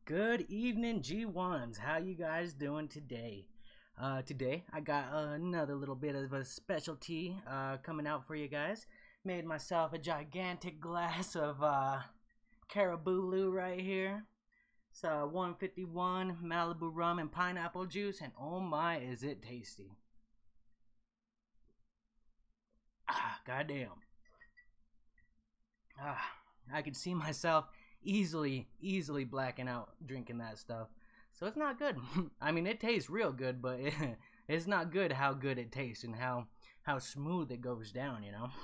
Good evening, G1s. How you guys doing today? Today I got another little bit of a specialty coming out for you guys. Made myself a gigantic glass of Caribou right here. It's 151 Malibu rum and pineapple juice, and oh my, is it tasty! Goddamn. I could see myself easily blacking out drinking that stuff. So it's not good. I mean, it tastes real good, but it's not good how good it tastes and how smooth it goes down, you know.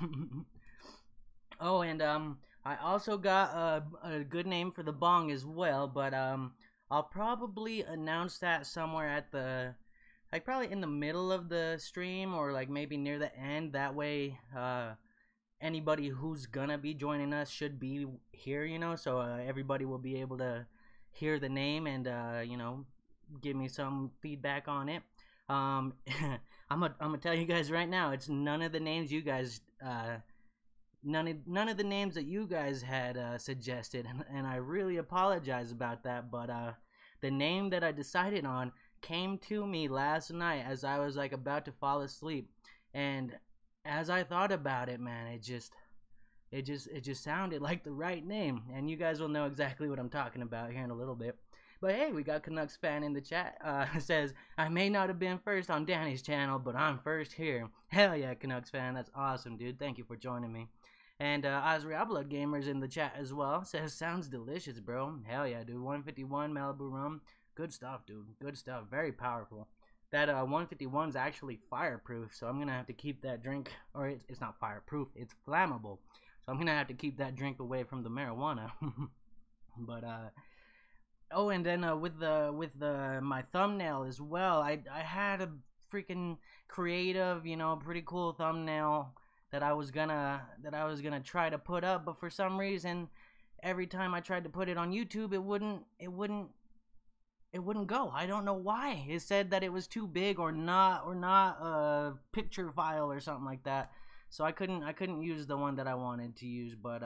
Oh, and I also got a good name for the bong as well, but I'll probably announce that somewhere at the probably in the middle of the stream, or like maybe near the end. That way anybody who's gonna be joining us should be here, you know, so everybody will be able to hear the name and you know, give me some feedback on it. I'm gonna tell you guys right now, it's none of the names you guys none of the names that you guys had suggested, and I really apologize about that, but the name that I decided on came to me last night as I was like about to fall asleep, and as I thought about it, man, it just sounded like the right name, and you guys will know exactly what I'm talking about here in a little bit. But hey, we got Canucks fan in the chat. Says, I may not have been first on Danny's channel, but I'm first here. Hell yeah, Canucks fan. That's awesome, dude. Thank you for joining me. And Osriel Blood Gamers in the chat as well. Says, sounds delicious, bro. Hell yeah, dude. 151 Malibu rum. Good stuff, dude. Good stuff. Very powerful. That 151 is actually fireproof, so I'm going to have to keep that drink, or it's not fireproof, it's flammable. So I'm going to have to keep that drink away from the marijuana. But, oh, and then with my thumbnail as well, I had a freaking creative, you know, pretty cool thumbnail that I was gonna try to put up, but for some reason, every time I tried to put it on YouTube, it wouldn't go. I don't know why. It said that it was too big or not a picture file or something like that. So I couldn't use the one that I wanted to use, but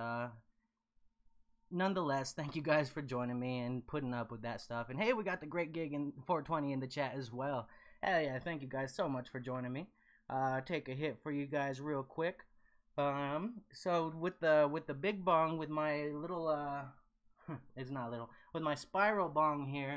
nonetheless, thank you guys for joining me and putting up with that stuff. And hey, we got the great gig in 420 in the chat as well. Hell yeah, thank you guys so much for joining me. Take a hit for you guys real quick. So with the big bong, with my little it's not little, with my spiral bong here,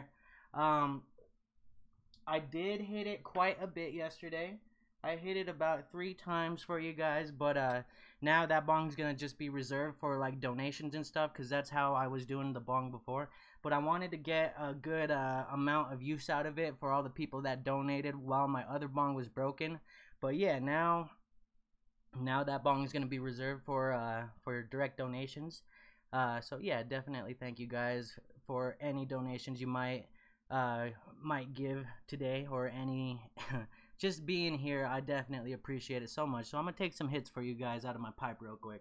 I did hit it quite a bit yesterday. I hit it about 3 times for you guys, but now that bong's gonna just be reserved for like donations and stuff, because that's how I was doing the bong before. But I wanted to get a good amount of use out of it for all the people that donated while my other bong was broken. But yeah, now that bong is gonna be reserved for direct donations. So yeah, definitely thank you guys for any donations you might give today, or any just being here. I definitely appreciate it so much. So I'm gonna take some hits for you guys out of my pipe real quick.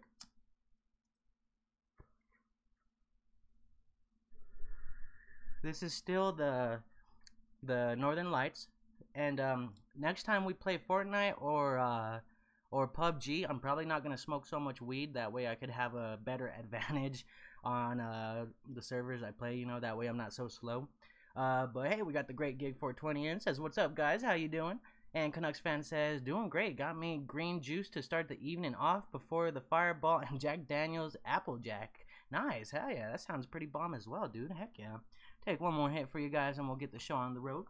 This is still the Northern Lights, and next time we play Fortnite or PUBG, I'm probably not gonna smoke so much weed. That way I could have a better advantage on the servers I play, you know, that way I'm not so slow. But hey, we got the great gig 420 in. Says, what's up guys, how you doing? And Canucks fan says, doing great, got me green juice to start the evening off before the Fireball and Jack Daniels Applejack. Nice, hell yeah, that sounds pretty bomb as well, dude. Heck yeah. Take one more hit for you guys and we'll get the show on the road.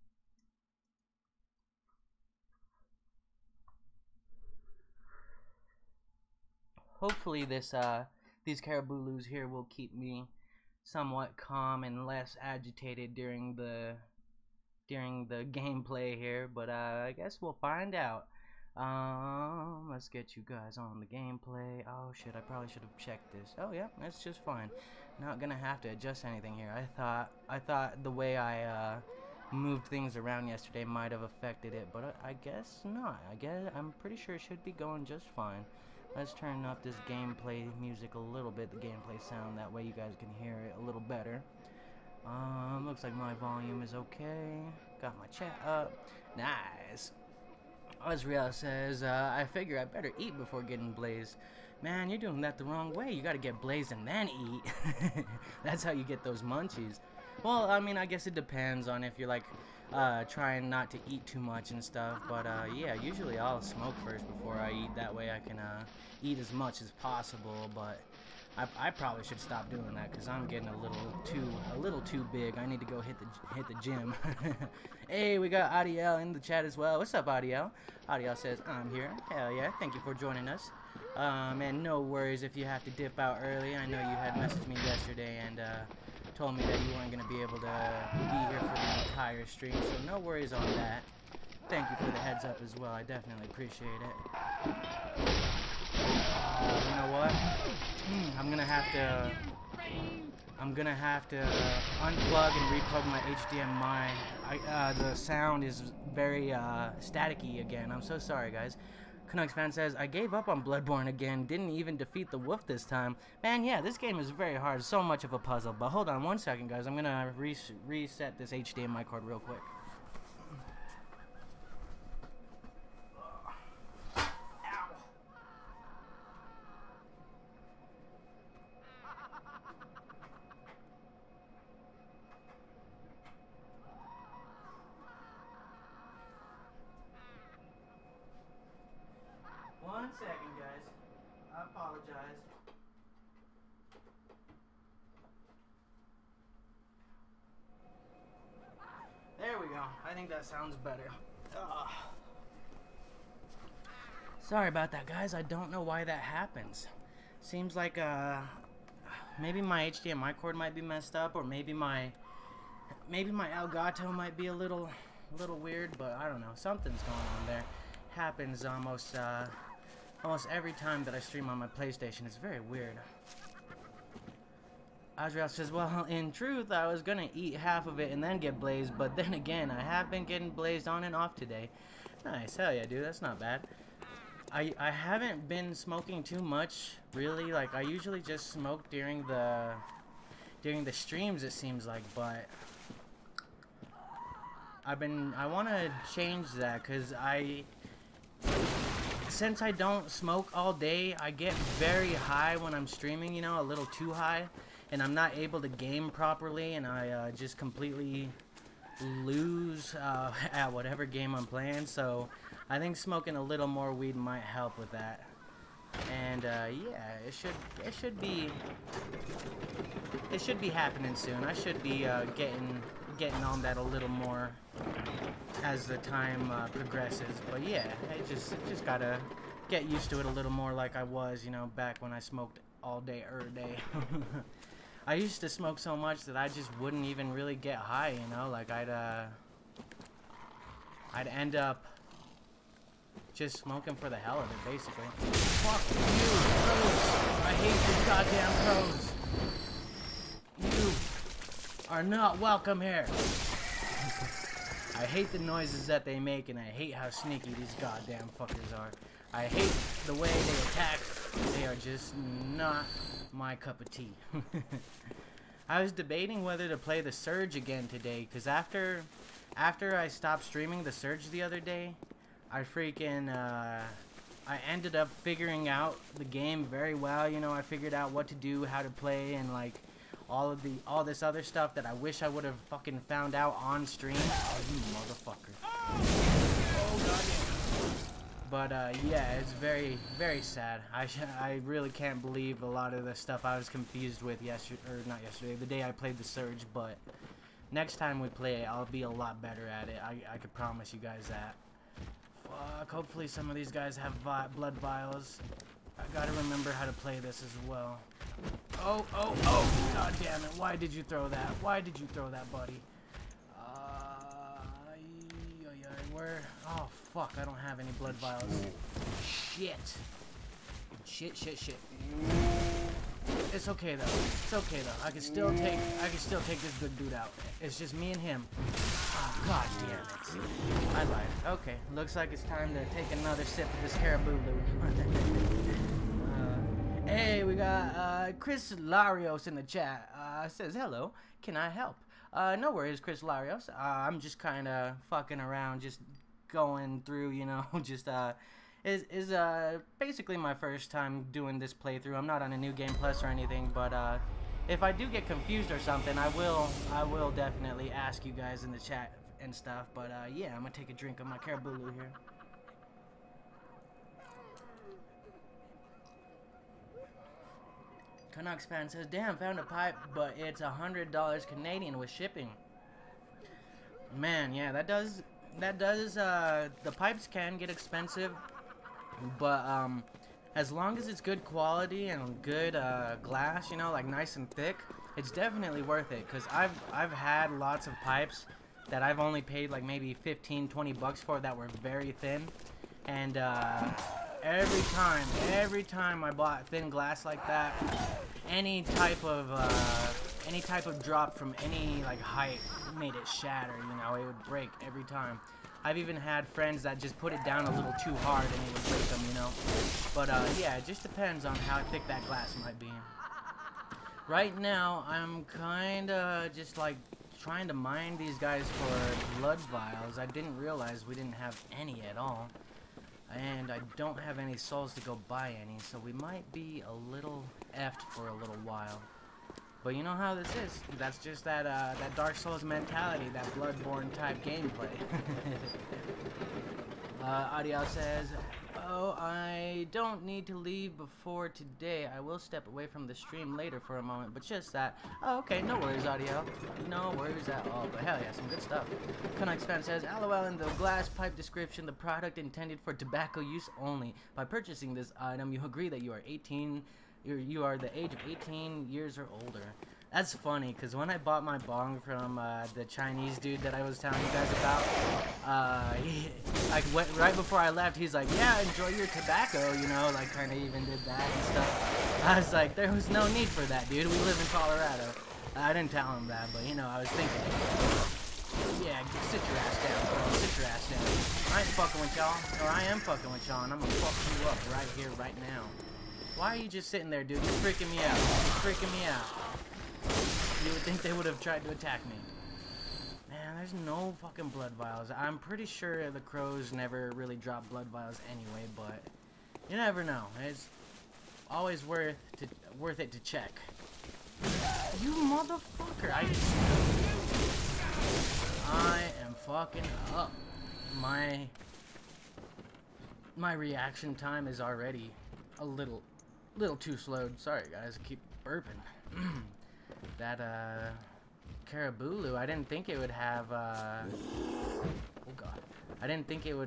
Hopefully this these Caribou here will keep me somewhat calm and less agitated during the gameplay here, but I guess we'll find out. Let's get you guys on the gameplay. Oh shit, I probably should have checked this. Oh yeah, that's just fine. Not gonna have to adjust anything here. I thought the way I moved things around yesterday might have affected it, but I guess not. I'm pretty sure it should be going just fine. Let's turn up this gameplay music a little bit, the gameplay sound, that way you guys can hear it a little better. Looks like my volume is okay. Got my chat up. Nice. Osriel says, I figure I better eat before getting blazed. Man, you're doing that the wrong way. You gotta get blazed and then eat. That's how you get those munchies. Well, I mean, I guess it depends on if you're like trying not to eat too much and stuff. But yeah, usually I'll smoke first before I eat. That way I can eat as much as possible. But I probably should stop doing that because I'm getting a little too big. I need to go hit the gym. Hey, we got Adiel in the chat as well. What's up, Adiel? Adiel says I'm here. Hell yeah! Thank you for joining us. And no worries if you have to dip out early. I know you had messaged me yesterday and told me that you weren't gonna be able to be here for the entire stream. So no worries on that. Thank you for the heads up as well. I definitely appreciate it. You know what? I'm gonna have to unplug and replug my HDMI. The sound is very staticky again. I'm so sorry, guys. Canucks fan says, I gave up on Bloodborne again. Didn't even defeat the wolf this time. Man, yeah, this game is very hard. So much of a puzzle. But hold on one second, guys. I'm gonna reset this HDMI cord real quick. One second, guys. I apologize. There we go. I think that sounds better. Ugh. Sorry about that, guys. I don't know why that happens. Seems like maybe my HDMI cord might be messed up, or maybe my Elgato might be a little weird, but I don't know. Something's going on there. Happens almost every time that I stream on my PlayStation. It's very weird. Azrael says, well, in truth, I was gonna eat half of it and then get blazed, but then again, I have been getting blazed on and off today. Nice, hell yeah, dude, that's not bad. I haven't been smoking too much, really. Like, I usually just smoke during the streams, it seems like, but I want to change that, because since I don't smoke all day, I get very high when I'm streaming, you know, a little too high, and I'm not able to game properly, and I just completely lose at whatever game I'm playing. So I think smoking a little more weed might help with that. And yeah, it should be happening soon. I should be getting on that a little more as the time progresses. But yeah, I just gotta get used to it a little more, like I was, you know, back when I smoked all day, every day. I used to smoke so much that I just wouldn't even really get high, you know, like I'd end up just smoking for the hell of it, basically. Fuck you, pros! I hate these goddamn pros. You are not welcome here. I hate the noises that they make, and I hate how sneaky these goddamn fuckers are. I hate the way they attack. They are just not my cup of tea. I was debating whether to play the Surge again today, because after I stopped streaming the Surge the other day, I ended up figuring out the game very well. You know, I figured out what to do, how to play, and like all this other stuff that I wish I would have fucking found out on stream. Oh, you motherfucker. Oh, goddamn. But yeah, it's very, very sad. I really can't believe a lot of the stuff I was confused with the day I played the Surge. But next time we play it, I'll be a lot better at it. I could promise you guys that. Fuck, hopefully some of these guys have blood vials. I gotta remember how to play this as well. Oh, god damn it. Why did you throw that? Why did you throw that, buddy? Where? Oh, fuck, I don't have any blood vials. Shit. Shit. It's okay though. It's okay though. I can still take this good dude out. It's just me and him. Oh, god damn it. I lied. Okay, looks like it's time to take another sip of this Caribou. Hey, we got Chris Larios in the chat. Says, hello, can I help? No worries, Chris Larios. I'm just kind of fucking around, just going through, you know, just, is basically my first time doing this playthrough. I'm not on a New Game Plus or anything, but, if I do get confused or something, I will definitely ask you guys in the chat and stuff. But yeah, I'm gonna take a drink of my Carabulu here. Canucks fan says, "Damn, found a pipe, but it's $100 Canadian with shipping." Man, yeah, that does. The pipes can get expensive, but as long as it's good quality and good glass, you know, like nice and thick, it's definitely worth it. Cause I've had lots of pipes that I've only paid like maybe 15, 20 bucks for that were very thin, and every time I bought thin glass like that, any type of drop from any like height made it shatter. You know, it would break every time. I've even had friends that just put it down a little too hard and it would break them. You know, but yeah, it just depends on how thick that glass might be. Right now, I'm kinda just like trying to mine these guys for blood vials. I didn't realize we didn't have any at all. And I don't have any souls to go buy any, so we might be a little effed for a little while. But you know how this is. That's just that that Dark Souls mentality, that Bloodborne type gameplay. Audio says, "Oh, I don't need to leave before today. I will step away from the stream later for a moment, but just that." Oh, okay, no worries, Audio. No worries at all, but hell yeah, some good stuff. Canucks fan says, "LOL, in the glass pipe description, the product intended for tobacco use only. By purchasing this item, you agree that you are 18, you are the age of 18 years or older." That's funny, because when I bought my bong from the Chinese dude that I was telling you guys about, right before I left, he's like, "Yeah, enjoy your tobacco," you know, like kind of even did that and stuff. I was like, there was no need for that, dude. We live in Colorado. I didn't tell him that, but, you know, I was thinking, yeah, sit your ass down, bro. Sit your ass down. I ain't fucking with y'all, or I am fucking with y'all, and I'm gonna fuck you up right here, right now. Why are you just sitting there, dude? You're freaking me out. You're freaking me out. You would think they would have tried to attack me. Man, there's no fucking blood vials. I'm pretty sure the crows never really drop blood vials anyway, but you never know. It's always worth it to check. You motherfucker! I am fucking up. My reaction time is already a little too slowed. Sorry guys, I keep burping. That Carabulu, I didn't think it would have oh god, I didn't think it would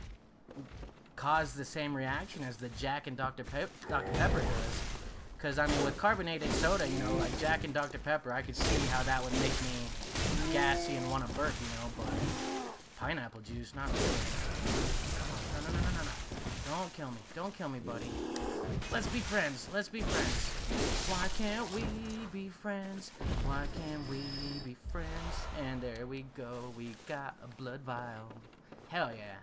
cause the same reaction as the Jack and Dr. Pepper does. Because I mean, with carbonated soda, you know, like Jack and Dr. Pepper, I could see how that would make me gassy and want to burp, you know, but pineapple juice, not really. No. Don't kill me. Don't kill me, buddy. Let's be friends. Let's be friends. Why can't we be friends? Why can't we be friends? And there we go. We got a blood vial. Hell yeah.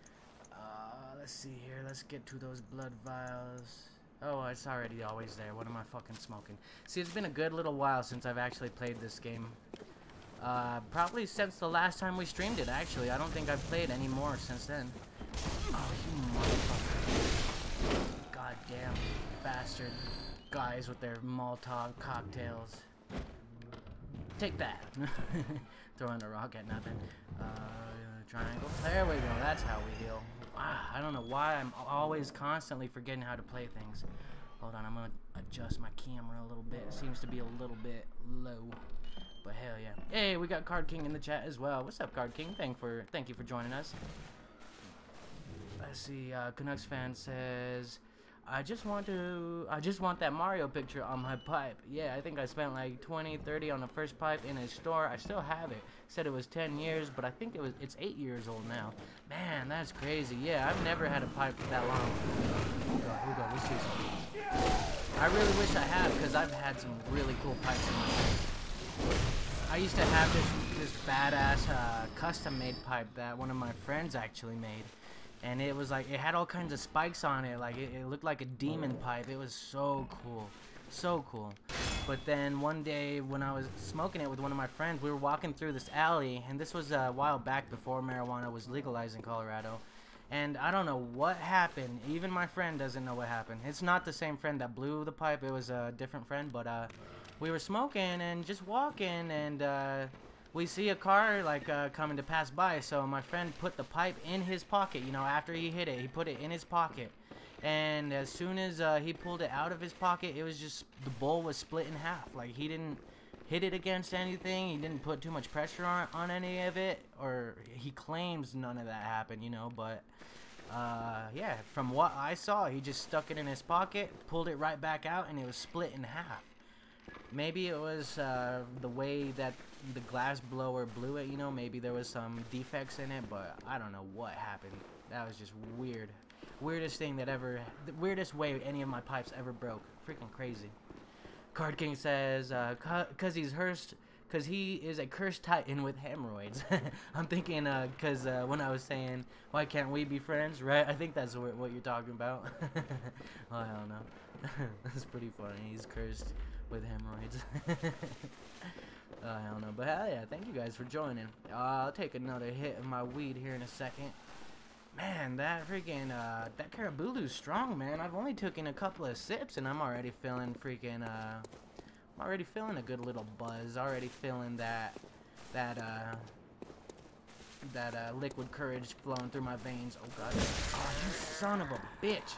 Let's see here. Let's get to those blood vials. Oh, it's already always there. What am I fucking smoking? See, it's been a good little while since I've actually played this game. Probably since the last time we streamed it, actually. I don't think I've played any more since then. Oh, you motherfucker. Goddamn bastard guys with their Molotov cocktails. Take that. Throwing a rock at nothing. Triangle. There we go. That's how we heal. I don't know why I'm always constantly forgetting how to play things. Hold on, I'm gonna adjust my camera a little bit. It seems to be a little bit low. But hell yeah. Hey, we got Card King in the chat as well. What's up, Card King? Thank you for joining us. Let's see, Canucks fan says, I just want that Mario picture on my pipe. Yeah, I think I spent like 20, 30 on the first pipe in his store. I still have it. Said it was 10 years, but I think it's 8 years old now. Man, that's crazy. Yeah, I've never had a pipe for that long. Ooga, let's do something. I really wish I had, because I've had some really cool pipes in my life. I used to have this badass custom-made pipe that one of my friends actually made. And it was like, it had all kinds of spikes on it. Like, it looked like a demon pipe. It was so cool. So cool. But then one day when I was smoking it with one of my friends, we were walking through this alley. And this was a while back before marijuana was legalized in Colorado. And I don't know what happened. Even my friend doesn't know what happened. It's not the same friend that blew the pipe. It was a different friend. But we were smoking and just walking, and we see a car like coming to pass by. So my friend put the pipe in his pocket. You know, after he hit it, he put it in his pocket. And as soon as he pulled it out of his pocket, it was just, the bowl was split in half. Like, he didn't hit it against anything. He didn't put too much pressure on any of it, or he claims none of that happened, you know. But yeah, from what I saw, he just stuck it in his pocket, pulled it right back out, and it was split in half. Maybe it was the way that the glass blower blew it, you know. Maybe there was some defects in it, but I don't know what happened. That was just weird. Weirdest thing that ever, the weirdest way any of my pipes ever broke. Freaking crazy. Card King says, cause he is a cursed titan with hemorrhoids. I'm thinking, cause when I was saying, why can't we be friends, right? I think that's what you're talking about. Oh, I don't know. That's pretty funny. He's cursed with hemorrhoids. I don't know, but hell yeah, thank you guys for joining. I'll take another hit of my weed here in a second. Man, that freaking, that Caribulu's strong, man. I've only taken a couple of sips, and I'm already feeling freaking, I'm already feeling a good little buzz. Already feeling that liquid courage flowing through my veins. Oh, God. Oh, you son of a bitch.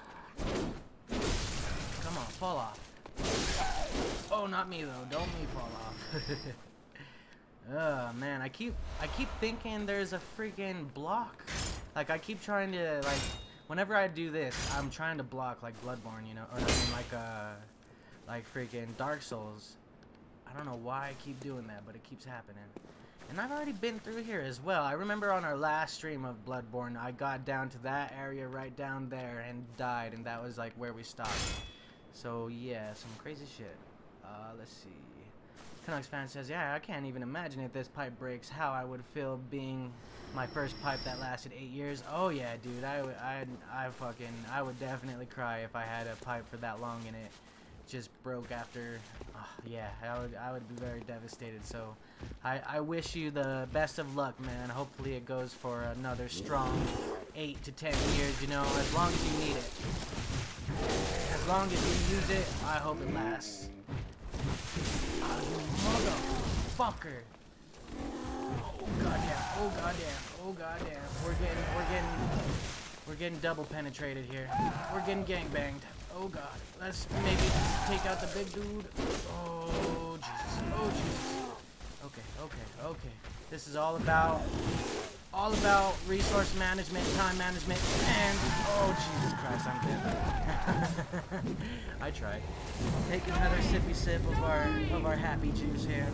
Come on, fall off. Oh, not me, though. Don't me fall off. Oh, man. I keep thinking there's a freaking block. Like, I keep trying to, like, whenever I do this, I'm trying to block, like, Bloodborne, you know? Or, I mean, like freaking Dark Souls. I don't know why I keep doing that, but it keeps happening. And I've already been through here as well. I remember on our last stream of Bloodborne, I got down to that area right down there and died, and that was, like, where we stopped. So, yeah, some crazy shit. Let's see. Canucks fan says, yeah, I can't even imagine if this pipe breaks how I would feel being my first pipe that lasted 8 years. Oh yeah, dude, I would definitely cry if I had a pipe for that long and it just broke after. Oh, yeah, I would be very devastated. So I wish you the best of luck, man. Hopefully it goes for another strong 8 to 10 years, you know, as long as you need it. As long as you use it, I hope it lasts. Oh, you motherfucker. Oh goddamn, oh goddamn, oh goddamn. We're getting double penetrated here. We're getting gangbanged. Oh god. Let's maybe take out the big dude. Oh Jesus. Oh Jesus. Okay. This is all about resource management, time management, and oh Jesus Christ, I'm dead. I tried. Take another sippy sip of our happy juice here.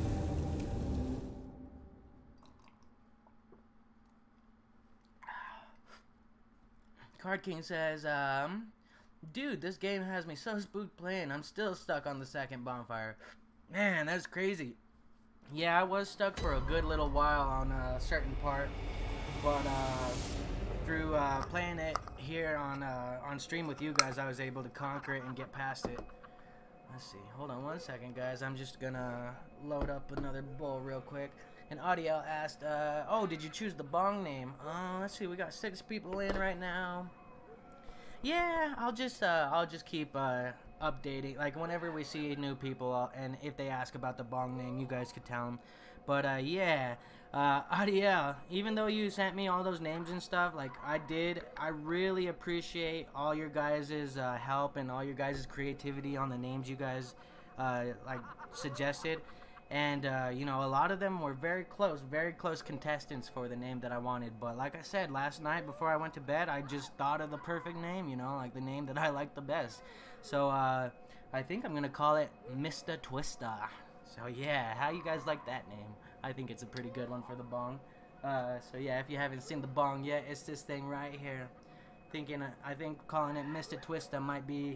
Card King says, dude, this game has me so spooked playing. I'm still stuck on the second bonfire. Man, that's crazy. Yeah, I was stuck for a good little while on a certain part, but through playing it here on stream with you guys, I was able to conquer it and get past it. Let's see. Hold on one second, guys. I'm just gonna load up another bowl real quick. And Audiel asked, oh, did you choose the bong name? Let's see. We got 6 people in right now. Yeah, I'll just keep updating. Like, whenever we see new people, and if they ask about the bong name, you guys could tell them. But, yeah. Adiel, even though you sent me all those names and stuff, like, I really appreciate all your guys' help and all your guys' creativity on the names you guys, like, suggested. And, you know, a lot of them were very close contestants for the name that I wanted. But like I said, last night before I went to bed, I just thought of the perfect name, you know, like the name that I like the best. So, I think I'm going to call it Mr. Twista. So, yeah, how you guys like that name? I think it's a pretty good one for the bong. So, yeah, if you haven't seen the bong yet, it's this thing right here. I think calling it Mr. Twista might be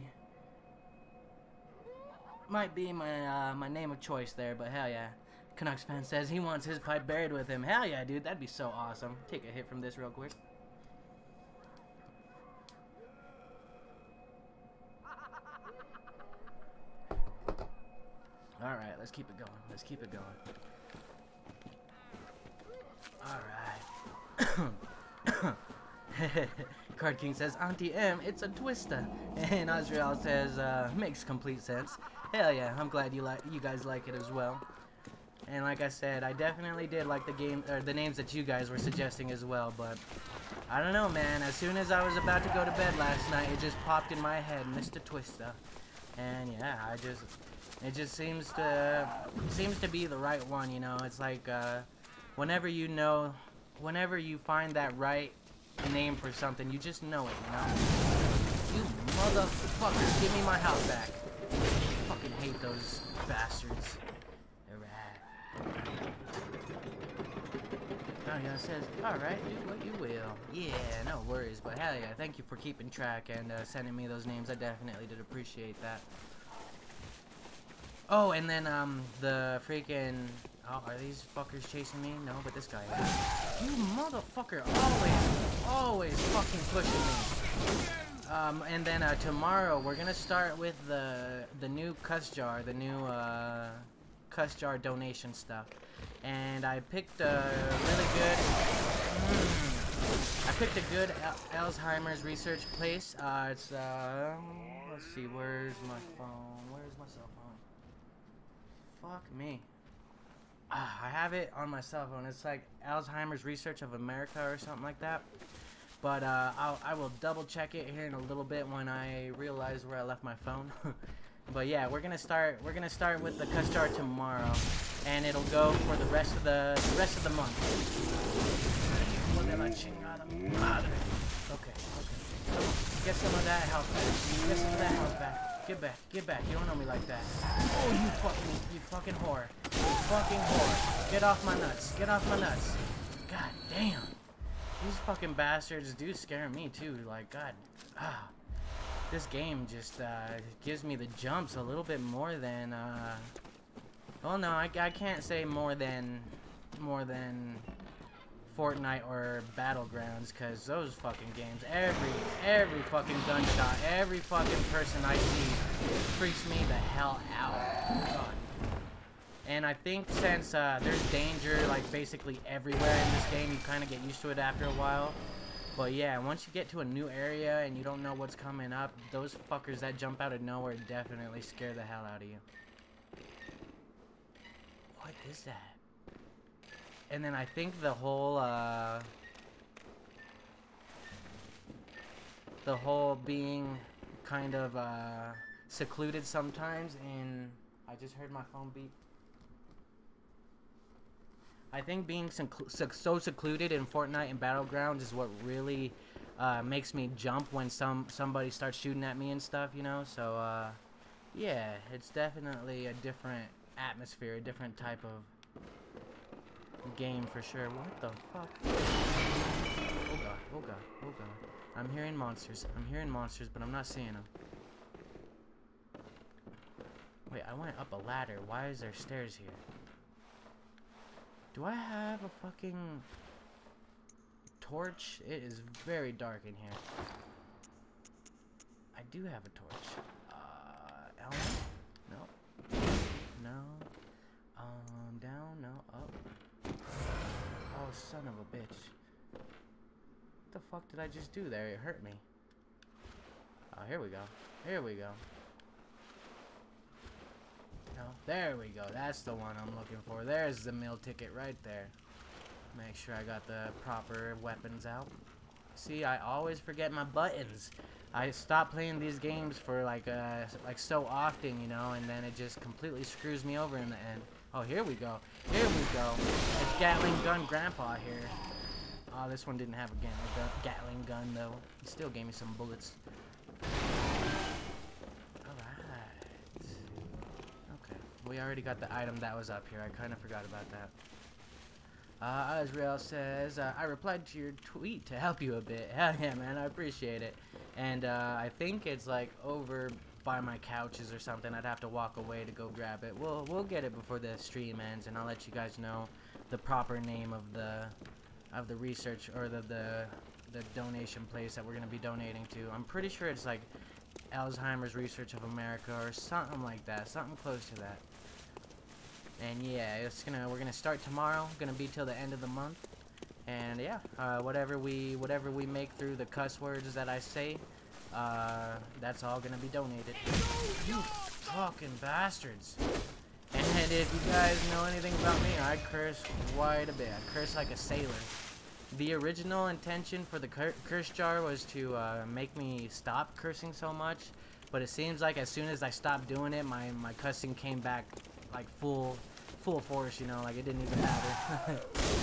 my name of choice there, but hell yeah. Canucks fan says he wants his pipe buried with him. Hell yeah, dude, that'd be so awesome. Take a hit from this real quick. Alright, let's keep it going. Alright. Card King says, Auntie M, it's a twister. And Azrael says, makes complete sense. Hell yeah, I'm glad you guys like it as well. And like I said, I definitely did like the names that you guys were suggesting as well, but I don't know, man. As soon as I was about to go to bed last night, it just popped in my head, Mr. Twister. And yeah, it just seems to be the right one, you know. It's like whenever you find that right name for something, you just know it, you know. You motherfuckers, give me my house back. Fucking hate those bastards. Oh yeah, it says, alright, do what you will. Yeah, no worries, but hell yeah, thank you for keeping track and sending me those names. I definitely did appreciate that. Oh, and then, the freaking... Oh, are these fuckers chasing me? No, but this guy is. You motherfucker, always fucking pushing me. And then, tomorrow, we're gonna start with the new cuss jar, the new, cuss jar donation stuff. And I picked a really good... I picked a good Alzheimer's research place. It's, let's see, where's my phone? Where's my cell phone? Fuck me. I have it on my cell phone. It's like Alzheimer's Research of America or something like that. But I will double check it here in a little bit when I realize where I left my phone. But yeah, we're gonna start with the cuss jar tomorrow, and it'll go for the rest of the month. Okay. Get some of that health back. Get some of that health back. Get back. You don't know me like that. Oh, you fucking whore. You fucking whore. Get off my nuts. God damn. These fucking bastards do scare me too. Like, God. This game just gives me the jumps a little bit more than well, no, I can't say more than Fortnite or Battlegrounds, because those fucking games, every fucking gunshot, every fucking person I see freaks me the hell out. God. And I think since there's danger like basically everywhere in this game, you kind of get used to it after a while. But yeah, once you get to a new area and you don't know what's coming up, those fuckers that jump out of nowhere definitely scare the hell out of you. What is that? And then I think the whole being kind of secluded sometimes in... I just heard my phone beep. I think being so secluded in Fortnite and Battlegrounds is what really makes me jump when somebody starts shooting at me and stuff, you know? So, yeah, it's definitely a different atmosphere, a different type of game for sure. What the fuck? Oh god. I'm hearing monsters, but I'm not seeing them. Wait, I went up a ladder. Why is there stairs here? Do I have a fucking torch? It is very dark in here. I do have a torch. Elm? No. No. Down? No. Up. Oh, son of a bitch. What the fuck did I just do there? It hurt me. Oh, here we go. No, there we go. That's the one I'm looking for. There's the meal ticket right there. Make sure I got the proper weapons out. See, I always forget my buttons. I stopped playing these games for like so often, you know, and then it just completely screws me over in the end. Oh, here we go. It's Gatling Gun Grandpa here. Oh, this one didn't have a Gatling gun though. He still gave me some bullets. We already got the item that was up here. I kind of forgot about that. Azrael says, I replied to your tweet to help you a bit. Hell yeah, man. I appreciate it. And I think it's like over by my couches or something. I'd have to walk away to go grab it. We'll get it before the stream ends, and I'll let you guys know the proper name of the research or the donation place that we're gonna be donating to. I'm pretty sure it's like Alzheimer's Research of America or something like that, something close to that. And yeah, we're gonna start tomorrow. Gonna be till the end of the month. And yeah, whatever we make through the cuss words that I say, that's all gonna be donated. You fucking bastards! And if you guys know anything about me, I curse quite a bit. I curse like a sailor. The original intention for the curse jar was to make me stop cursing so much, but it seems like as soon as I stopped doing it, my cussing came back like full force, you know, like it didn't even matter.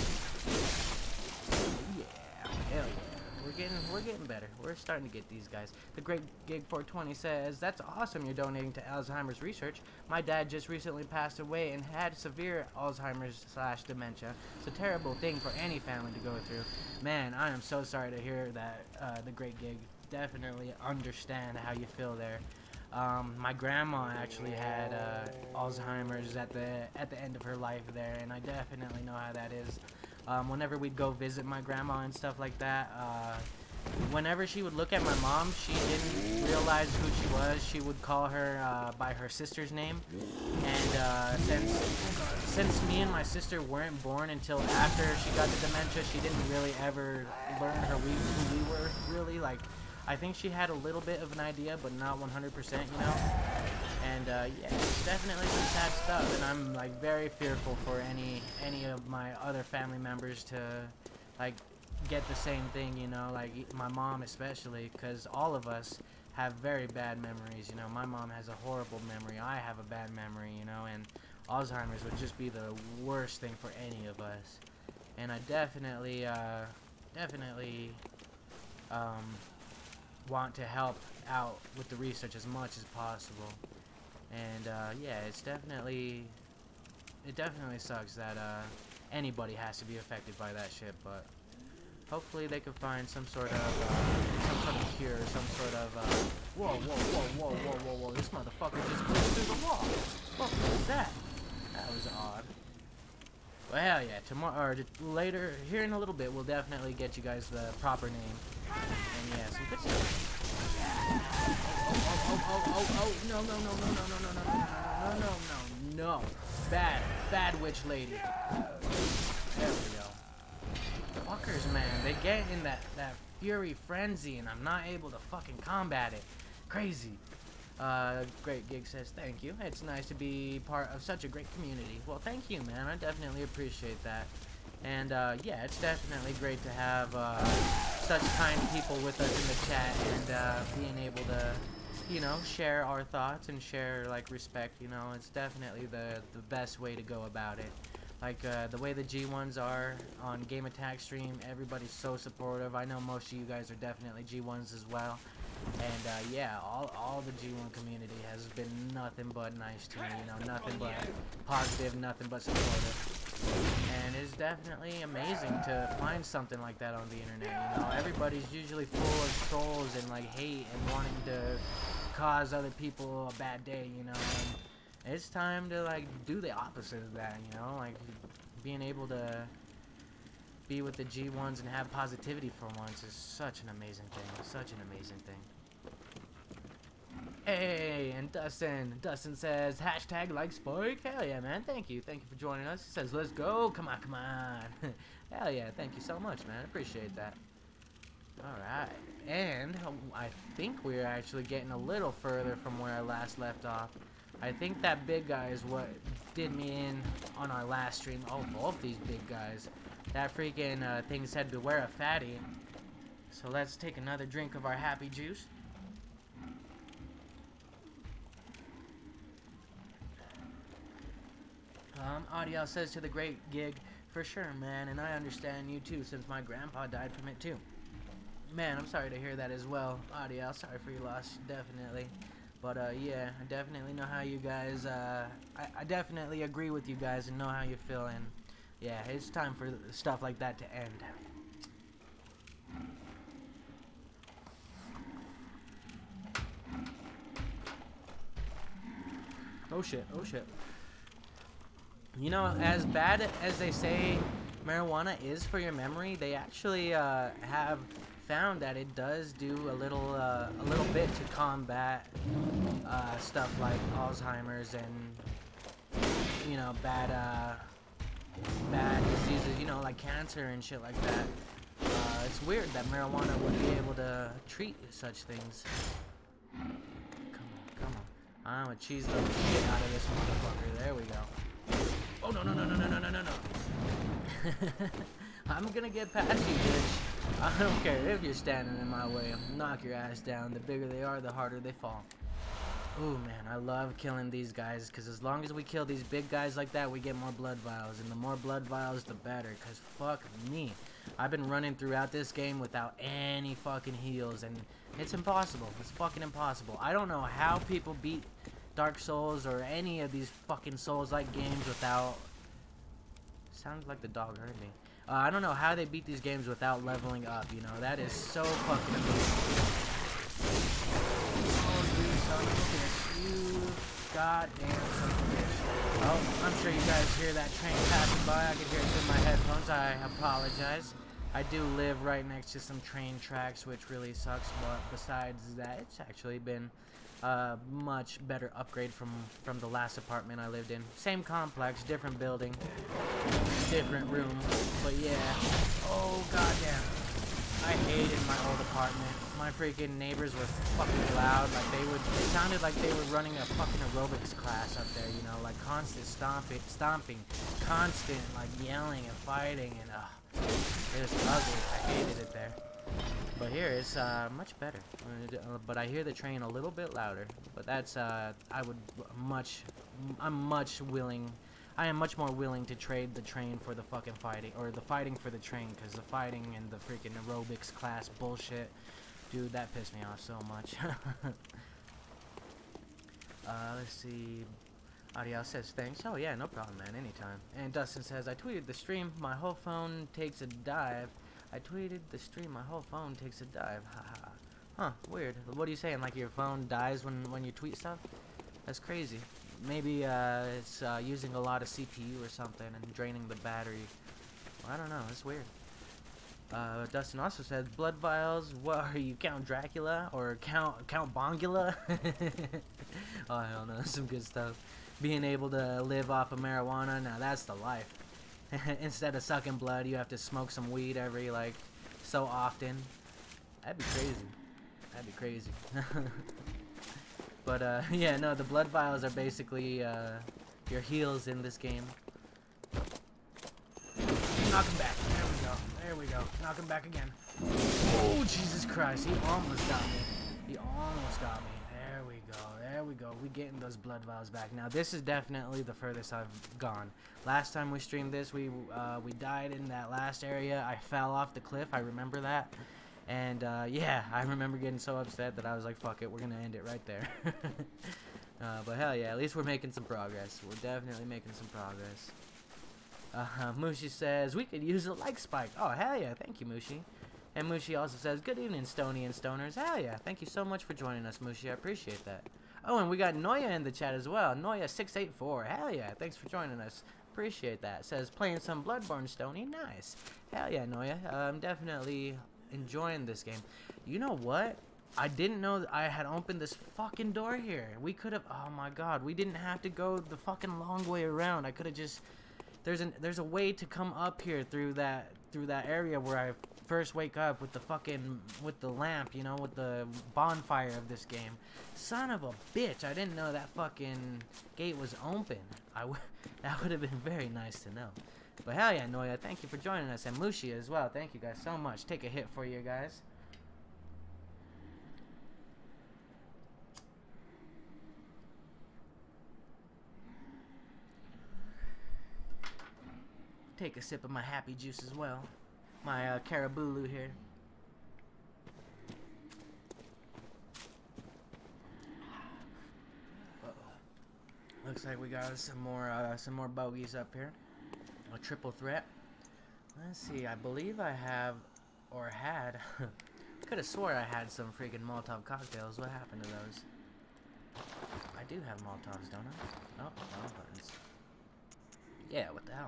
Yeah, hell yeah. We're getting better. We're starting to get these guys. The Great Gig 420 says, "That's awesome you're donating to Alzheimer's research. My dad just recently passed away and had severe Alzheimer's/dementia. It's a terrible thing for any family to go through." Man, I am so sorry to hear that, the Great Gig. Definitely understand how you feel there. My grandma actually had Alzheimer's at the end of her life there, and I definitely know how that is. Whenever we'd go visit my grandma and stuff like that, whenever she would look at my mom, she didn't realize who she was. She would call her by her sister's name, and since me and my sister weren't born until after she got the dementia, she didn't really ever learn who we were really. Like, I think she had a little bit of an idea, but not 100%, you know. And yeah, it's definitely some sad stuff, and I'm like very fearful for any of my other family members to like get the same thing, you know, like my mom especially, because all of us have very bad memories, you know. My mom has a horrible memory, I have a bad memory, you know, and Alzheimer's would just be the worst thing for any of us. And I definitely want to help out with the research as much as possible. And yeah, it definitely sucks that anybody has to be affected by that shit, but hopefully they can find some sort of cure, some sort of whoa, this motherfucker just glitched through the wall. What was that? That was odd. Well, hell yeah, tomorrow or later, here in a little bit, we'll definitely get you guys the proper name. And yeah, some good stuff. Oh, no. Bad witch lady. There we go. Fuckers, man, they get in that fury frenzy and I'm not able to fucking combat it. Crazy. Great Gig says, "Thank you. It's nice to be part of such a great community." Well, thank you, man. I definitely appreciate that. And yeah, it's definitely great to have such kind people with us in the chat and being able to, you know, share our thoughts and share like respect. You know, it's definitely the best way to go about it. Like the way the G1s are on Game Attack stream, everybody's so supportive. I know most of you guys are definitely G1s as well. And yeah, all the G1 community has been nothing but nice to me, you know, nothing but positive, nothing but supportive. And it's definitely amazing to find something like that on the internet, you know. Everybody's usually full of trolls and like hate and wanting to cause other people a bad day, you know. And it's time to like do the opposite of that, you know, like being able to be with the G1s and have positivity for once is such an amazing thing, such an amazing thing. Hey, and Dustin says, hashtag like Spike. Hell yeah, man. Thank you for joining us. He says, let's go. Come on. Hell yeah, thank you so much, man. Appreciate that. Alright, and I think we're actually getting a little further from where I last left off. I think that big guy is what did me in on our last stream. Oh, both these big guys. That freaking thing said beware a fatty. So let's take another drink of our happy juice. Audiel says to the Great Gig, for sure, man, and I understand you too, since my grandpa died from it too. Man, I'm sorry to hear that as well, Audiel. Sorry for your loss, definitely. But yeah, I definitely know how you guys. I definitely agree with you guys and know how you feel, and yeah, it's time for stuff like that to end. Oh shit. You know, as bad as they say marijuana is for your memory, they actually have found that it does do a little bit to combat stuff like Alzheimer's and, you know, bad diseases, you know, like cancer and shit like that. It's weird that marijuana would be able to treat such things. Come on, come on. I'm gonna cheese the shit out of this motherfucker. There we go. Oh, no, no, no, no, no, no, no, no, no. I'm gonna get past you, bitch. I don't care if you're standing in my way. Knock your ass down. The bigger they are, the harder they fall. Ooh, man, I love killing these guys, because as long as we kill these big guys like that, we get more blood vials, and the more blood vials, the better, because fuck me. I've been running throughout this game without any fucking heals, and it's impossible. It's fucking impossible. I don't know how people beat Dark Souls or any of these fucking Souls-like games without... Sounds like the dog heard me. I don't know how they beat these games without leveling up, you know? That is so fucking amazing. Oh, you son of a bitch. You goddamn son of a bitch. Oh, I'm sure you guys hear that train passing by. I can hear it through my headphones. I apologize. I do live right next to some train tracks, which really sucks, but besides that, it's actually been a much better upgrade from the last apartment I lived in. Same complex, different building, different room, but yeah. Oh, goddamn. I hated my old apartment. My freaking neighbors were fucking loud. Like it sounded like they were running a fucking aerobics class up there, you know, like constant stomping, constant like yelling and fighting, and it was ugly. I hated it there. But here it's much better. But I hear the train a little bit louder. But that's I am much more willing to trade the train for the fucking fighting, or the fighting for the train, because the fighting and the freaking aerobics class bullshit, dude, that pissed me off so much. Let's see. Ariel says thanks. Oh yeah, no problem, man, anytime. And Dustin says, I tweeted the stream, my whole phone takes a dive. I tweeted the stream, my whole phone takes a dive. Haha. Huh, weird. What are you saying, like your phone dies when you tweet stuff? That's crazy. Maybe it's using a lot of CPU or something and draining the battery. Well, I don't know, it's weird. Dustin also says, blood vials, what are you, Count Dracula? Or Count Bongula? Oh, hell no, some good stuff. Being able to live off of marijuana, now that's the life. Instead of sucking blood, you have to smoke some weed every, like, so often. That'd be crazy. That'd be crazy. But, yeah, no, the blood vials are basically, your heals in this game. Knock him back. There we go. There we go. Knock him back again. Oh, Jesus Christ. He almost got me. He almost got me. There we go. There we go. We getting those blood vials back. Now, this is definitely the furthest I've gone. Last time we streamed this, we died in that last area. I fell off the cliff. I remember that. And, yeah, I remember getting so upset that I was like, fuck it, we're gonna end it right there. But hell yeah, at least we're making some progress. We're definitely making some progress. Mushi says, we could use a like spike. Oh, hell yeah, thank you, Mushi. And Mushi also says, good evening, Stony and Stoners. Hell yeah, thank you so much for joining us, Mushi. I appreciate that. Oh, and we got Noya in the chat as well. Noya684. Hell yeah, thanks for joining us. Appreciate that. Says, playing some Bloodborne, Stony. Nice. Hell yeah, Noya. I'm definitely enjoying this game. You know what? I didn't know that I had opened this fucking door here. We could have, oh my god, we didn't have to go the fucking long way around. I could have just, there's a way to come up here through that area where I first wake up with the lamp, you know, with the bonfire of this game. Son of a bitch, I didn't know that fucking gate was open. That would have been very nice to know. But hell yeah, Noya, thank you for joining us, and Mushi as well. Thank you guys so much. Take a hit for you guys. Take a sip of my happy juice as well. My Carabulu here. Uh-oh. Looks like we got some more bogeys up here. A triple threat. Let's see. I believe I have, or had. Could have swore I had some freaking Molotov cocktails. What happened to those? I do have Molotovs, don't I? Oh, wrong buttons. Yeah. What the hell?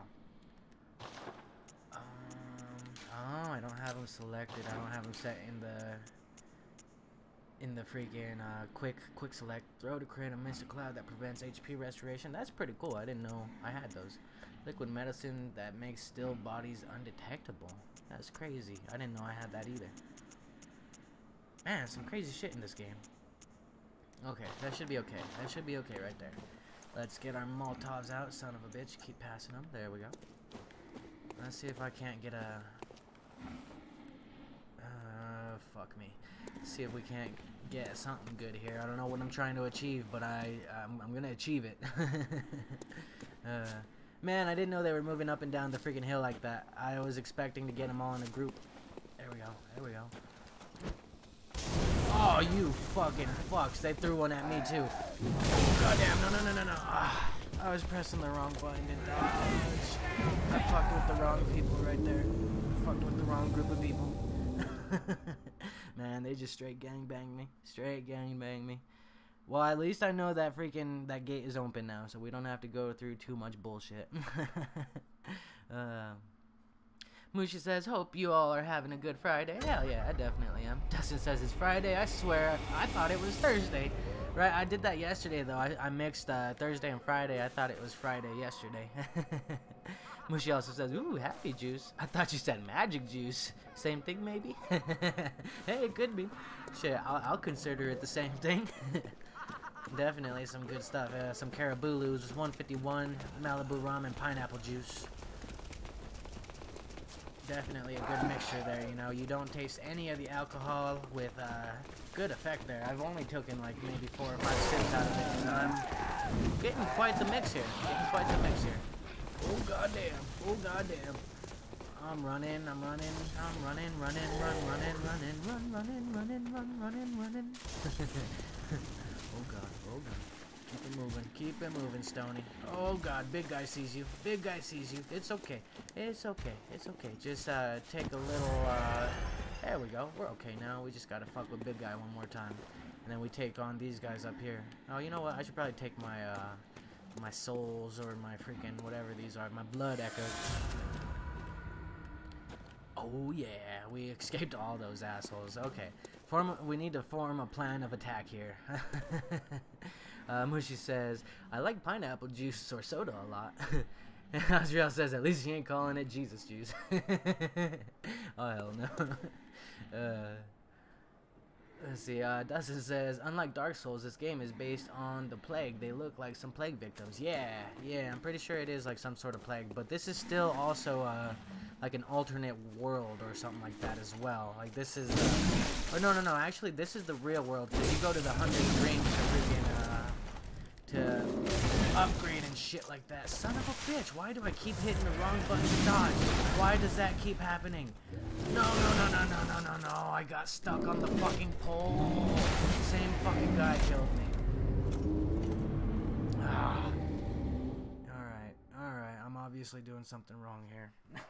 Oh, I don't have them selected. I don't have them set in the... in the freaking quick select, throw to create a Mr. Cloud that prevents HP restoration. That's pretty cool. I didn't know I had those. Liquid medicine that makes still bodies undetectable. That's crazy. I didn't know I had that either. Man, some crazy shit in this game. Okay, that should be okay. That should be okay right there. Let's get our Molotovs out, son of a bitch. Keep passing them. There we go. Let's see if I can't get a... fuck me. See if we can't get something good here. I don't know what I'm trying to achieve, but I'm gonna achieve it. Man, I didn't know they were moving up and down the freaking hill like that. I was expecting to get them all in a group. There we go. There we go. Oh, you fucking fucks. They threw one at me, too. Goddamn. No. Ah, I was pressing the wrong button and dodge. I fucked with the wrong people right there. I fucked with the wrong group of people. Man, they just straight gangbanged me. Straight gangbanged me. Well, at least I know that freaking that gate is open now, so we don't have to go through too much bullshit. Mushi says, hope you all are having a good Friday. Hell yeah, I definitely am. Dustin says it's Friday. I swear, I thought it was Thursday. Right, I did that yesterday, though. I mixed Thursday and Friday. I thought it was Friday yesterday. Mushi also says, ooh, happy juice. I thought you said magic juice. Same thing, maybe? Hey, it could be. Shit, I'll consider it the same thing. Definitely some good stuff. Some Carabulus, 151, Malibu rum, and pineapple juice. Definitely a good mixture there, you know. You don't taste any of the alcohol with good effect there. I've only taken like maybe 4 or 5 sips out of it, and I'm getting quite the mix here. Oh goddamn. Oh goddamn. I'm running. Run. Oh god. Keep it moving, Stony. Oh god, big guy sees you. It's okay. Just take a little there we go. We're okay now. We just gotta fuck with big guy one more time. And then we take on these guys up here. Oh, you know what? I should probably take my my souls or my freaking whatever these are. My blood echoes. Oh yeah, we escaped all those assholes. Okay. We need to form a plan of attack here. Mushi says, I like pineapple juice or soda a lot. Azrael says, at least he ain't calling it Jesus juice. Oh, hell no. Let's see, Dustin says, unlike Dark Souls, this game is based on the plague. They look like some plague victims. Yeah, I'm pretty sure it is like some sort of plague. But this is still also, like an alternate world or something like that as well. Like this is, or no, actually this is the real world. Because you go to the 100 rings to freaking, to upgrade and shit like that. Son of a bitch, why do I keep hitting the wrong button to dodge? Why does that keep happening? No, I got stuck on the fucking pole. Same fucking guy killed me. Ah. Alright, I'm obviously doing something wrong here.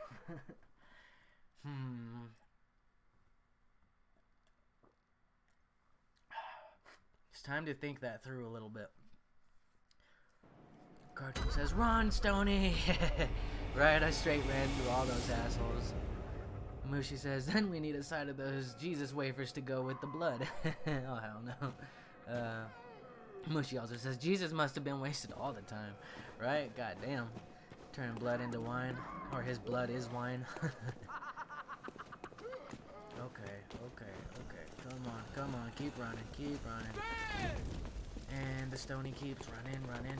It's time to think that through a little bit. Cartoon says, run, Stony! Right, I straight ran through all those assholes. Mushi says, then we need a side of those Jesus wafers to go with the blood. Oh, hell no. Mushi also says, Jesus must have been wasted all the time. Right? Goddamn. Turning blood into wine. Or his blood is wine. Okay. Come on. Keep running. And the Stony keeps running.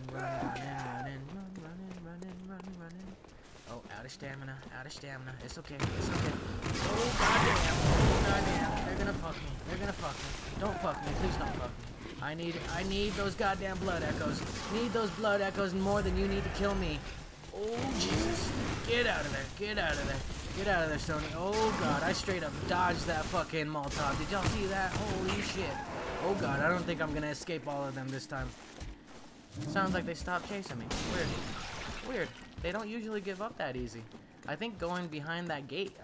Oh, out of stamina. It's okay. Oh, goddamn. They're gonna fuck me. Don't fuck me. Please don't fuck me. I need those goddamn blood echoes. Need those blood echoes more than you need to kill me. Oh, Jesus. Get out of there, Stony. Oh, God. I straight up dodged that fucking Molotov. Did y'all see that? Holy shit. Oh, God. I don't think I'm gonna escape all of them this time. Sounds like they stopped chasing me. Weird. They don't usually give up that easy. I think going behind that gate,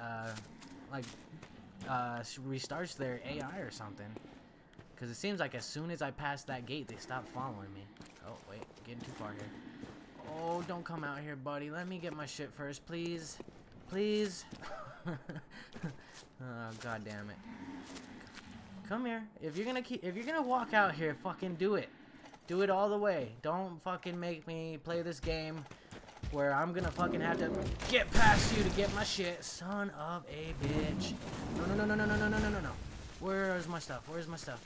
restarts their AI or something. Because it seems like as soon as I pass that gate, they stop following me. Oh, wait. Getting too far here. Oh, don't come out here, buddy. Let me get my shit first, please. Please. Oh, God damn it. Come here. If you're gonna walk out here, fucking do it. Do it all the way. Don't fucking make me play this game where I'm gonna fucking have to get past you to get my shit. Son of a bitch. No, no, no, no, no, no, no, no, no, no. Where's my stuff? Where's my stuff?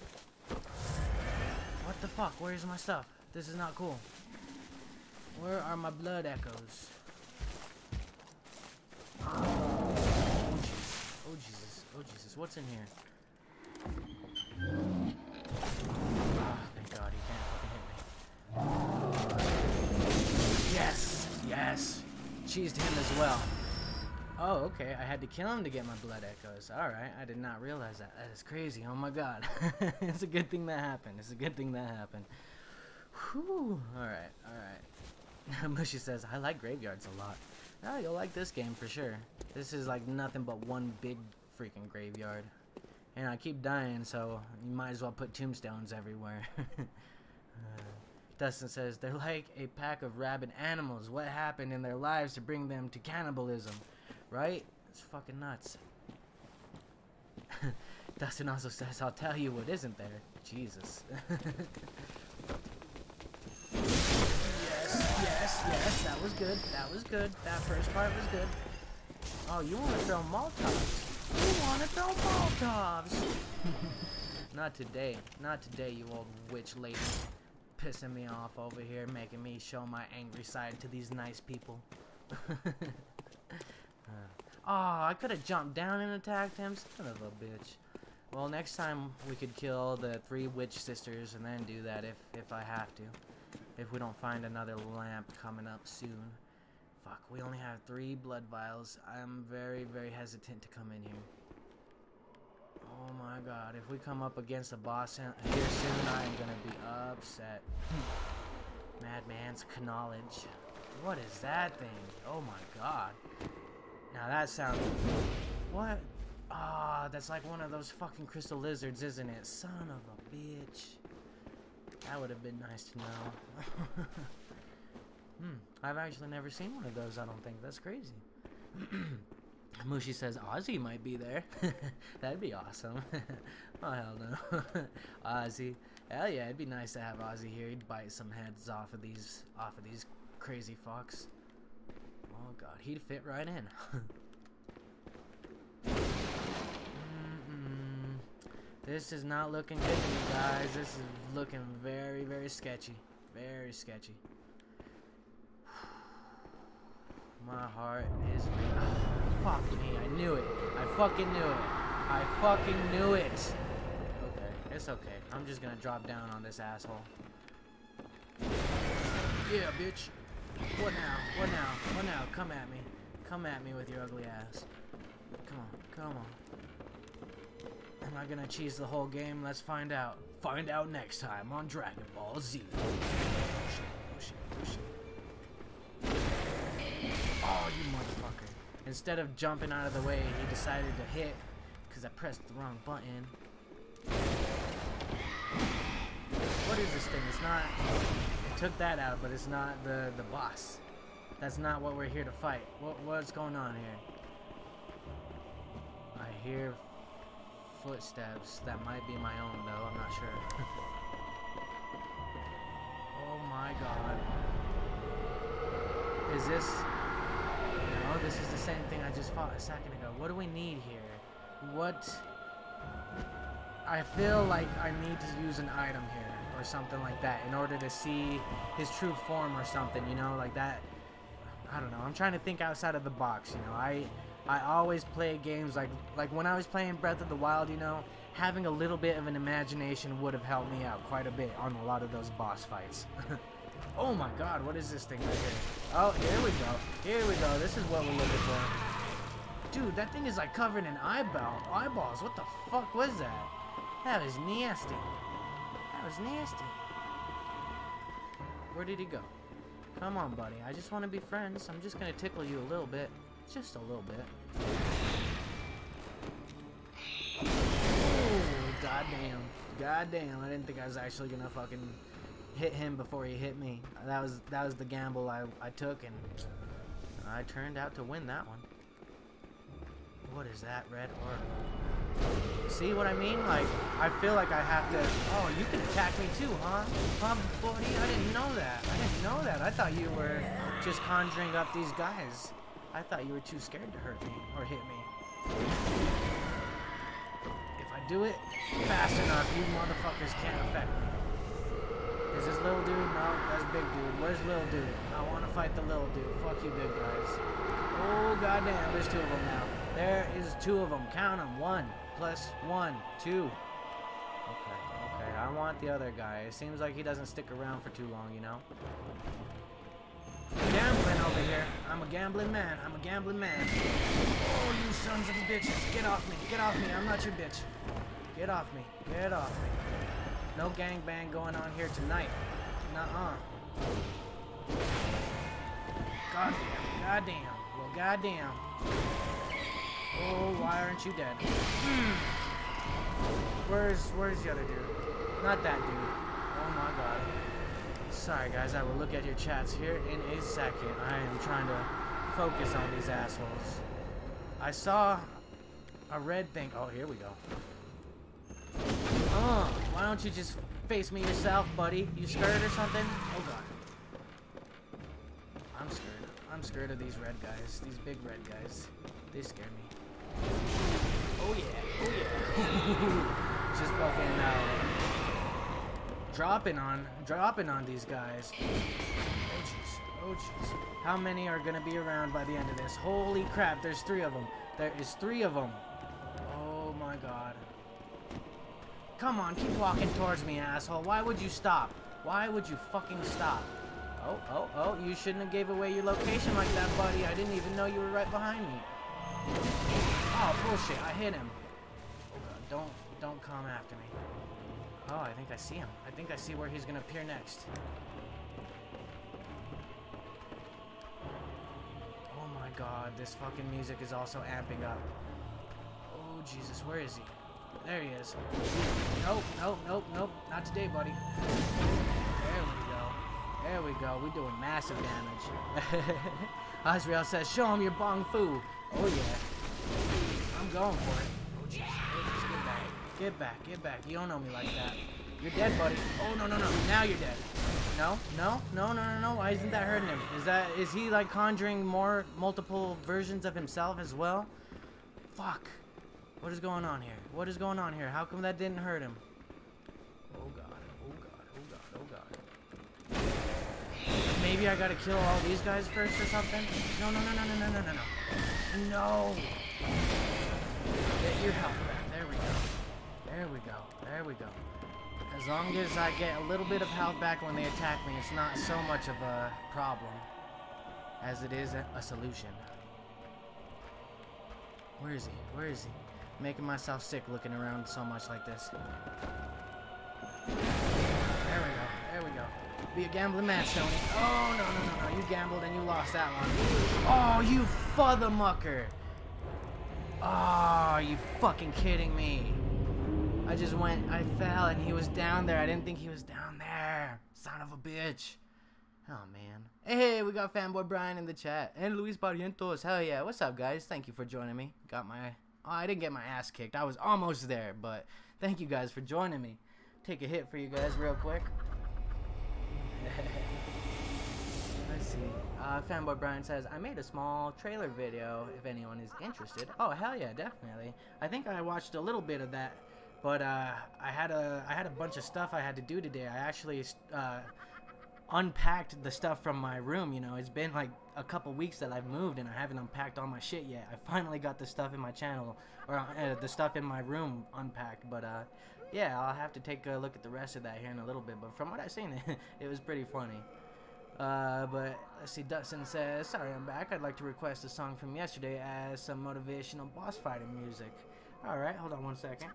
What the fuck? Where's my stuff? This is not cool. Where are my blood echoes? Oh, Jesus. Oh, Jesus. Oh, Jesus. What's in here? Oh, thank God he can't fucking hit me. Yes! Yes! Cheesed him as well. Oh, okay. I had to kill him to get my blood echoes. Alright. I did not realize that. That is crazy. Oh my God. It's a good thing that happened. It's a good thing that happened. Whew. Alright. Alright. Mushy says, I like graveyards a lot. Oh, you'll like this game for sure. This is like nothing but one big freaking graveyard. And I keep dying, so you might as well put tombstones everywhere. Dustin says, they're like a pack of rabid animals. What happened in their lives to bring them to cannibalism? Right? It's fucking nuts. Dustin also says, I'll tell you what isn't there. Jesus. Yes, that was good. That was good. That first part was good. Oh, you want to throw Molotovs? You want to throw Molotovs? Not today. Not today, you old witch lady. Pissing me off over here, making me show my angry side to these nice people. Oh, I could have jumped down and attacked him. Son of a bitch. Well, next time we could kill the 3 witch sisters and then do that if I have to. If we don't find another lamp coming up soon. Fuck, we only have 3 blood vials. I'm very, very hesitant to come in here. Oh my God, if we come up against a boss here soon, I am gonna be upset. Madman's knowledge. What is that thing? Oh my God. Now that sounds... What? Ah, that's like one of those fucking crystal lizards, isn't it? Son of a bitch. That would have been nice to know. I've actually never seen one of those, I don't think. That's crazy. Mushi says Ozzy might be there. That'd be awesome. Oh, hell no. Ozzy. Hell yeah, it'd be nice to have Ozzy here. He'd bite some heads off of these crazy fucks. Oh God, he'd fit right in. This is not looking good to me, guys. This is looking very, very sketchy. Very sketchy. My heart is... Oh, fuck me, I knew it. I fucking knew it. I fucking knew it. Okay, it's okay. I'm just gonna drop down on this asshole. Yeah, bitch. What now? What now? What now? Come at me. Come at me with your ugly ass. Come on. Come on. Am I gonna cheese the whole game? Let's find out. Find out next time on Dragon Ball Z. Oh shit, oh shit, oh shit. Oh, you motherfucker. Instead of jumping out of the way, he decided to hit because I pressed the wrong button. What is this thing? It's not... I took that out, but it's not the boss. That's not what we're here to fight. What's going on here? I hear footsteps. That might be my own, though. I'm not sure. Oh my God. Is this... No, this is the same thing I just fought a second ago. What do we need here? What... I feel like I need to use an item here, or something like that, in order to see his true form or something, you know, like that. I don't know. I'm trying to think outside of the box, you know. I always play games like when I was playing Breath of the Wild, you know, having a little bit of an imagination would have helped me out quite a bit on a lot of those boss fights. Oh my God, what is this thing right here? Oh, here we go. Here we go. This is what we're looking for. Dude, that thing is like covered in eyeballs. What the fuck was that? That was nasty. That was nasty. Where did he go? Come on, buddy. I just want to be friends. I'm just going to tickle you a little bit. Just a little bit. Oh, goddamn. Goddamn. I didn't think I was actually going to fucking hit him before he hit me. That was the gamble I took, and I turned out to win that one. What is that red orb? See what I mean? Like, I feel like I have to... Oh, you can attack me too, huh? Huh, buddy? I didn't know that. I didn't know that. I thought you were just conjuring up these guys. I thought you were too scared to hurt me or hit me. If I do it fast enough, you motherfuckers can't affect me. Is this little dude? No, that's big dude. Where's little dude? I want to fight the little dude. Fuck you, big guys. Oh, goddamn. There's 2 of them now. There is 2 of them. Count them. 1 plus 1, 2. Okay. I want the other guy. It seems like he doesn't stick around for too long, you know? Gambling over here. I'm a gambling man. I'm a gambling man. Oh, you sons of bitches. Get off me. Get off me. I'm not your bitch. Get off me. Get off me. No gangbang going on here tonight. Nuh-uh. Goddamn. Goddamn. Well, goddamn. Oh, why aren't you dead? Where's the other dude? Not that dude. Oh my god. Sorry guys, I will look at your chats here in a second. I am trying to focus on these assholes. I saw a red thing. Oh, here we go. Why don't you just face me yourself, buddy? You scared or something? Oh god. I'm scared. I'm scared of these red guys. These big red guys. They scare me. Oh yeah. Oh yeah. Just fucking dropping on these guys. Oh jeez. Oh jeez. How many are gonna be around by the end of this? Holy crap, there's 3 of them. There is 3 of them. Oh my god. Come on, keep walking towards me, asshole. Why would you stop? Why would you fucking stop? Oh, you shouldn't have gave away your location like that, buddy. I didn't even know you were right behind me. Oh, bullshit, I hit him. Oh god, don't come after me. Oh, I think I see him. I think I see where he's gonna appear next. Oh my god, this fucking music is also amping up. Oh Jesus, where is he? There he is. Nope. Not today, buddy. There we go. We're doing massive damage. Azrael says, show him your bong fu. Oh yeah. I'm going for it. Oh jeez. Get back. You don't know me like that. You're dead, buddy. Oh no. Now you're dead. No. Why isn't that hurting him? Is he like conjuring multiple versions of himself as well? Fuck. What is going on here? How come that didn't hurt him? Oh god. Maybe I gotta kill all these guys first or something? No. No. Get your health back. There we go. As long as I get a little bit of health back when they attack me, it's not so much of a problem as it is a solution. Where is he? Making myself sick looking around so much like this. There we go. Be a gambling man, Stoney. Oh, no. You gambled and you lost that one. Oh, you father mucker. Oh, you fucking kidding me. I fell and he was down there. I didn't think he was down there. Son of a bitch. Oh, man. Hey, we got Fanboy Brian in the chat. And Luis Barrientos. Hell yeah. What's up, guys? Thank you for joining me. I didn't get my ass kicked. I was almost there, but thank you guys for joining me. Take a hit for you guys real quick. Let's see. Fanboy Brian says, I made a small trailer video if anyone is interested. Oh, hell yeah, definitely. I think I watched a little bit of that, but I had a bunch of stuff I had to do today. I actually unpacked the stuff from my room. You know, it's been like a couple weeks that I've moved and I haven't unpacked all my shit yet. I finally got the stuff in my channel, or the stuff in my room unpacked, but yeah, I'll have to take a look at the rest of that here in a little bit, but from what I've seen, it was pretty funny. But let's see, Dustin says, sorry I'm back. I'd like to request a song from yesterday as some motivational boss fighting music. Alright, hold on one second.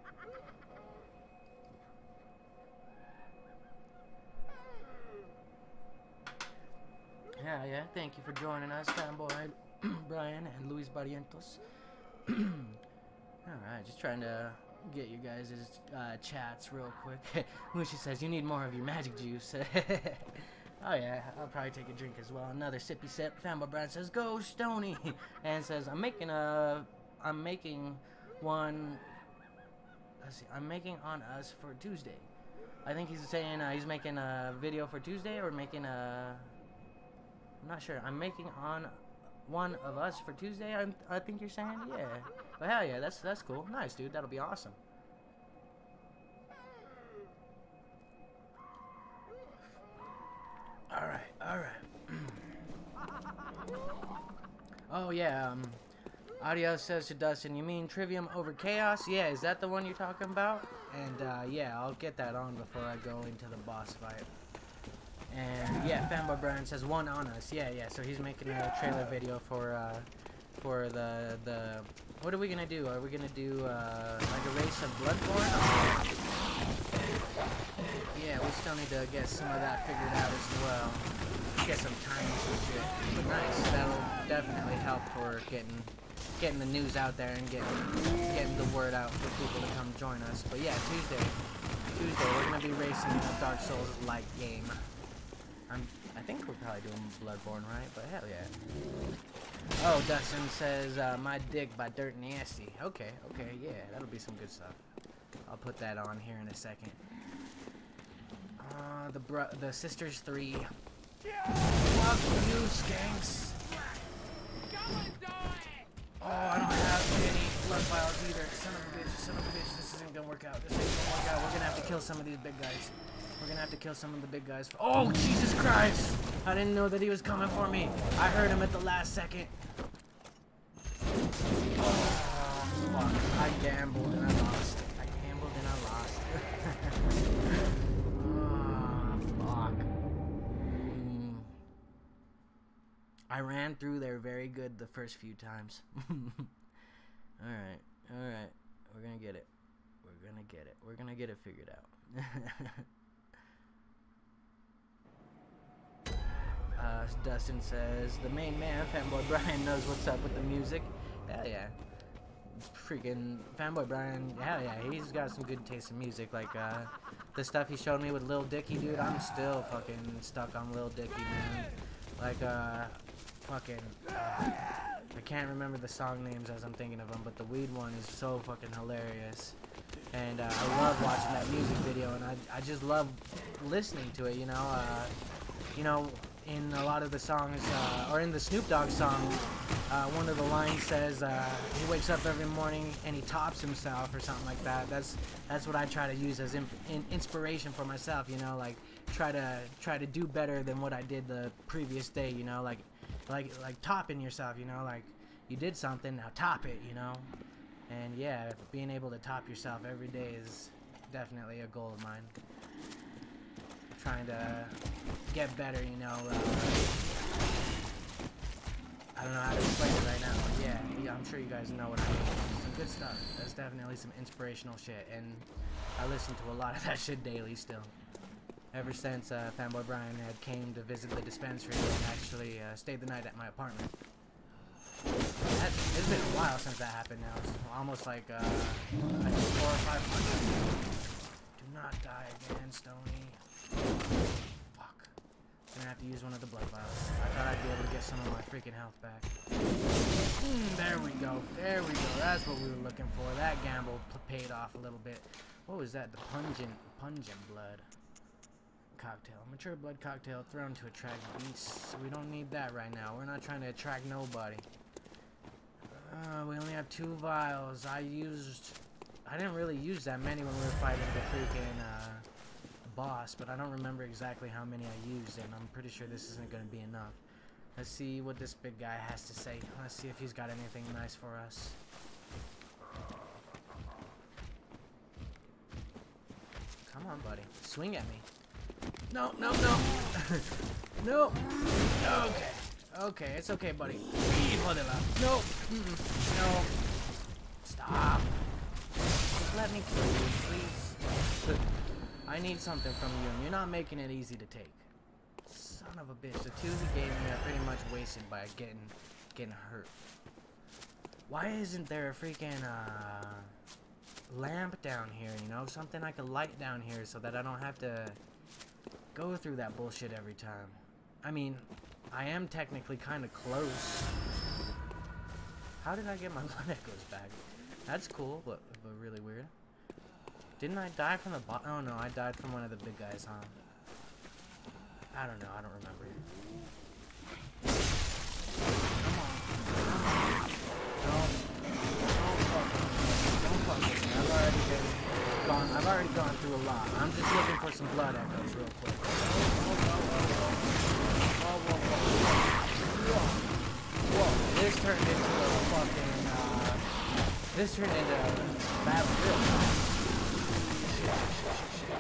Yeah, thank you for joining us, Fanboy Brian and Luis Barrientos. Alright, just trying to get you guys' chats real quick. Lucy says, you need more of your magic juice. Oh yeah, I'll probably take a drink as well. Another sippy sip. Fanboy Brian says, go Stony. And says, I'm making one let's see. I'm making on us for Tuesday. I think he's saying he's making a video for Tuesday or making a... I'm not sure. I'm making on one of us for Tuesday, I think you're saying? Yeah. But hell yeah, that's cool. Nice, dude. That'll be awesome. Alright. Oh, yeah, Audio says to Dustin, you mean Trivium over Chaos? Yeah, is that the one you're talking about? And, yeah, I'll get that on before I go into the boss fight. And, yeah, Fanboy Brian says one on us. Yeah, so he's making a trailer video for the... What are we gonna do? Are we gonna do, like a race of Bloodborne? Yeah, we still need to get some of that figured out as well. Get some timings and shit. But nice, that'll definitely help for getting the news out there and getting the word out for people to come join us. But yeah, Tuesday we're gonna be racing a Dark Souls-like game. I think we're probably doing Bloodborne, right? But hell yeah. Oh, Dustin says, My Dick by Dirt Nasty. Okay, yeah, that'll be some good stuff. I'll put that on here in a second. The Sisters 3. Fuck you, skanks. Oh, I don't have any blood vials either. Son of a bitch, this isn't gonna work out. We're gonna have to kill some of these big guys. We're gonna have to kill some of the big guys. Oh, Jesus Christ! I didn't know that he was coming for me. I heard him at the last second. Oh, fuck. I gambled and I lost. I ran through there very good the first few times. Alright. We're gonna get it. We're gonna get it figured out. Dustin says, the main man, Fanboy Brian, knows what's up with the music. Hell yeah. Freaking Fanboy Brian, hell yeah, he's got some good taste in music. Like, the stuff he showed me with Lil Dicky, dude, I'm still fucking stuck on Lil Dicky, man. Like, I can't remember the song names as I'm thinking of them, but the weed one is so fucking hilarious. And, I love watching that music video, and I just love listening to it, you know, in a lot of the songs, or in the Snoop Dogg song, one of the lines says, he wakes up every morning and he tops himself or something like that. That's what I try to use as inspiration for myself, you know, like, try to do better than what I did the previous day, you know, like topping yourself, you know, like, you did something, now top it, you know. And yeah, being able to top yourself every day is definitely a goal of mine. Trying to get better, you know. I don't know how to explain it right now, but yeah, I'm sure you guys know what I mean. Some good stuff. That's definitely some inspirational shit, and I listen to a lot of that shit daily still. Ever since Fanboy Brian had came to visit the dispensary and actually stayed the night at my apartment. It's been a while since that happened now. It's almost like, I think 4 or 5 months. Do not die again, Stony. Fuck. I'm gonna have to use one of the blood vials. I thought I'd be able to get some of my freaking health back. There we go. That's what we were looking for. That gamble paid off a little bit. What was that? The pungent blood cocktail. Mature blood cocktail thrown to attract beasts. We don't need that right now. We're not trying to attract nobody. We only have 2 vials. I didn't really use that many when we were fighting the freaking boss, but I don't remember exactly how many I used, and I'm pretty sure this isn't going to be enough. Let's see what this big guy has to say. Let's see if he's got anything nice for us. Come on, buddy. Swing at me. No. No. Okay, it's okay, buddy. No. No. Stop. Just let me kill you, please. I need something from you, and you're not making it easy to take. Son of a bitch. The 2 he gave me are pretty much wasted by getting hurt. Why isn't there a freaking lamp down here, you know? Something I could light down here so that I don't have to go through that bullshit every time. I mean, I am technically kind of close. How did I get my blood echoes back? That's cool, but really weird. Didn't I die from the bot? Oh no, I died from one of the big guys, huh? I don't know. I don't remember. Come on. Don't fuck with me. I've already gone through a lot. I'm just looking for some blood echoes real quick. Whoa. This turned into a fucking, this turned into a battlefield. Shit.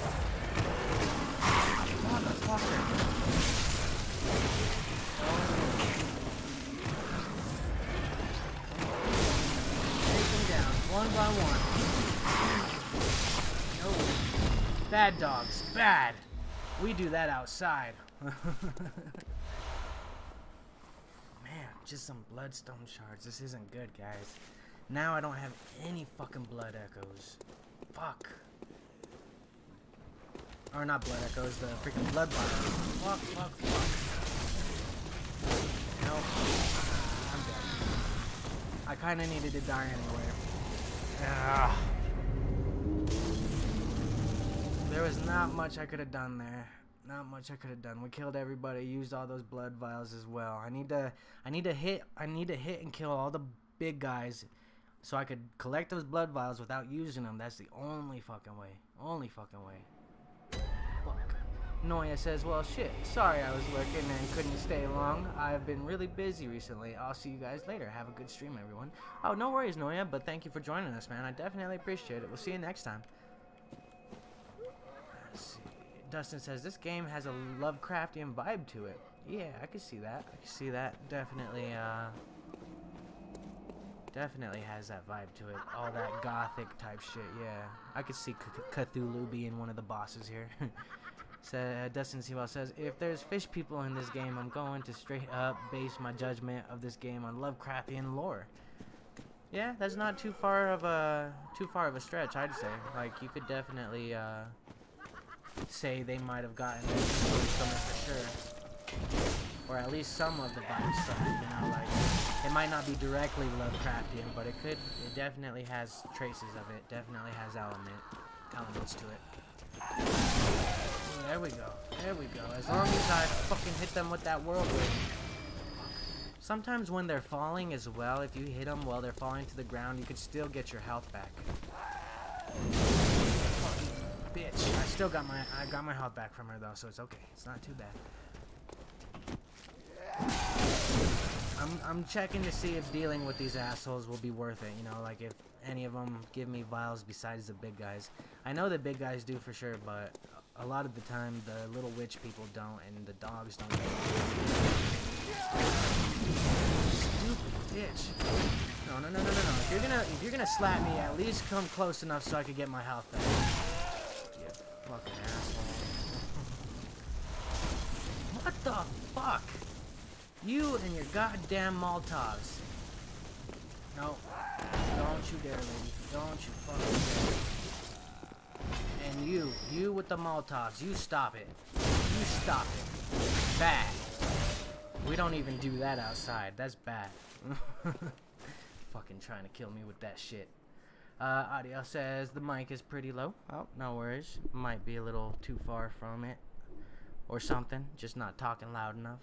Motherfucker. Take them down, one by one. No. Bad dogs, bad. We do that outside. Man, just some bloodstone shards. This isn't good, guys. Now I don't have any fucking blood echoes. Fuck. Or not blood echoes, the freaking blood vials. Fuck. Nope. I'm dead. I kinda needed to die anyway. Ugh. There was not much I could have done there. Not much I could have done. We killed everybody, used all those blood vials as well. I need to hit and kill all the big guys so I could collect those blood vials without using them. That's the only fucking way. Fuck. Noya says, well, shit. Sorry I was lurking and couldn't stay long. I've been really busy recently. I'll see you guys later. Have a good stream, everyone. Oh, no worries, Noya, but thank you for joining us, man. I definitely appreciate it. We'll see you next time. Let's see. Dustin says, this game has a Lovecraftian vibe to it. Yeah, I can see that. Definitely has that vibe to it. All that gothic type shit, yeah. I could see Cthulhu being one of the bosses here. So, Dustin Sewell says, if there's fish people in this game, I'm going to straight up base my judgment of this game on Lovecraftian lore. Yeah, that's not too far of a stretch, I'd say. Like, you could definitely say they might have gotten it from it for sure. Or at least some of the vibes from it, you know, like, it might not be directly Lovecraftian, but it definitely has traces of it, definitely has elements to it. There we go, as long as I fucking hit them with that whirlwind. Sometimes when they're falling as well, if you hit them while they're falling to the ground, you could still get your health back. Fucking bitch. I got my health back from her though, so it's okay. It's not too bad. I'm checking to see if dealing with these assholes will be worth it, you know, like if any of them give me vials besides the big guys. I know the big guys do for sure, but a lot of the time the little witch people don't, and the dogs don't. Stupid bitch. No. If you're gonna slap me, at least come close enough so I could get my health back. You fucking asshole. What the fuck? You and your goddamn Molotovs. No. Don't you dare, lady. Don't you fucking dare. And you with the Molotovs, you stop it. You stop it. Bad. We don't even do that outside. That's bad. Fucking trying to kill me with that shit. Audio says the mic is pretty low. Oh, no worries. Might be a little too far from it. Or something. Just not talking loud enough.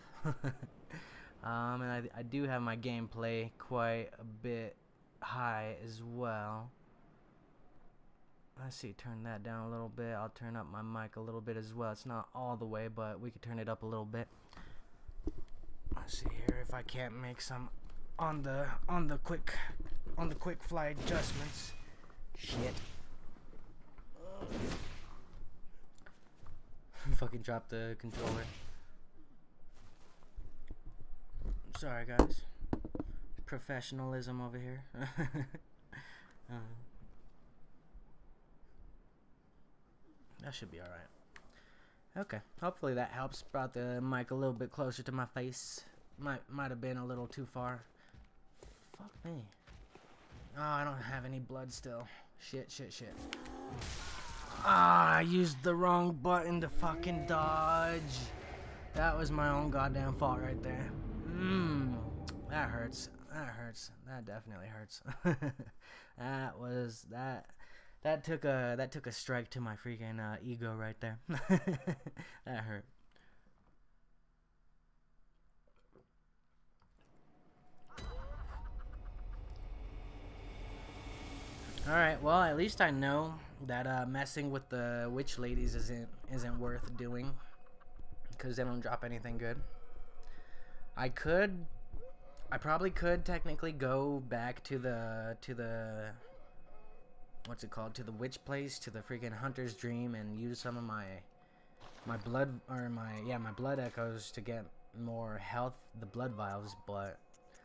And I do have my gameplay quite a bit high as well. Let's see, turn that down a little bit. I'll turn up my mic a little bit as well. It's not all the way, but we could turn it up a little bit. Let's see here if I can't make some on the quick fly adjustments. Shit. Fucking dropped the controller. Sorry guys. Professionalism over here. That should be alright. Okay, hopefully that helps. Brought the mic a little bit closer to my face. Might have been a little too far. Fuck me. Oh, I don't have any blood still. Shit. Ah, I used the wrong button to fucking dodge. That was my own goddamn fault right there. That hurts. That definitely hurts. That took a strike to my freaking ego right there. That hurt. All right. Well, at least I know that messing with the witch ladies isn't worth doing, because they don't drop anything good. I probably could technically go back to the what's it called, to the witch place, to the freaking hunter's dream, and use some of my blood, or my blood echoes to get more health, the blood vials, but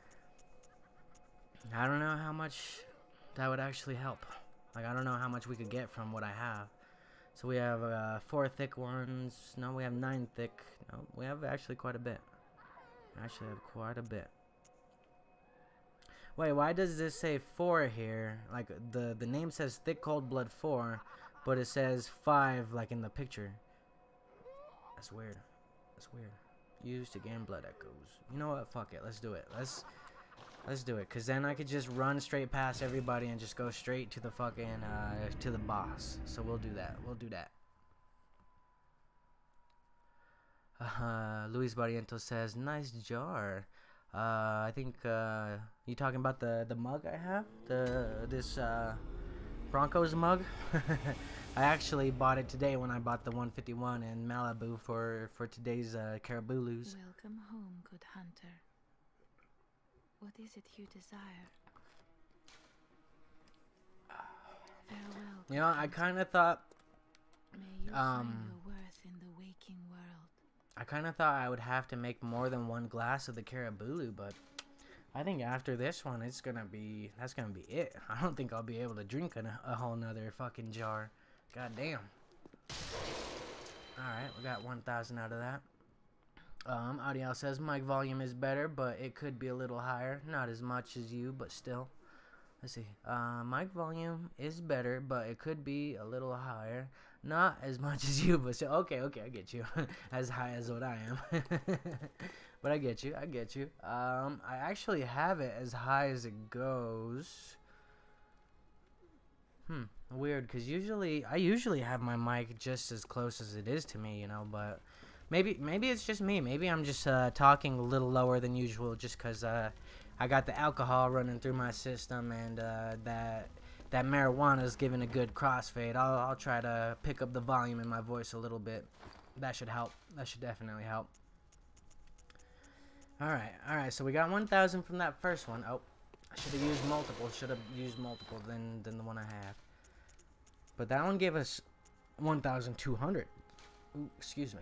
I don't know how much that would actually help. Like, I don't know how much we could get from what I have. So we have 4 thick ones. No, we have 9 thick. No, we have actually quite a bit. Actually have quite a bit. Wait, why does this say 4 here? Like, the name says thick cold blood 4, but it says 5 like in the picture. That's weird. That's weird. Used to gain blood echoes. You know what? Fuck it. Let's do it. Let's do it, cause then I could just run straight past everybody and just go straight to the fucking to the boss. So we'll do that. We'll do that. Luis Barrientos says, "Nice jar." I think you talking about the mug I have, this Broncos mug. I actually bought it today when I bought the 151 in Malibu for today's Caribouloos. Welcome home, good hunter. What is it you desire? Farewell. You know, I kind of thought, May you find your worth in the waking world. I kind of thought I would have to make more than 1 glass of the Caribou, but I think after this one, that's gonna be it. I don't think I'll be able to drink a whole nother fucking jar. God damn. Alright, we got 1,000 out of that. Audial says, mic volume is better, but it could be a little higher. Not as much as you, but still. Let's see. Mic volume is better, but it could be a little higher. Not as much as you, but still. Okay, I get you. As high as what I am. But I get you. I actually have it as high as it goes. Weird, because I usually have my mic just as close as it is to me, you know, but maybe it's just me. Maybe I'm just talking a little lower than usual just because I got the alcohol running through my system, and that marijuana is giving a good crossfade. I'll try to pick up the volume in my voice a little bit. That should help. That should definitely help. Alright, so we got 1,000 from that first one. Oh, I should have used multiple than the one I have. But that one gave us 1,200. Ooh, excuse me.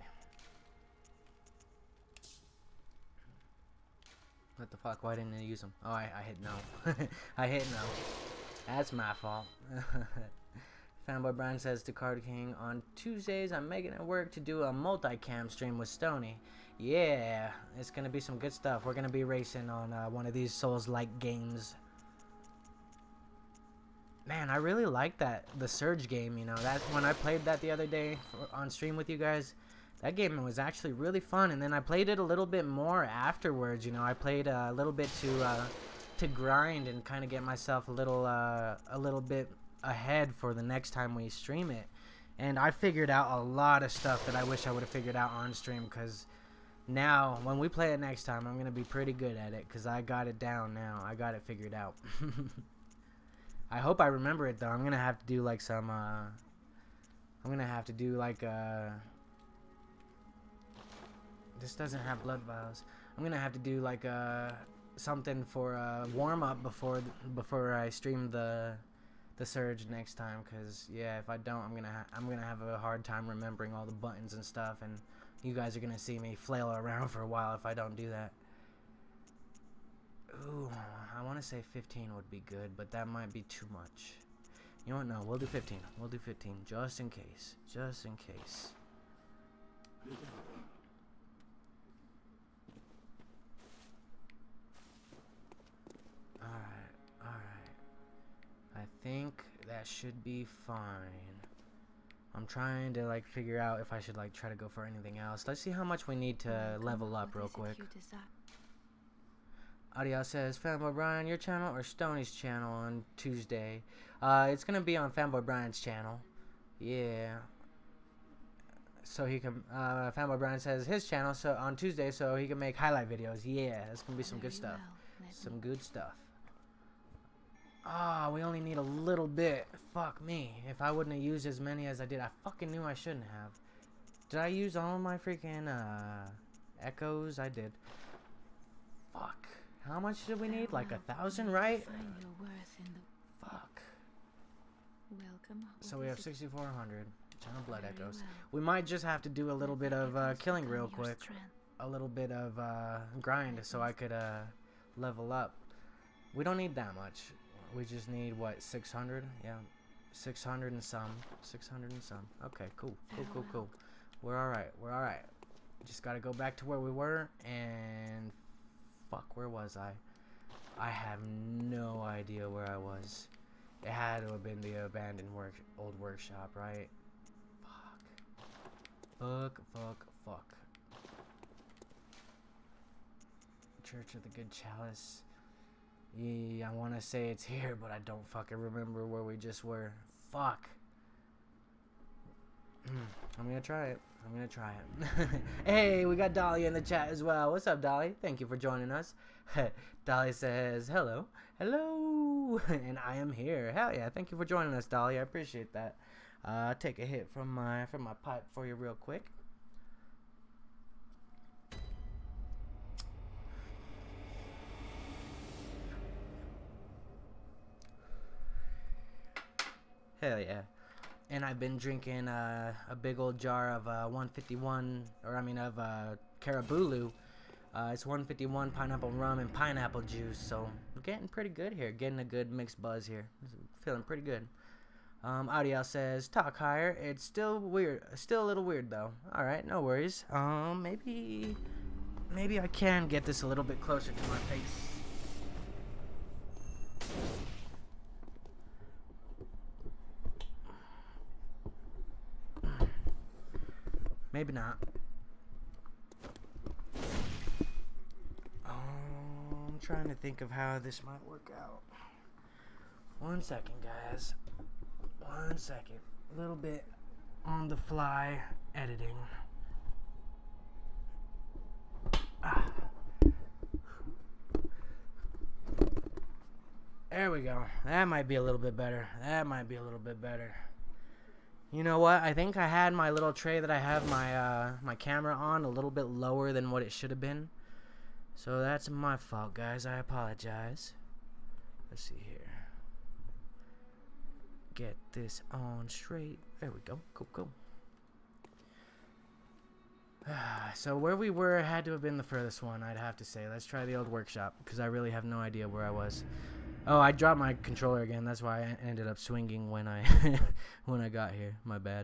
What the fuck? Why didn't I use them? Oh, I hit no. I hit no. That's my fault. Fanboy Brian says to Card King, on Tuesdays I'm making it work to do a multicam stream with Stony. Yeah, it's gonna be some good stuff. We're gonna be racing on one of these Souls-like games. Man, I really like the Surge game, you know. That when I played that the other day on stream with you guys, that game was actually really fun. And then I played it a little bit more afterwards, you know. I played a little bit to grind and kind of get myself a little bit ahead for the next time we stream it. And I figured out a lot of stuff that I wish I would have figured out on stream, because now when we play it next time, I'm gonna be pretty good at it, because I got it down now. I got it figured out. I hope I remember it though. I'm gonna have to do like some this doesn't have blood vials. I'm gonna have to do like something for a warm up before I stream the Surge next time, because yeah, if I don't, I'm gonna have a hard time remembering all the buttons and stuff, and you guys are gonna see me flail around for a while if I don't do that. Ooh, I want to say 15 would be good, but that might be too much. You know what? No, we'll do 15. We'll do 15, just in case. Just in case. Alright. I think that should be fine. I'm trying to like figure out if I should like try to go for anything else. Let's see how much we need to level up real quick. Adiel says, Fanboy Brian, your channel or Stoney's channel on Tuesday? It's gonna be on Fanboy Brian's channel. Yeah. So he can, Fanboy Brian says his channel so on Tuesday so he can make highlight videos. Yeah, that's gonna be some good stuff. Some good stuff. Ah, we only need a little bit. Fuck me. If I wouldn't have used as many as I did, I fucking knew I shouldn't have. Did I use all of my freaking, echoes? I did. Fuck. How much did we need? Like 1,000, right? Find your worth in the Fuck. welcome. So we have 6,400. Channel blood Very echoes. well. We might just have to do a little bit of Echoes killing become real your quick. strength. A little bit of grind so I could level up. We don't need that much. We just need what, 600? Yeah, 600 and some. 600 and some. Okay, cool. Cool. We're alright. Just gotta go back to where we were and fuck, where was I? I have no idea where I was. It had to have been the abandoned old workshop, right? Fuck. Church of the Good Chalice. Yeah, I want to say it's here, but I don't fucking remember where we just were. Fuck. I'm gonna try it. Hey, we got Dolly in the chat as well. What's up, Dolly? Thank you for joining us. Dolly says, hello. And I am here. Hell yeah, thank you for joining us, Dolly. I appreciate that. Take a hit from my pipe for you real quick. Hell yeah. And I've been drinking a big old jar of 151, of Carabulu. It's 151 pineapple rum and pineapple juice, so I'm getting pretty good here. Getting a good mixed buzz here. Feeling pretty good. Audiel says, talk higher. It's still weird. Still a little weird, though. Alright, no worries. Maybe I can get this a little bit closer to my face. Maybe not. I'm trying to think of how this might work out. 1 second, guys. 1 second. A little bit on the fly editing. There we go. That might be a little bit better. You know what? I think I had my little tray that I have my camera on a little bit lower than what it should have been. So that's my fault, guys. I apologize. Let's see here. Get this on straight. There we go. Cool. So where we were had to have been the furthest one, I'd have to say. Let's try the old workshop, because I really have no idea where I was. Oh, I dropped my controller again. That's why I ended up swinging when I when I got here. My bad.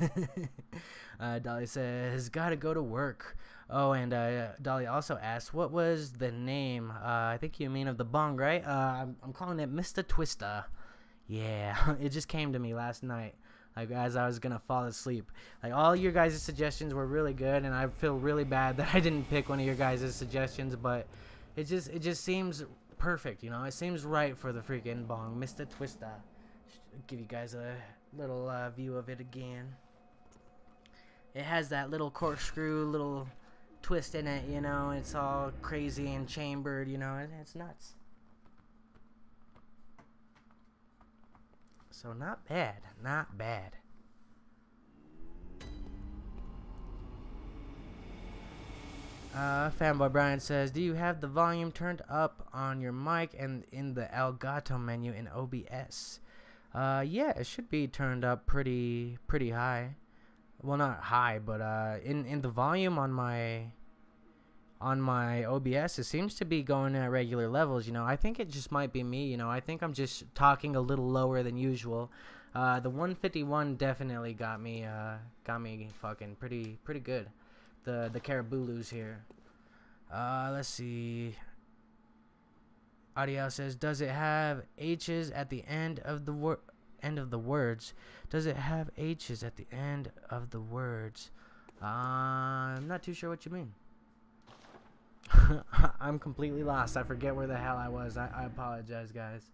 Dolly says, gotta go to work. Oh, and Dolly also asked, what was the name? I think you mean of the bong, right? I'm calling it Mr. Twister. Yeah, it just came to me last night, like as I was gonna fall asleep. Like all your guys' suggestions were really good, and I feel really bad that I didn't pick one of your guys' suggestions, but it just seems perfect, you know. It seems right for the freaking bong, Mr. Twister. Give you guys a little view of it again. It has that little corkscrew, little twist in it, you know. It's all crazy and chambered, you know. It's nuts. So not bad. Fanboy Brian says, do you have the volume turned up on your mic and in the Elgato menu in OBS? Yeah, it should be turned up pretty high. Well, not high, but in the volume on my OBS, it seems to be going at regular levels, you know. I think it just might be me, you know. I think I'm just talking a little lower than usual. The 151 definitely got me fucking pretty good. The Carabulus here. Let's see. Adiel says, does it have H's at the end of the words? Does it have H's at the end of the words? I'm not too sure what you mean. I'm completely lost. I forget where the hell I was. I apologize, guys.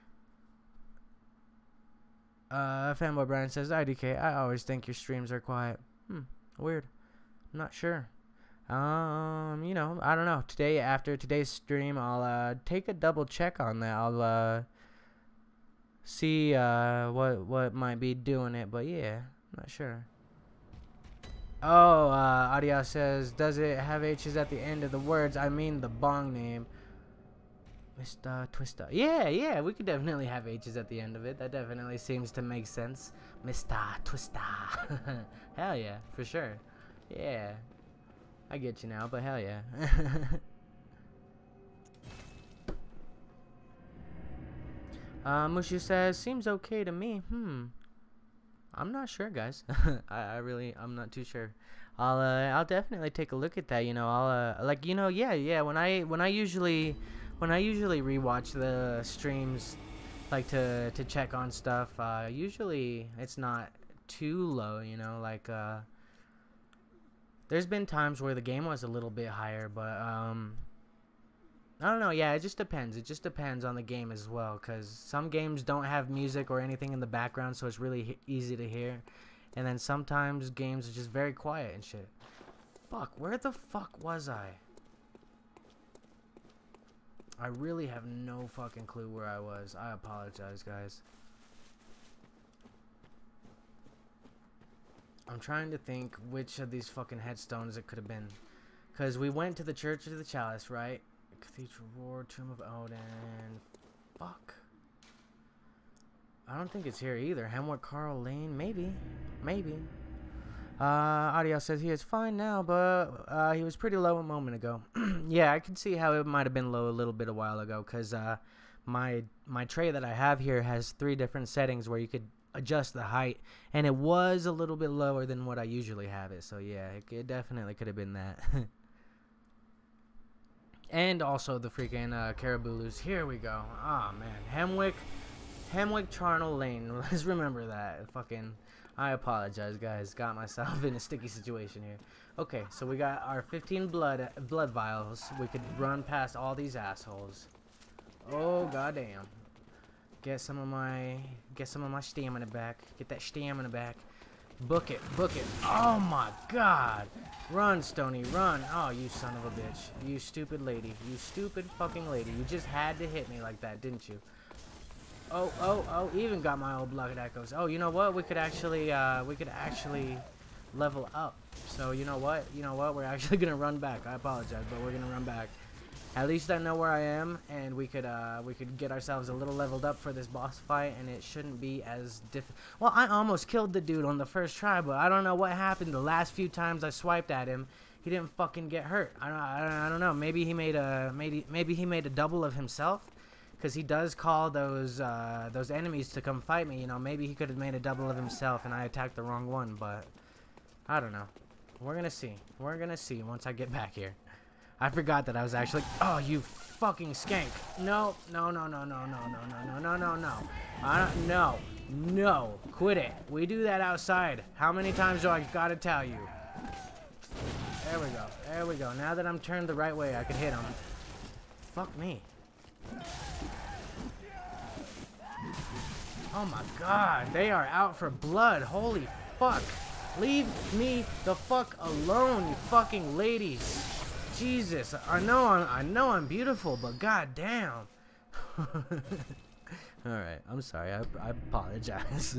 Fanboy Brian says, IDK, I always think your streams are quiet. Weird. I'm not sure. You know, I don't know. Today, after today's stream, I'll take a double check on that. I'll see what might be doing it, but yeah, I'm not sure. Oh, Audio says, does it have H's at the end of the words? I mean the bong name. Mr. Twister. Yeah, we could definitely have H's at the end of it. That definitely seems to make sense. Mr. Twister. Hell yeah, for sure. Yeah. I get you now, but hell yeah. Mushu says, seems okay to me. I'm not sure, guys. I'm not too sure. I'll definitely take a look at that. You know, I'll like, you know, yeah. When I usually rewatch the streams, like to check on stuff, usually it's not too low. You know, like there's been times where the game was a little bit higher, but I don't know. Yeah, it just depends. It just depends on the game as well, because some games don't have music or anything in the background, so it's really easy to hear. And then sometimes games are just very quiet and shit. Fuck, where the fuck was I? I really have no fucking clue where I was. I apologize, guys. I'm trying to think which of these fucking headstones it could have been. Because we went to the Church of the Chalice, right? Cathedral Roar, Tomb of Odin. Fuck. I don't think it's here either. Hemwick Carl Lane, maybe. Audio says he is fine now, but he was pretty low a moment ago. Yeah, I can see how it might have been low a little bit a while ago, because my tray that I have here has 3 different settings where you could adjust the height, and it was a little bit lower than what I usually have it. So yeah, it definitely could have been that. And also the freaking Caribouloos. Here we go. Oh man, Hemwick Charnel Lane. Let's remember that. Fucking, I apologize, guys. Got myself in a sticky situation here. Okay, so we got our 15 blood vials. We could run past all these assholes. Oh goddamn. Get some of my stamina back. Get that stamina back. Book it. Oh my god. Run, Stony, run. Oh, you son of a bitch. You stupid lady. You stupid fucking lady. You just had to hit me like that, didn't you? Oh, even got my old blood echoes. Oh, you know what? We could actually level up. So, you know what? We're actually going to run back. I apologize, but we're going to run back. At least I know where I am, and we could get ourselves a little leveled up for this boss fight, and it shouldn't be as difficult. Well, I almost killed the dude on the first try, but I don't know what happened. The last few times I swiped at him, he didn't fucking get hurt. I don't know. Maybe he made a double of himself, because he does call those enemies to come fight me. You know, maybe he could have made a double of himself, and I attacked the wrong one. But I don't know. We're gonna see. We're gonna see once I get back here. I forgot that I was actually. Oh, you fucking skank! No! No! Quit it! We do that outside. How many times do I gotta tell you? There we go. Now that I'm turned the right way, I can hit him. Fuck me. Oh my god, they are out for blood. Holy fuck. Leave me the fuck alone, you fucking ladies. Jesus, I know I'm beautiful, but goddamn. Alright, I'm sorry. I apologize.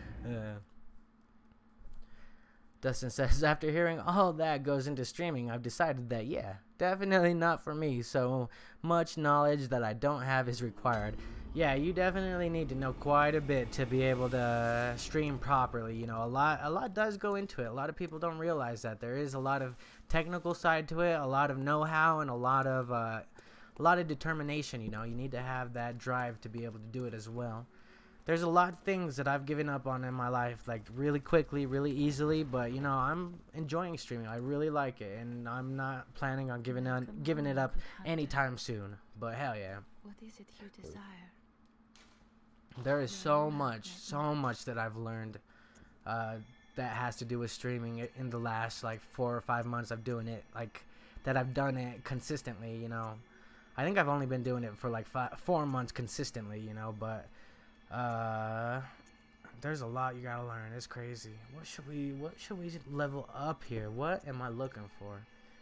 Dustin says, after hearing all that goes into streaming, I've decided that, yeah, definitely not for me. So much knowledge that I don't have is required. Yeah, you definitely need to know quite a bit to be able to stream properly. You know, a lot does go into it. A lot of people don't realize that there is a lot of technical side to it, a lot of know-how, and a lot of determination. You know, you need to have that drive to be able to do it as well. There's a lot of things that I've given up on in my life, like really quickly, really easily, but you know, I'm enjoying streaming. I really like it, and I'm not planning on giving it up anytime soon. But hell yeah. What is it you desire? There is so much that I've learned that has to do with streaming in the last like 4 or 5 months of doing it. Like, I've done it consistently, you know. I think I've only been doing it for like 4 months consistently, you know, but there's a lot you gotta learn. It's crazy. What should we level up here? What am I looking for?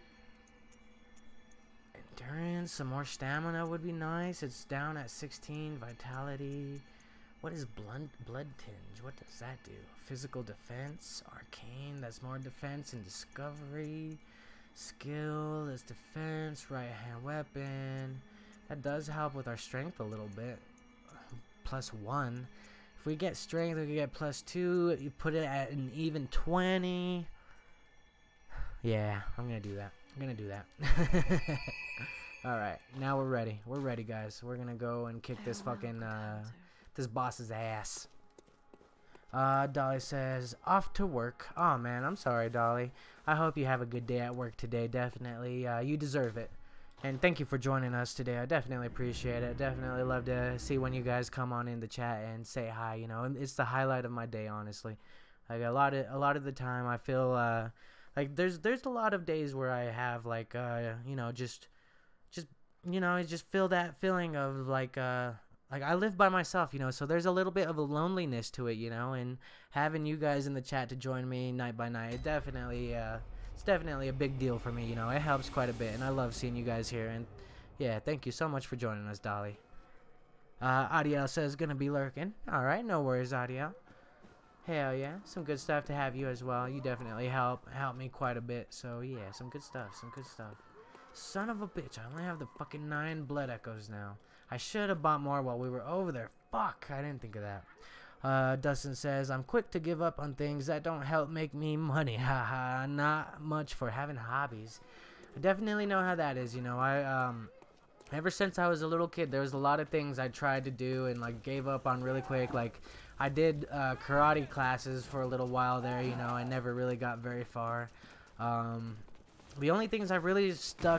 Endurance, some more stamina would be nice. It's down at 16. Vitality. What is blood tinge? What does that do? Physical defense, arcane. That's more defense and discovery. Skill is defense, right hand weapon. That does help with our strength a little bit. +1. If we get strength, we can get +2. You put it at an even 20. Yeah, I'm gonna do that. Alright, now we're ready. We're ready, guys. We're gonna go and kick this fucking this boss's ass. Dolly says, off to work. Oh man, I'm sorry, Dolly. I hope you have a good day at work today. Definitely, you deserve it. And thank you for joining us today. I definitely appreciate it. Definitely love to see when you guys come on in the chat and say hi. You know, it's the highlight of my day, honestly. Like a lot of the time, I feel like there's a lot of days where I have like you know, just you know, I just feel that feeling of like I live by myself, you know, so there's a little bit of a loneliness to it, you know, and having you guys in the chat to join me night by night, it's definitely a big deal for me, you know. It helps quite a bit, and I love seeing you guys here, and yeah, thank you so much for joining us, Dolly. Adiel says gonna be lurking. Alright, no worries, Adiel. Hell yeah, some good stuff to have you as well. You definitely help me quite a bit, so yeah, some good stuff. Son of a bitch, I only have the fucking 9 blood echoes now. I should have bought more while we were over there. Fuck, I didn't think of that. Dustin says, I'm quick to give up on things that don't help make me money. Haha, not much for having hobbies. I definitely know how that is, you know. Ever since I was a little kid, there was a lot of things I tried to do and like gave up on really quick. Like I did karate classes for a little while there, you know. I never really got very far. The only things I really stuck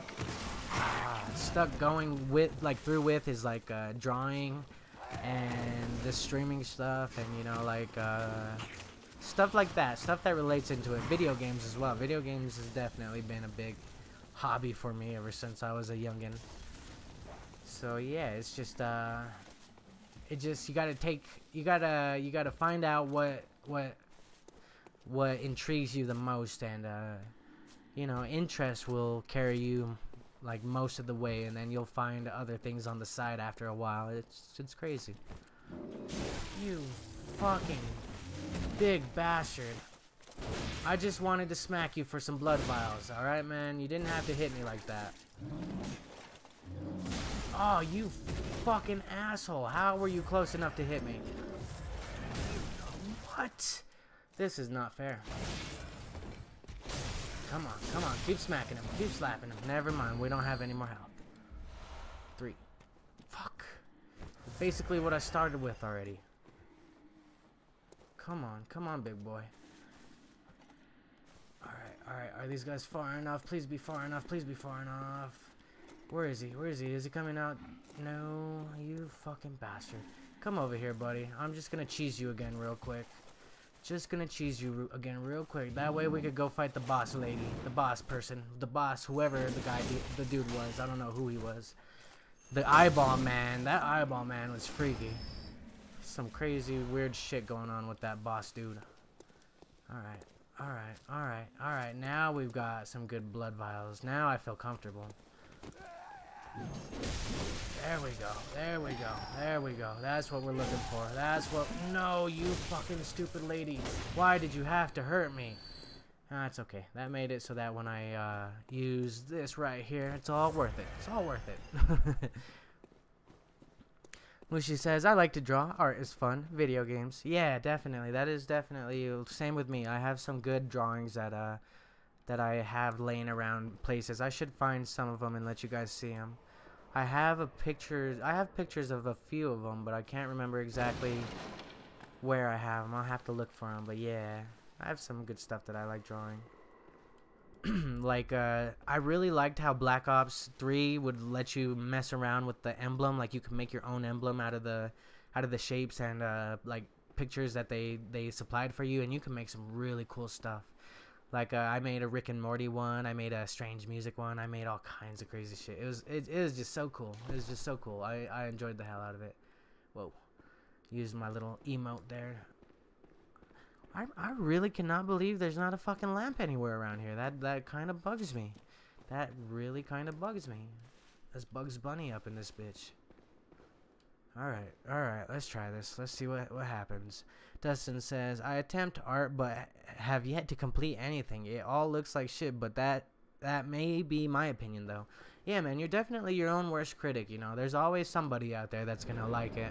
going with, like through with, is like drawing and the streaming stuff, and you know, like stuff like that, stuff that relates into it. Video games as well. Video games has definitely been a big hobby for me ever since I was a youngin. So yeah, it's just you gotta find out what intrigues you the most, and you know, interest will carry you like most of the way, and then you'll find other things on the side after a while. It's crazy. You fucking big bastard. I just wanted to smack you for some blood vials, alright, man? You didn't have to hit me like that. Oh, you fucking asshole. How were you close enough to hit me? What? This is not fair. Come on, keep smacking him, keep slapping him. Never mind, we don't have any more health. 3. Fuck. Basically what I started with already. Come on, big boy. Alright, are these guys far enough? Please be far enough, Where is he? Is he coming out? No, you fucking bastard. Come over here, buddy. I'm just gonna cheese you again real quick. Real quick. That way we could go fight the boss lady, the boss person, the boss, whoever the dude was. I don't know who he was. The eyeball man. That eyeball man was freaky. Some crazy weird shit going on with that boss dude. Alright. Now we've got some good blood vials. Now I feel comfortable. There we go. That's what we're looking for. No, you fucking stupid lady. Why did you have to hurt me? That's okay. That made it so that when I use this right here, it's all worth it. Lucy says, I like to draw. Art is fun. Video games. Yeah, definitely. That is definitely same with me. I have some good drawings that I have laying around places. I should find some of them and let you guys see them. I have pictures of a few of them, but I can't remember exactly where I have them. I'll have to look for them, but yeah, I have some good stuff that I like drawing. Like, I really liked how Black Ops 3 would let you mess around with the emblem. Like, you can make your own emblem out of the shapes and like pictures that they supplied for you, and you can make some really cool stuff. Like I made a Rick and Morty one. I made a Strange Music one. I made all kinds of crazy shit. It was just so cool. It was just so cool. I enjoyed the hell out of it. Whoa. Used my little emote there. I really cannot believe there's not a fucking lamp anywhere around here. That kind of bugs me. That really kind of bugs me. There's Bugs Bunny up in this bitch. Alright, let's try this. Let's see what happens. Dustin says, I attempt art but have yet to complete anything. It all looks like shit, but that may be my opinion though. Yeah, man, you're definitely your own worst critic, you know. There's always somebody out there that's gonna like it.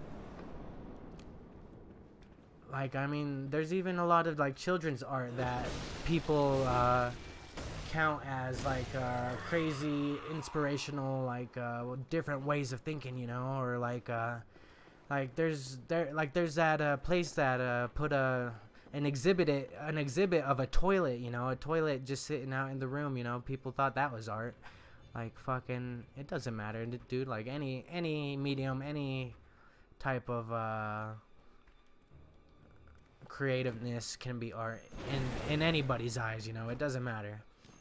Like, I mean, there's even a lot of, like, children's art that people, count as, like, crazy, inspirational, like, different ways of thinking, you know, or, like, there's that, place that, put an exhibit of a toilet, you know, a toilet just sitting out in the room, you know, people thought that was art. Like, fucking, it doesn't matter, dude, like, any medium, any type of, creativeness can be art in anybody's eyes, you know. It doesn't matter.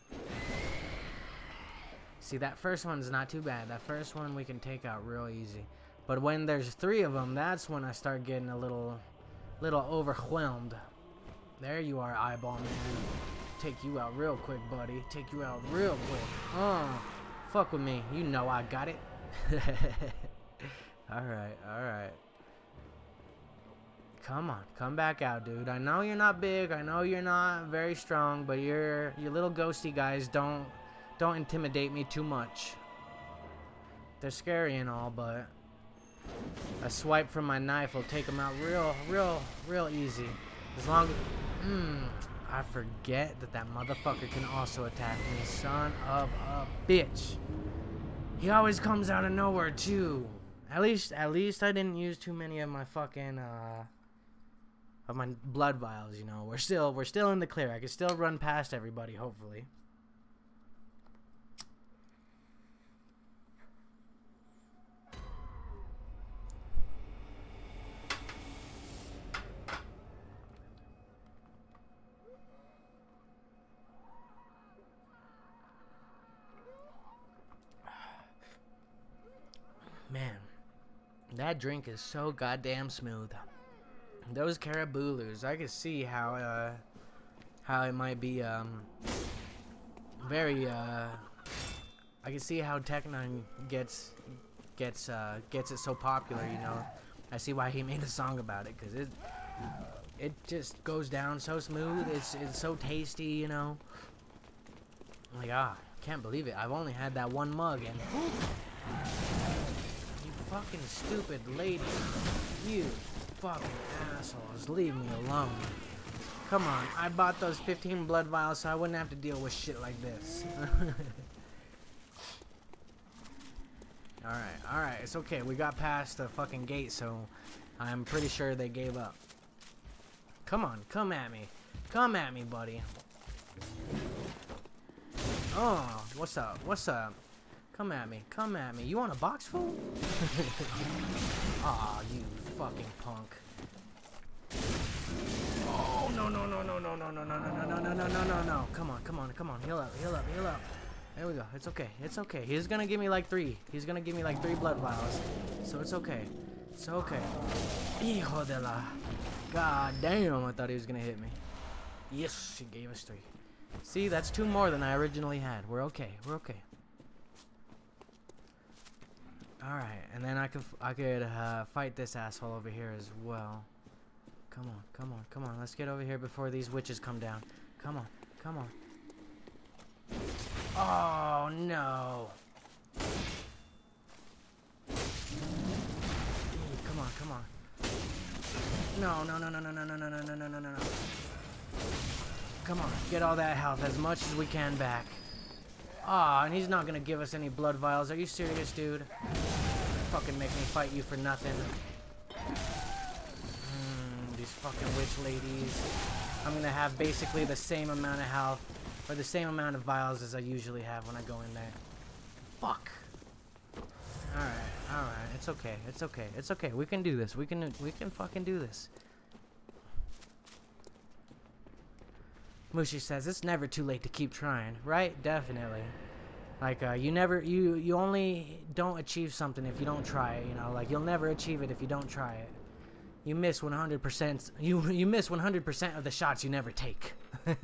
See, that first one's not too bad. That first one we can take out real easy. But when there's 3 of them, that's when I start getting a little overwhelmed. There you are, eyeball man. Take you out real quick, buddy. Take you out real quick. Fuck with me. You know I got it. Alright. Come on, come back out, dude. I know you're not big. I know you're not very strong, but your little ghosty guys don't intimidate me too much. They're scary and all, but a swipe from my knife will take them out real easy. As long as I forget that motherfucker can also attack me, son of a bitch. He always comes out of nowhere too. At least I didn't use too many of my fucking of my blood vials, you know. We're still in the clear. I can still run past everybody, hopefully. Man, that drink is so goddamn smooth. Those Cariboulos, I can see how it might be very I can see how Tech9 gets it so popular, you know. I see why he made a song about it, cuz it just goes down so smooth. It's so tasty, you know. Like, can't believe it. I've only had that one mug and you fucking stupid lady. You fucking assholes, leave me alone. Come on, I bought those 15 blood vials so I wouldn't have to deal with shit like this. Alright, it's okay. We got past the fucking gate, so I'm pretty sure they gave up. Come on, come at me. Come at me, buddy. Oh, what's up? What's up? Come at me. Come at me. You want a box full? Aw, you fucking punk. Oh, no. Come on. Heal up. There we go. It's okay. He's gonna give me like 3. He's gonna give me like 3 blood vials. So it's okay. Hijo de la... God damn, I thought he was gonna hit me. Yes, he gave us 3. See, that's 2 more than I originally had. We're okay. Alright, and then I could fight this asshole over here as well. Come on. Let's get over here before these witches come down. Come on. Oh, no. Come on. No. Come on, get all that health, as much as we can back. And he's not gonna give us any blood vials. Are you serious, dude? Fucking make me fight you for nothing. These fucking witch ladies. I'm gonna have basically the same amount of health, or the same amount of vials as I usually have when I go in there. Fuck. Alright. It's okay. We can do this. We can fucking do this. Mushi says, it's never too late to keep trying, right? Definitely. Like, you only don't achieve something if you don't try it, you know? Like, you'll never achieve it if you don't try it. You miss 100%, you miss 100% of the shots you never take. Come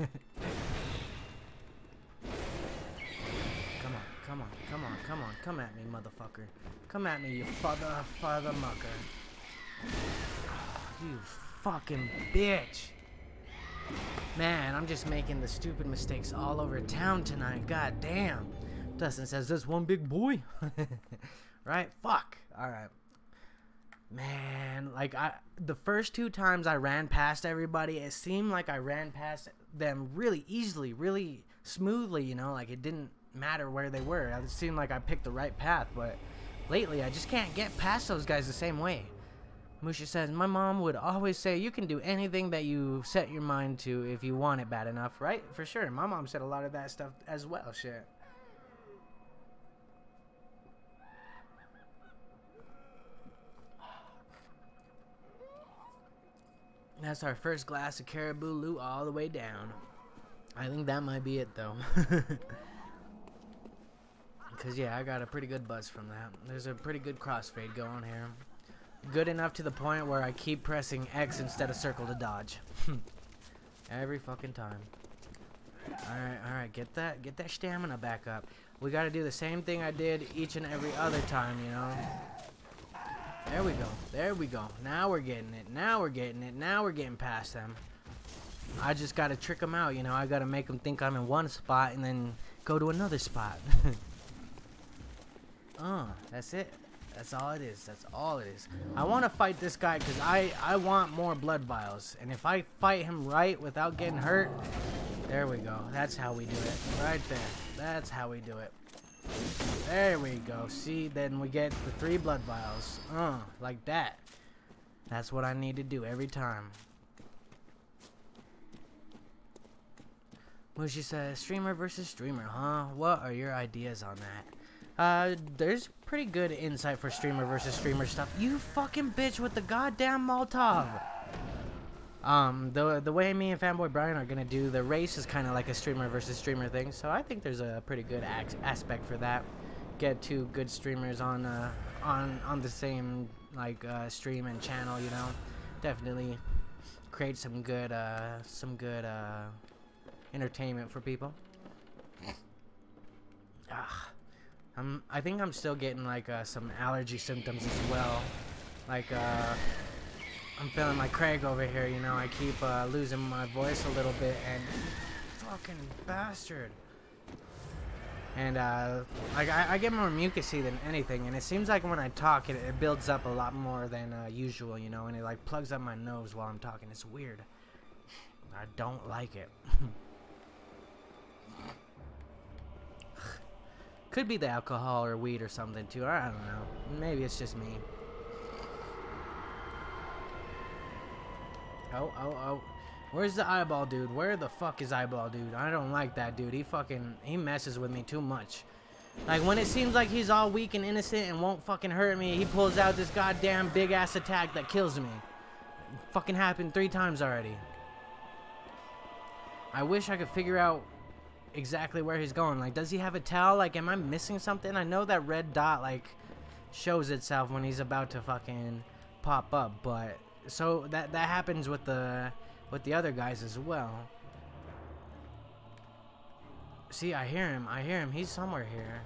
on, come at me, motherfucker. Come at me, you father mucker. Oh, you fucking bitch. Man, I'm just making the stupid mistakes all over town tonight. God damn. Dustin says, this one big boy. Right? Fuck. Alright. Man, like, the first 2 times I ran past everybody, it seemed like I ran past them really easily, really smoothly, you know? Like, it didn't matter where they were. It seemed like I picked the right path, but lately I just can't get past those guys the same way. Musha says, my mom would always say you can do anything that you set your mind to if you want it bad enough, right? For sure. My mom said a lot of that stuff as well, shit. That's our first glass of Caribou Loot all the way down. I think that might be it, though. Because, yeah, I got a pretty good buzz from that. There's a pretty good crossfade going here. Good enough to the point where I keep pressing X instead of circle to dodge. Every fucking time. Alright, get that stamina back up. We gotta do the same thing I did each and every other time, you know? There we go. Now we're getting it. Now we're getting past them. I just gotta trick them out, you know? I gotta make them think I'm in one spot and then go to another spot. That's it. That's all it is. That's all it is. I want to fight this guy because I want more blood vials. And if I fight him right without getting hurt, there we go. That's how we do it. Right there. That's how we do it. There we go. See, then we get the 3 blood vials. Like that. That's what I need to do every time. Mushi says, streamer versus streamer, huh? What are your ideas on that? There's pretty good insight for streamer versus streamer stuff. You fucking bitch with the goddamn Molotov. The way me and Fanboy Brian are gonna do the race is kind of like a streamer versus streamer thing, so I think there's a pretty good aspect for that. Get 2 good streamers on the same like stream and channel, you know. Definitely create some good entertainment for people. I think I'm still getting like some allergy symptoms as well. Like I'm feeling like Craig over here, you know. I keep losing my voice a little bit, and fucking bastard. And like I get more mucusy than anything, and it seems like when I talk, it builds up a lot more than usual, you know, and it like plugs up my nose while I'm talking. It's weird. I don't like it. Could be the alcohol or weed or something too. I don't know. Maybe it's just me. Oh. Where's the eyeball dude? Where the fuck is eyeball dude? I don't like that dude. He messes with me too much. Like when it seems like he's all weak and innocent and won't fucking hurt me, he pulls out this goddamn big ass attack that kills me. It fucking happened 3 times already. I wish I could figure out exactly where he's going. Like, does he have a towel? Like, am I missing something? I know that red dot like shows itself when he's about to fucking pop up, but so that happens with the other guys as well. See, I hear him. He's somewhere here.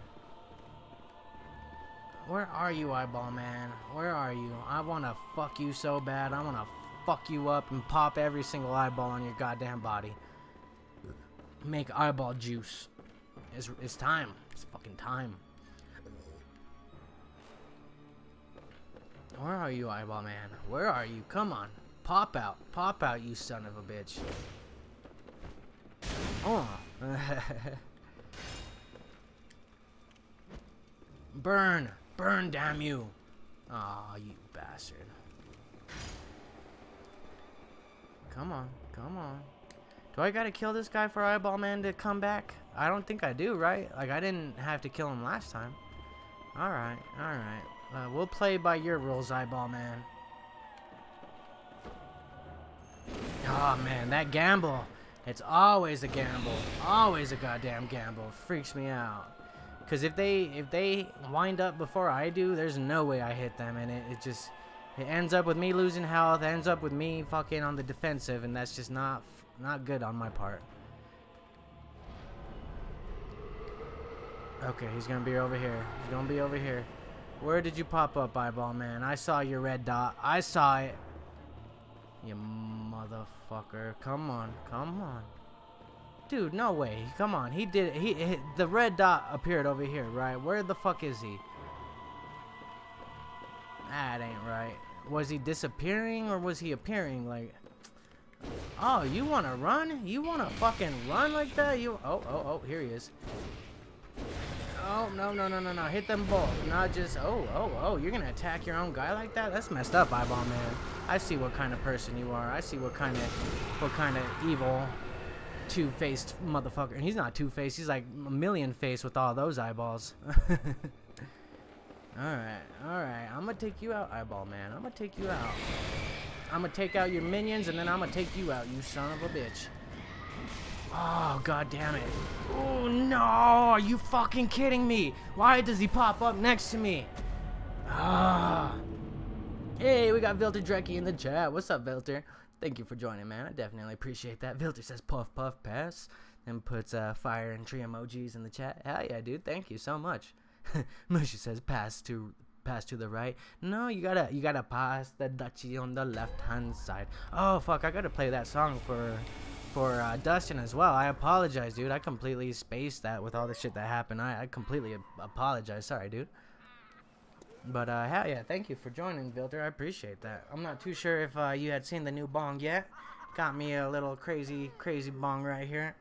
Where are you, eyeball man? Where are you? I want to fuck you so bad. I want to fuck you up and pop every single eyeball on your goddamn body. Make eyeball juice. It's time. It's fucking time. Where are you, eyeball man? Where are you? Come on. Pop out. Pop out, you son of a bitch. Oh. Burn. Burn, damn you. Aw, you bastard. Come on. Come on. Do I gotta kill this guy for eyeball man to come back? I don't think I do, right? Like, I didn't have to kill him last time. Alright, alright. We'll play by your rules, eyeball man. Oh, man, that gamble. It's always a gamble. Always a goddamn gamble. Freaks me out. Because if they wind up before I do, there's no way I hit them, and it ends up with me losing health, ends up with me fucking on the defensive, and that's just not good on my part. Okay, he's gonna be over here. He's gonna be over here. Where did you pop up, Eyeball Man? I saw your red dot. I saw it. You motherfucker. Come on. Come on. Dude, no way. Come on. He did it. The red dot appeared over here, right? Where the fuck is he? That ain't right. Was he disappearing or was he appearing? Like, oh, you wanna run? You wanna fucking run like that? Oh, here he is. Oh, no. Hit them both. Not just, oh, you're gonna attack your own guy like that? That's messed up, Eyeball Man. I see what kind of person you are. I see what kind of evil, two-faced motherfucker. And he's not two-faced. He's like a million-faced with all those eyeballs. Alright. I'm gonna take you out, Eyeball Man. I'm gonna take you out. I'm gonna take out your minions, and then I'm gonna take you out, you son of a bitch. Oh, god damn it. Oh, no. Are you fucking kidding me? Why does he pop up next to me? Ah. Hey, we got Vilter Drekkie in the chat. What's up, Vilter? Thank you for joining, man. I definitely appreciate that. Vilter says puff, puff, pass. Then puts fire and tree emojis in the chat. Hell yeah, dude. Thank you so much. Mushy says pass to the right. No, you gotta pass the Dutchie on the left hand side. Oh fuck, I gotta play that song for Dustin as well. I apologize, dude. I completely spaced that with all the shit that happened. I completely apologize. Sorry, dude. But hell yeah, thank you for joining, Vilter. I appreciate that. I'm not too sure if you had seen the new bong yet. Got me a little crazy bong right here.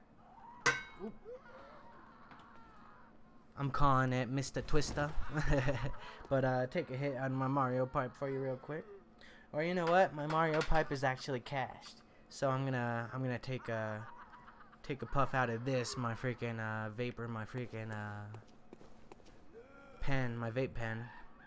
I'm calling it Mr. Twister. But take a hit on my Mario pipe for you real quick. Or you know what? My Mario pipe is actually cashed. So I'm gonna take a puff out of this, my freaking vapor, my freaking pen, my vape pen.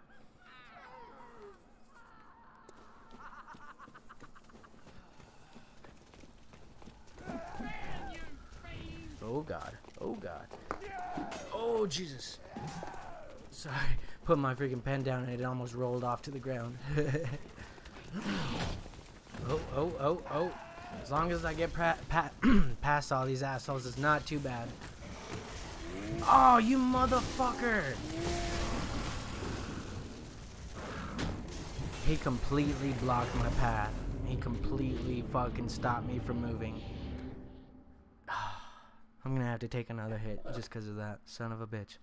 Oh god. Oh god. Oh Jesus. Sorry. Put my freaking pen down and it almost rolled off to the ground. Oh. As long as I get past all these assholes, it's not too bad. Oh, you motherfucker! He completely blocked my path. He completely fucking stopped me from moving. I'm gonna have to take another hit just because of that. Son of a bitch.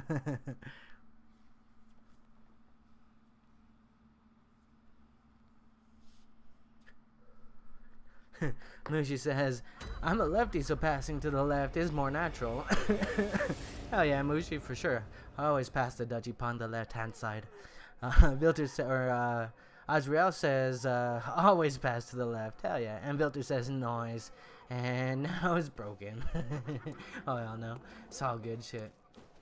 Mushy says, I'm a lefty, so passing to the left is more natural. Hell yeah, Mushy, for sure. I always pass the Dutchie on the left-hand side. Vilter Azrael says, always pass to the left. Hell yeah. And Vilter says, noise. And now it's broken. Oh, hell no. It's all good shit.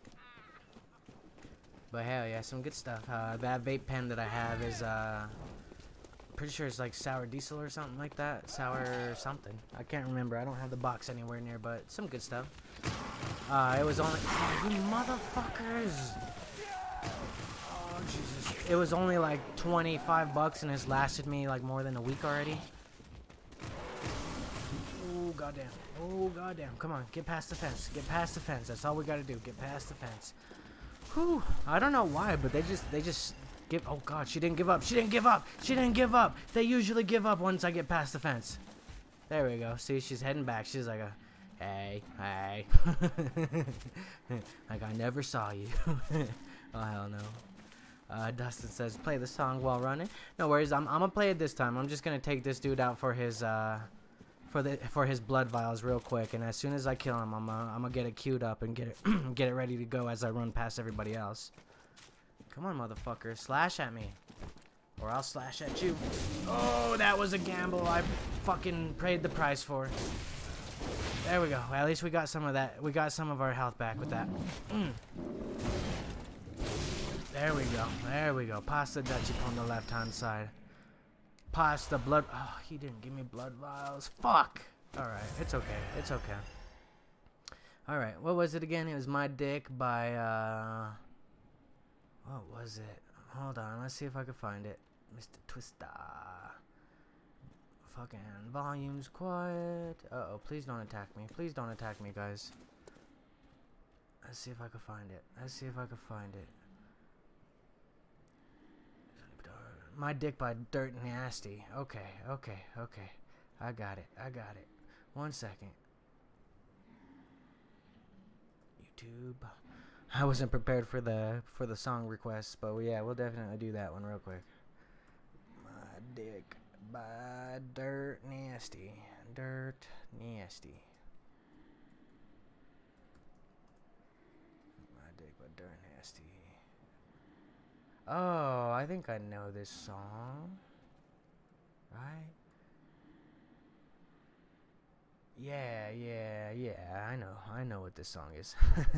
But hell yeah, some good stuff. That vape pen that I have is, pretty sure it's like sour diesel or something like that. Sour something. I can't remember. I don't have the box anywhere near, but some good stuff. It was only... Oh, you motherfuckers! Oh, Jesus. It was only like 25 bucks and it's lasted me like more than a week already. Oh, goddamn. Oh, goddamn. Come on. Get past the fence. Get past the fence. That's all we gotta do. Get past the fence. Whew. I don't know why, but they just... Oh god, she didn't give up. She didn't give up. She didn't give up. They usually give up once I get past the fence. There we go. See, she's heading back. She's like hey. Like I never saw you. Oh hell no. Dustin says play the song while running. No worries. I'm gonna play it this time. I'm just gonna take this dude out for his for his blood vials real quick, and as soon as I kill him, I'm gonna get it queued up and get it ready to go as I run past everybody else. Come on, motherfucker. Slash at me. Or I'll slash at you. Oh, that was a gamble I fucking paid the price for. There we go. Well, at least we got some of that. We got some of our health back with that. There we go. There we go. Pass the Dutchie on the left-hand side. Pass the blood... Oh, he didn't give me blood vials. Fuck. Alright, it's okay. It's okay. Alright, what was it again? It was My Dick by, what was it? Hold on, let's see if I can find it. Mr. Twister. Fucking volume's quiet. Uh-oh, please don't attack me. Please don't attack me, guys. Let's see if I can find it. Let's see if I can find it. My Dick by Dirt Nasty. Okay, okay, okay. I got it. I got it. 1 second. YouTube. I wasn't prepared for the song requests, but yeah, we'll definitely do that one real quick. My Dick by Dirt Nasty. Dirt Nasty. My Dick by Dirt Nasty. Oh, I think I know this song. Right? Yeah, I know what this song is.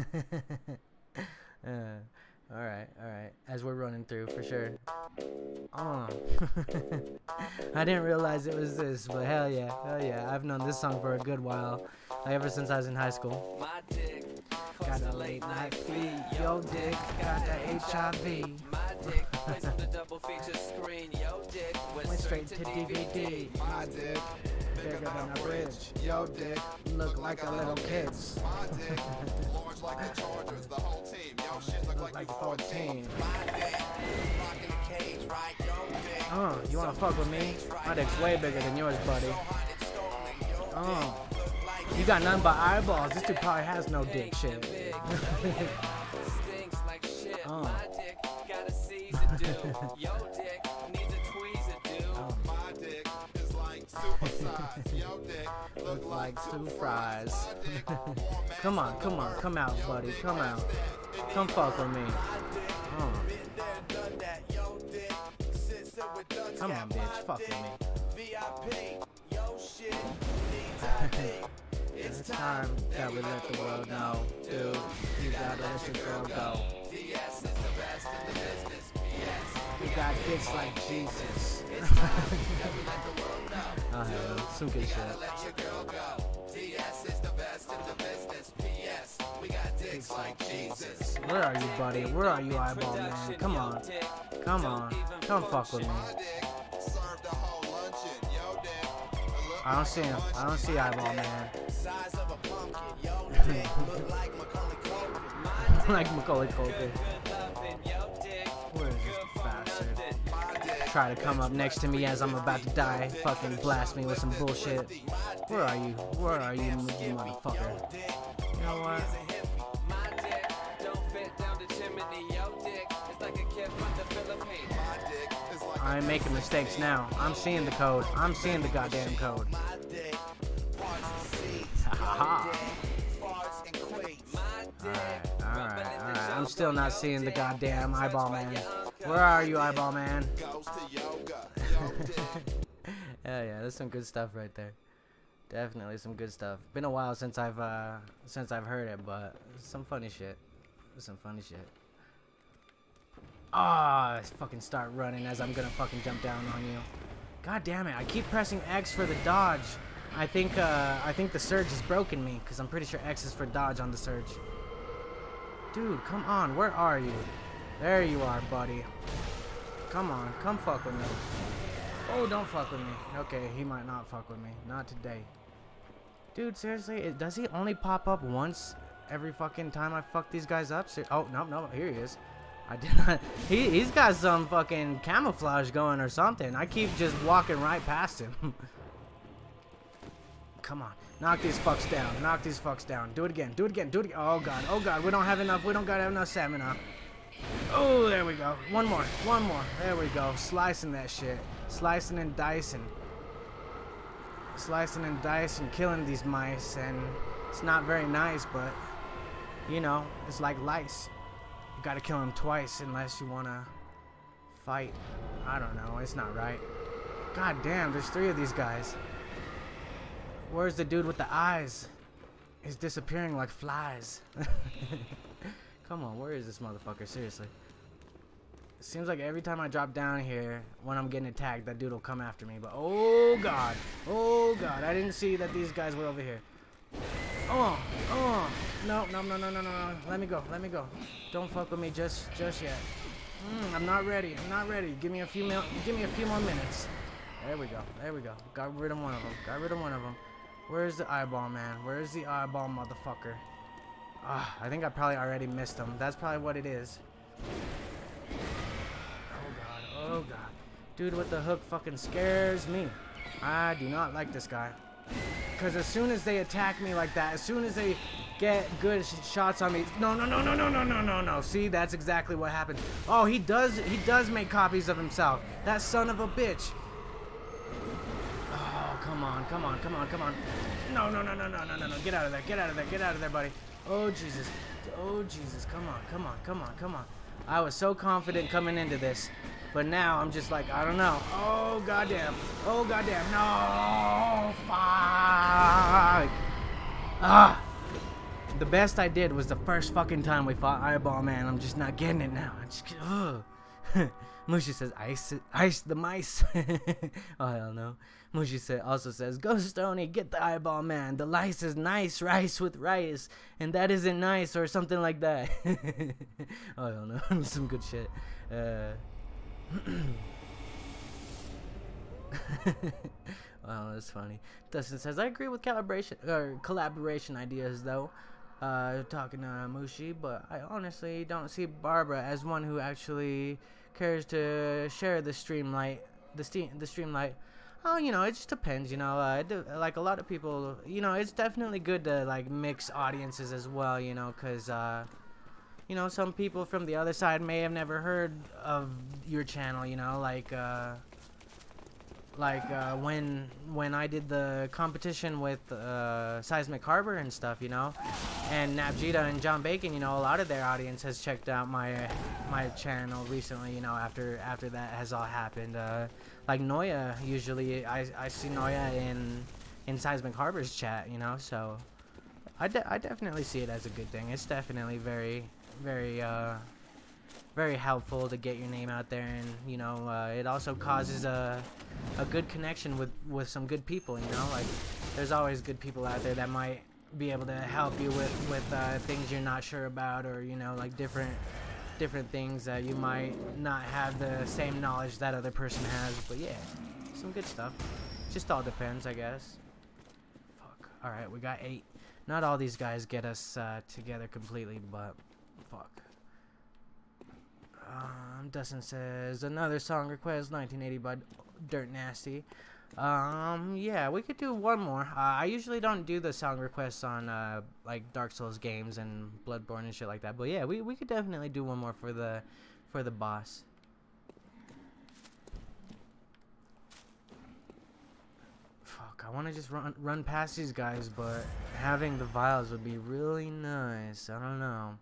Alright, as we're running through, for sure. Oh. I didn't realize it was this, but hell yeah, I've known this song for a good while, like ever since I was in high school. My dick Got a late night feed, yo dick, got the HIV. My dick plays on the double feature screen. Yo dick Went straight to DVD. My dick, Bigger than a bridge, yo dick, look like a little kid's. my dick, large like the Chargers, the whole team. Yo, shit look like you 14. my dick, rocking the cage, right? Yo dick, You wanna fuck with me? My dick's way bigger than yours, buddy. hot and stolen. Yo look like You got nothing but eyeballs. This dude probably has no dick shit. stinks like shit. My dick got a C's to do. Yo dick needs a tweeze to do. My dick is like super size. Yo, dick look Like like two two fries. fries. My dick, warm ass Come on, come on, come out, buddy. Come out. Come fuck with me. been there, done that. Yo dick sits there with guns. Come on, bitch. Fuck with me. VIP, yo shit needs ID. It's time that we let the world know. Dude, you gotta let your girl go. DS is the best in the business. PS. We got dicks like Jesus. Some good shit. Let your girl go. DS is the best in the business. PS. We got dicks like Jesus. Where are you, buddy? Where are you, eyeball man? Come on. Come on. Come fuck with me. My dick served a whole luncheon. Yo, dick look I don't see him. I don't see eyeball man. Size of a pumpkin. Yo dick look like Macaulay Culkin. My Like Macaulay Culkin. good loving. Yo dick. Where is this bastard? Try to come up next to me as I'm about to die. Fucking blast me with some bullshit. Where are you? Where are you, you motherfucker? You know what? My dick don't fit down the chimney. Yo dick it's like a kid from the Philippines. my dick is like I ain't making mistakes now. I'm seeing the code. I'm seeing the goddamn code. My dick parts the seas. Haha. Farts and quakes. My dick. Alright. I'm still not seeing the goddamn eyeball man. Where are you, eyeball man? goes to yoga. Yo, dick. Hell yeah, that's some good stuff right there. Definitely some good stuff. Been a while since I've heard it, but some funny shit. Some funny shit. Ah, let's fucking start running as I'm gonna fucking jump down on you. God damn it! I keep pressing X for the dodge. I think the surge has broken me because I'm pretty sure X is for dodge on the surge. Dude, come on, where are you? There you are, buddy. Come on, come fuck with me. Oh, don't fuck with me. Okay, he might not fuck with me. Not today. Dude, seriously, does he only pop up once every fucking time I fuck these guys up? Oh, no, here he is. I did not. He's got some fucking camouflage going or something. I keep just walking right past him. Come on. Knock these fucks down. Knock these fucks down. Do it again. Do it again. Do it again. Oh, God. Oh, God. We don't have enough. We don't got enough stamina. Oh, there we go. One more. One more. There we go. Slicing that shit. Slicing and dicing. Slicing and dicing. Killing these mice. And it's not very nice, but, you know, it's like lice. You gotta kill them twice unless you wanna fight. I don't know. It's not right. God damn, there's 3 of these guys. Where's the dude with the eyes? He's disappearing like flies. Come on, where is this motherfucker? Seriously. Seems like every time I drop down here, when I'm getting attacked, that dude will come after me. But oh god, I didn't see that these guys were over here. Oh, no, let me go. Don't fuck with me just yet. I'm not ready. Give me a few more minutes. There we go. Got rid of one of them. Where's the eyeball man? Where's the eyeball motherfucker? I think I probably already missed him. That's probably what it is. Oh god. Dude with the hook fucking scares me. I do not like this guy. Because as soon as they attack me like that, as soon as they get good shots on me, no. See, that's exactly what happened. Oh, he does make copies of himself. That son of a bitch. Oh, come on. No. Get out of there, buddy. Oh, Jesus. Come on. I was so confident coming into this, but now I'm just like, I don't know. Oh, goddamn. No, fuck. The best I did was the first fucking time we fought Eyeball Man. I'm just not getting it now. Mushi says, ice the mice. Oh, hell no. Mushi also says, go Stony, get the Eyeball Man. The lice is nice rice with rice, and that isn't nice, or something like that. Oh, hell no. Some good shit. Wow, that's funny. Dustin says, I agree with collaboration ideas, though. Talking to Mushi, but I honestly don't see Barbara as one who actually cares to share the streamlight. Oh, you know, it just depends, you know. Like a lot of people, you know, it's definitely good to like mix audiences as well, you know, because you know, some people from the other side may have never heard of your channel, you know, like when I did the competition with Seismic Harbor and stuff, you know, and Nabjita and John Bacon, you know, a lot of their audience has checked out my channel recently, you know, after that has all happened. Like Noya, usually I see Noya in Seismic Harbor's chat, you know, so I definitely see it as a good thing. It's definitely very helpful to get your name out there, and you know, it also causes a good connection with some good people, you know. Like there's always good people out there that might be able to help you with things you're not sure about, or you know, like different things that you might not have the same knowledge that other person has. But yeah, some good stuff. Just all depends, I guess. Fuck. All right, we got 8. Not all these guys get us together completely, but fuck. Dustin says, another song request, 1980 by Dirt Nasty. Yeah, we could do one more. I usually don't do the song requests on like Dark Souls games and Bloodborne and shit like that, but yeah, we could definitely do one more for the boss. Fuck, I want to just run past these guys, but having the vials would be really nice. I don't know.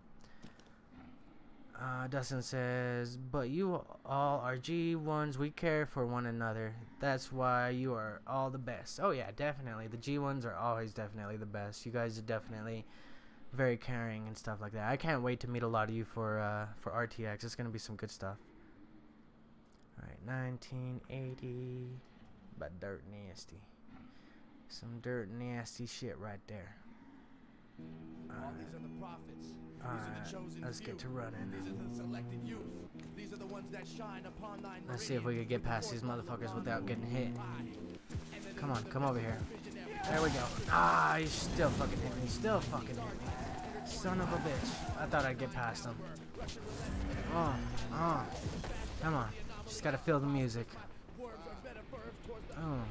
Dustin says, but you all are G1s. We care for one another. That's why you are all the best. Oh yeah, definitely. The G1s are always definitely the best. You guys are definitely very caring and stuff like that. I can't wait to meet a lot of you for RTX. It's gonna be some good stuff. Alright, 1980 by Dirt Nasty. Some Dirt Nasty shit right there. All these are the prophets. These Alright, are the chosen let's get to running. These are the selected youth. These are the ones that shine upon thine. Let's see if we can get past these motherfuckers without getting hit. Come on, come over here. There we go. Ah, you still fucking hit me. Still fucking hit me. Son of a bitch. I thought I'd get past him. Oh. Come on. Just gotta feel the music. Oh.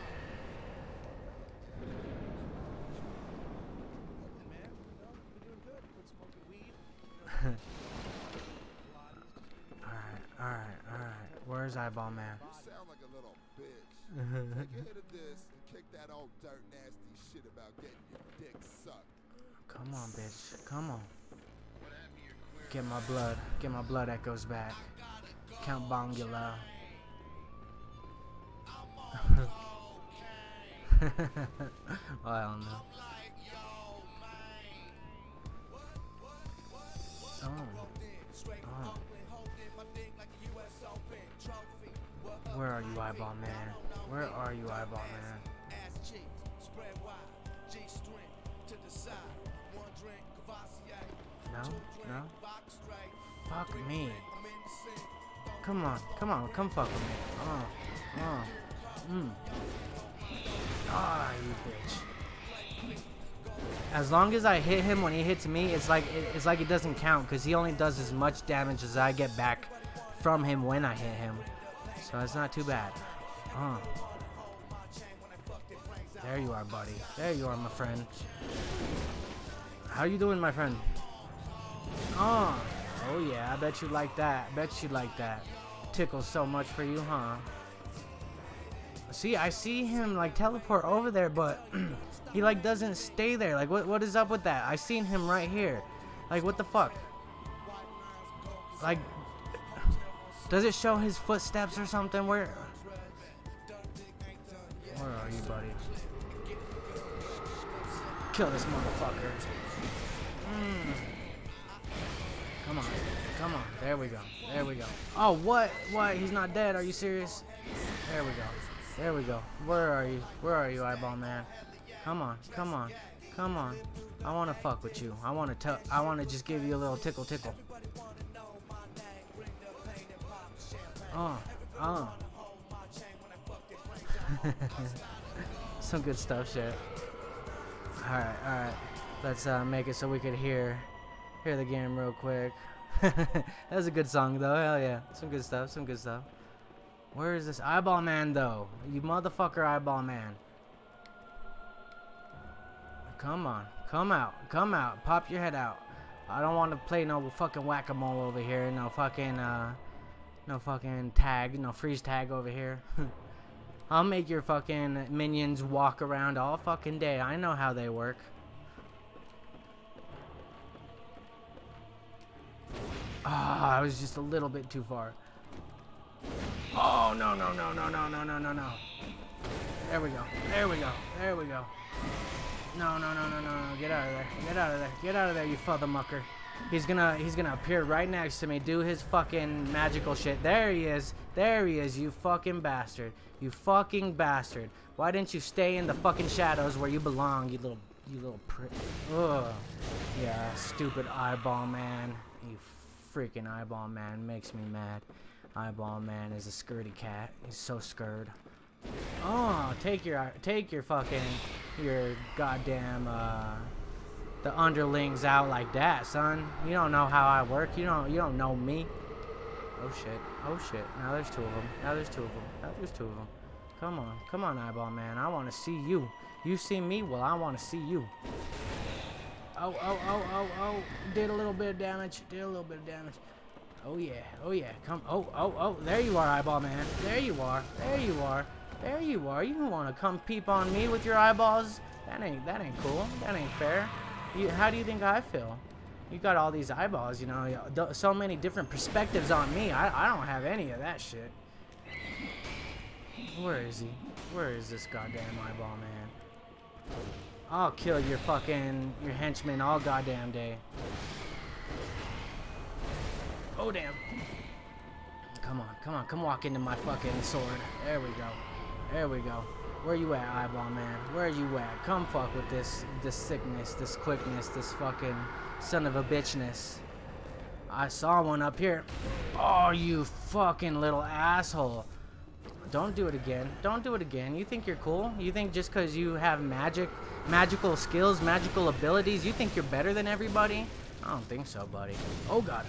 Alright. Where's Eyeball Man? You sound like a little bitch. Take a hit of this and kick that old dirt nasty shit about getting your dick sucked. Come on, bitch. Come on. Get my blood. Get my blood echoes back. Count Bongula. Oh, I don't know. Where are you, eyeball man? Where are you, eyeball man? No? No? Fuck me. Come on, come on, come fuck with me. Ah, you bitch. As long as I hit him when he hits me, it's like it doesn't count because he only does as much damage as I get back from him when I hit him. So it's not too bad. There you are, buddy. There you are, my friend. How you doing, my friend? Oh yeah, I bet you like that. I bet you like that. Tickles so much for you, huh? See, I see him like teleport over there, but he like doesn't stay there. Like, what is up with that? I seen him right here. Like, what the fuck? Like, does it show his footsteps or something? Where are you, buddy? Kill this motherfucker. Come on. Come on. There we go. There we go. Oh, what? What? He's not dead. Are you serious? There we go. There we go. Where are you? Where are you, eyeball man? Come on. Come on. Come on. I want to fuck with you. I want to just give you a little tickle. Some good stuff, shit. Alright. Let's make it so we could hear the game real quick. That was a good song though. Hell yeah. Some good stuff. Where is this eyeball man though? You motherfucker eyeball man. Come on. Come out. Pop your head out. I don't want to play no fucking whack-a-mole over here. No fucking tag. No freeze tag over here. I'll make your fucking minions walk around all fucking day. I know how they work. I was just a little bit too far. Oh, no. There we go. No. Get out of there, you fathermucker. He's gonna appear right next to me, do his fucking magical shit. There he is, you fucking bastard. You fucking bastard. Why didn't you stay in the fucking shadows where you belong, you little prick. Ugh. Yeah, stupid eyeball man. You freaking eyeball man makes me mad. Eyeball man is a skirty cat. He's so scared. Oh, take your goddamn the underlings out like that, son. You don't know how I work. You don't know me. Oh shit. Now there's two of them. Come on, eyeball man. I want to see you. You see me? Well, I want to see you. Oh. Did a little bit of damage. Oh yeah. Come. Oh. There you are, eyeball man. There you are. You want to come peep on me with your eyeballs? That ain't cool. That ain't fair. How do you think I feel? You got all these eyeballs, you know, so many different perspectives on me. I don't have any of that shit. Where is he? Where is this goddamn eyeball man? I'll kill your henchman all goddamn day. Oh damn. Come walk into my fucking sword. There we go. Where you at, eyeball man? Where you at? Come fuck with this sickness, this quickness, this fucking son of a bitchness. I saw one up here. Oh, you fucking little asshole. Don't do it again. You think you're cool? You think just because you have magical skills, magical abilities, you think you're better than everybody? I don't think so, buddy. Oh god.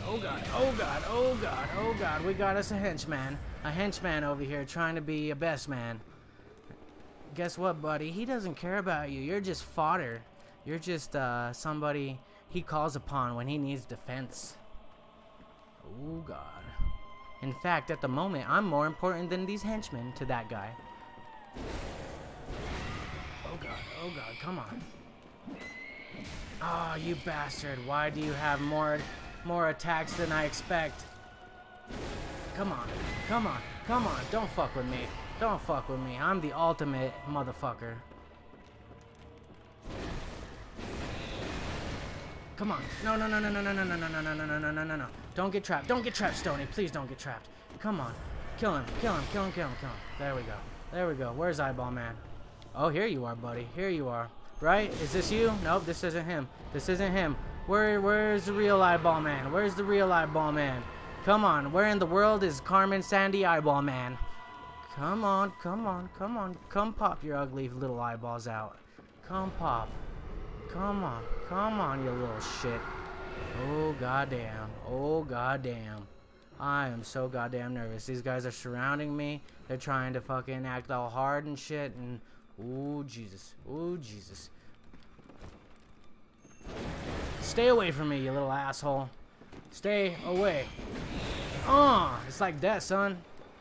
We got us a henchman over here trying to be a best man. Guess what, buddy? He doesn't care about you. You're just fodder. You're just somebody he calls upon when he needs defense. Oh god. In fact, at the moment, I'm more important than these henchmen to that guy. Oh god, come on. Ah, you bastard. Why do you have more attacks than I expect? Come on. Don't fuck with me. I'm the ultimate motherfucker. Come on. No. Don't get trapped, Stony. Please don't get trapped. Come on. Kill him. Kill him. Kill him. Kill him. Kill him. There we go. There we go. Where's Eyeball Man? Oh, here you are, buddy. Here you are. Right? Is this you? Nope, this isn't him. This isn't him. Where's the real Eyeball Man? Where's the real Eyeball Man? Come on. Where in the world is Carmen Sandy Eyeball Man? Come on. Come on. Come on. Come pop your ugly little eyeballs out. Come pop. Come on. Come on, you little shit. Oh, goddamn. Oh, goddamn. I am so goddamn nervous. These guys are surrounding me. They're trying to fucking act all hard and shit. And, oh, Jesus. Oh, Jesus. Stay away from me, you little asshole. Stay away. It's like that, son.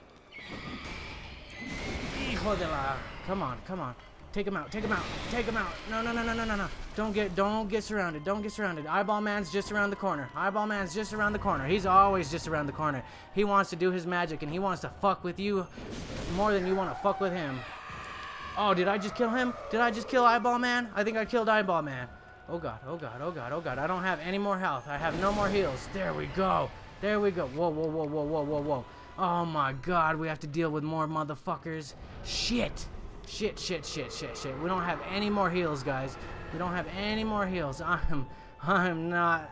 Hijo de la. Come on, come on. Take him out, take him out, take him out. No, no, no, no, no, no, no. Don't get surrounded. Don't get surrounded. Eyeball Man's just around the corner. Eyeball Man's just around the corner. He's always just around the corner. He wants to do his magic and he wants to fuck with you more than you want to fuck with him. Oh, did I just kill him? Did I just kill Eyeball Man? I think I killed Eyeball Man. Oh god, oh god, oh god, oh god. I don't have any more health. I have no more heals. There we go. There we go. Whoa, whoa, whoa, whoa, whoa, whoa, whoa. Oh my god, we have to deal with more motherfuckers. Shit. Shit, shit, shit, shit, shit. We don't have any more heals, guys. We don't have any more heals. I'm not.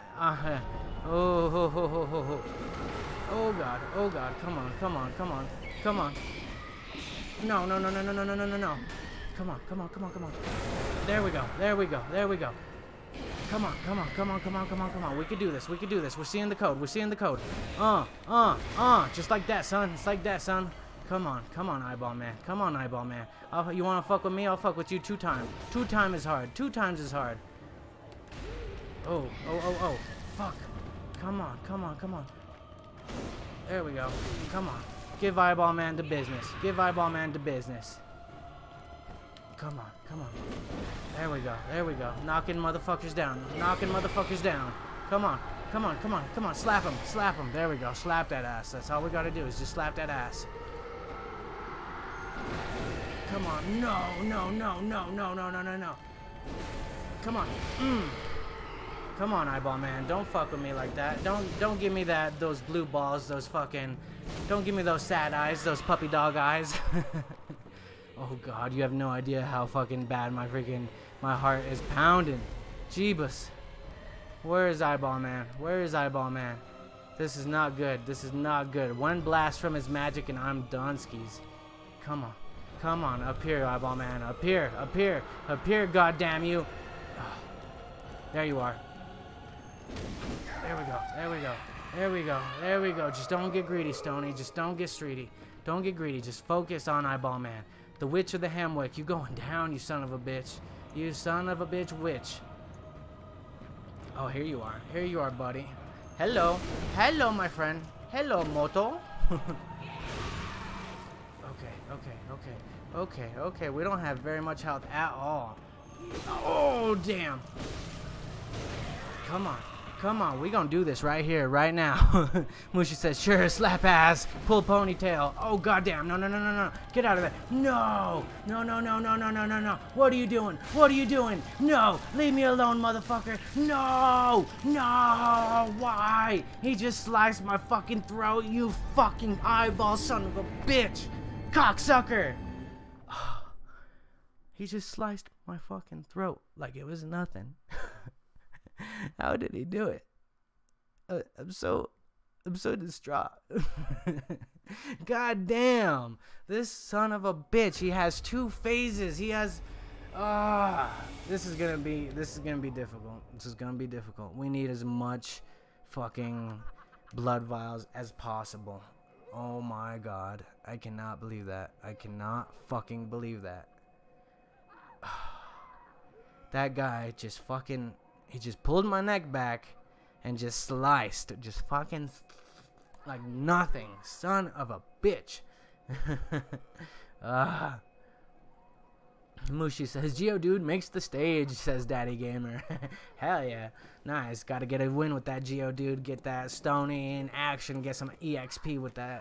Oh god, oh god. Come on, come on, come on, come on. No, no, no, no, no, no, no, no, no, no. Come on, come on, come on, come on. There we go, there we go, there we go. Come on, come on, come on, come on, come on, come on. We can do this, we can do this. We're seeing the code, we're seeing the code. Just like that, son. It's like that, son. Come on, Eyeball Man. Come on, Eyeball Man. You wanna fuck with me? I'll fuck with you 2 times. 2 times is hard. 2 times is hard. Oh. Fuck. Come on, come on, come on. There we go. Come on. Give Eyeball Man the business. Give Eyeball Man the business. Come on, come on. There we go, there we go. Knocking motherfuckers down. Knocking motherfuckers down. Come on, come on, come on, come on. Slap him, slap him. There we go. Slap that ass. That's all we gotta do is just slap that ass. Come on. No, no, no, no, no, no, no, no, no. Come on. Come on, Eyeball Man. Don't fuck with me like that. Don't give me those blue balls, those fucking... Don't give me those sad eyes, those puppy dog eyes. Oh god, you have no idea how fucking bad my heart is pounding. Jeebus. Where is Eyeball Man? Where is Eyeball Man? This is not good. This is not good. One blast from his magic and I'm done skis. Come on. Come on. Up here, Eyeball Man. Up here. Up here. Up here, goddamn you. There you are. There we go. There we go. There we go. There we go. Just don't get greedy, Stony. Just don't get greedy. Don't get greedy. Just focus on Eyeball Man. The Witch of the Hamwick. You going down, you son of a bitch. You son of a bitch witch. Oh, here you are. Here you are, buddy. Hello. Hello, my friend. Hello, Moto. Okay. We don't have very much health at all. Oh, damn. Come on. Come on. We gonna do this right here, right now. Mushi says, sure, slap ass. Pull ponytail. Oh, goddamn. No, no, no, no, no. Get out of there. No. No, no, no, no, no, no, no, no. What are you doing? What are you doing? No. Leave me alone, motherfucker. No. No. Why? He just sliced my fucking throat, you fucking eyeball son of a bitch. Cocksucker. He just sliced my fucking throat like it was nothing. How did he do it? I'm so distraught. God damn. This son of a bitch. He has 2 phases. He has this is gonna be difficult. This is gonna be difficult. We need as much fucking blood vials as possible. Oh my god. I cannot believe that. I cannot fucking believe that. That guy just fucking... He just pulled my neck back and just sliced. Just fucking like nothing. Son of a bitch. Mushi says, Geodude makes the stage, says Daddy Gamer. Hell yeah. Nice. Gotta get a win with that Geodude. Get that Stony in action. Get some EXP with that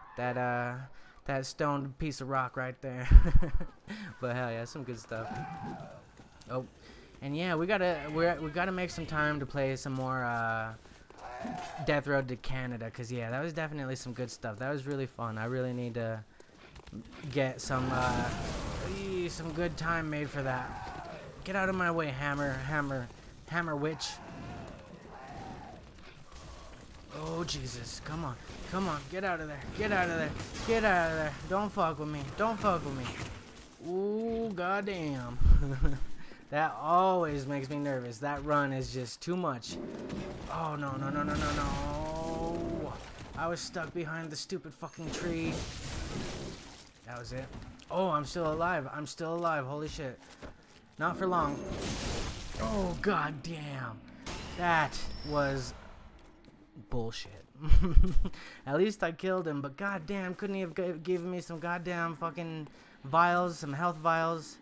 stoned piece of rock right there. But hell yeah, some good stuff. Oh. And yeah, we gotta make some time to play some more Death Road to Canada, because yeah, that was definitely some good stuff. That was really fun. I really need to get some good time made for that. Get out of my way, Hammer Witch. Oh Jesus, come on, get out of there, get out of there. Don't fuck with me, Ooh, goddamn. That always makes me nervous. That run is just too much. Oh, no. I was stuck behind the stupid fucking tree. That was it. Oh, I'm still alive. Holy shit. Not for long. Oh, goddamn. That was bullshit. At least I killed him, but goddamn, couldn't he have given me some goddamn fucking vials, some health vials?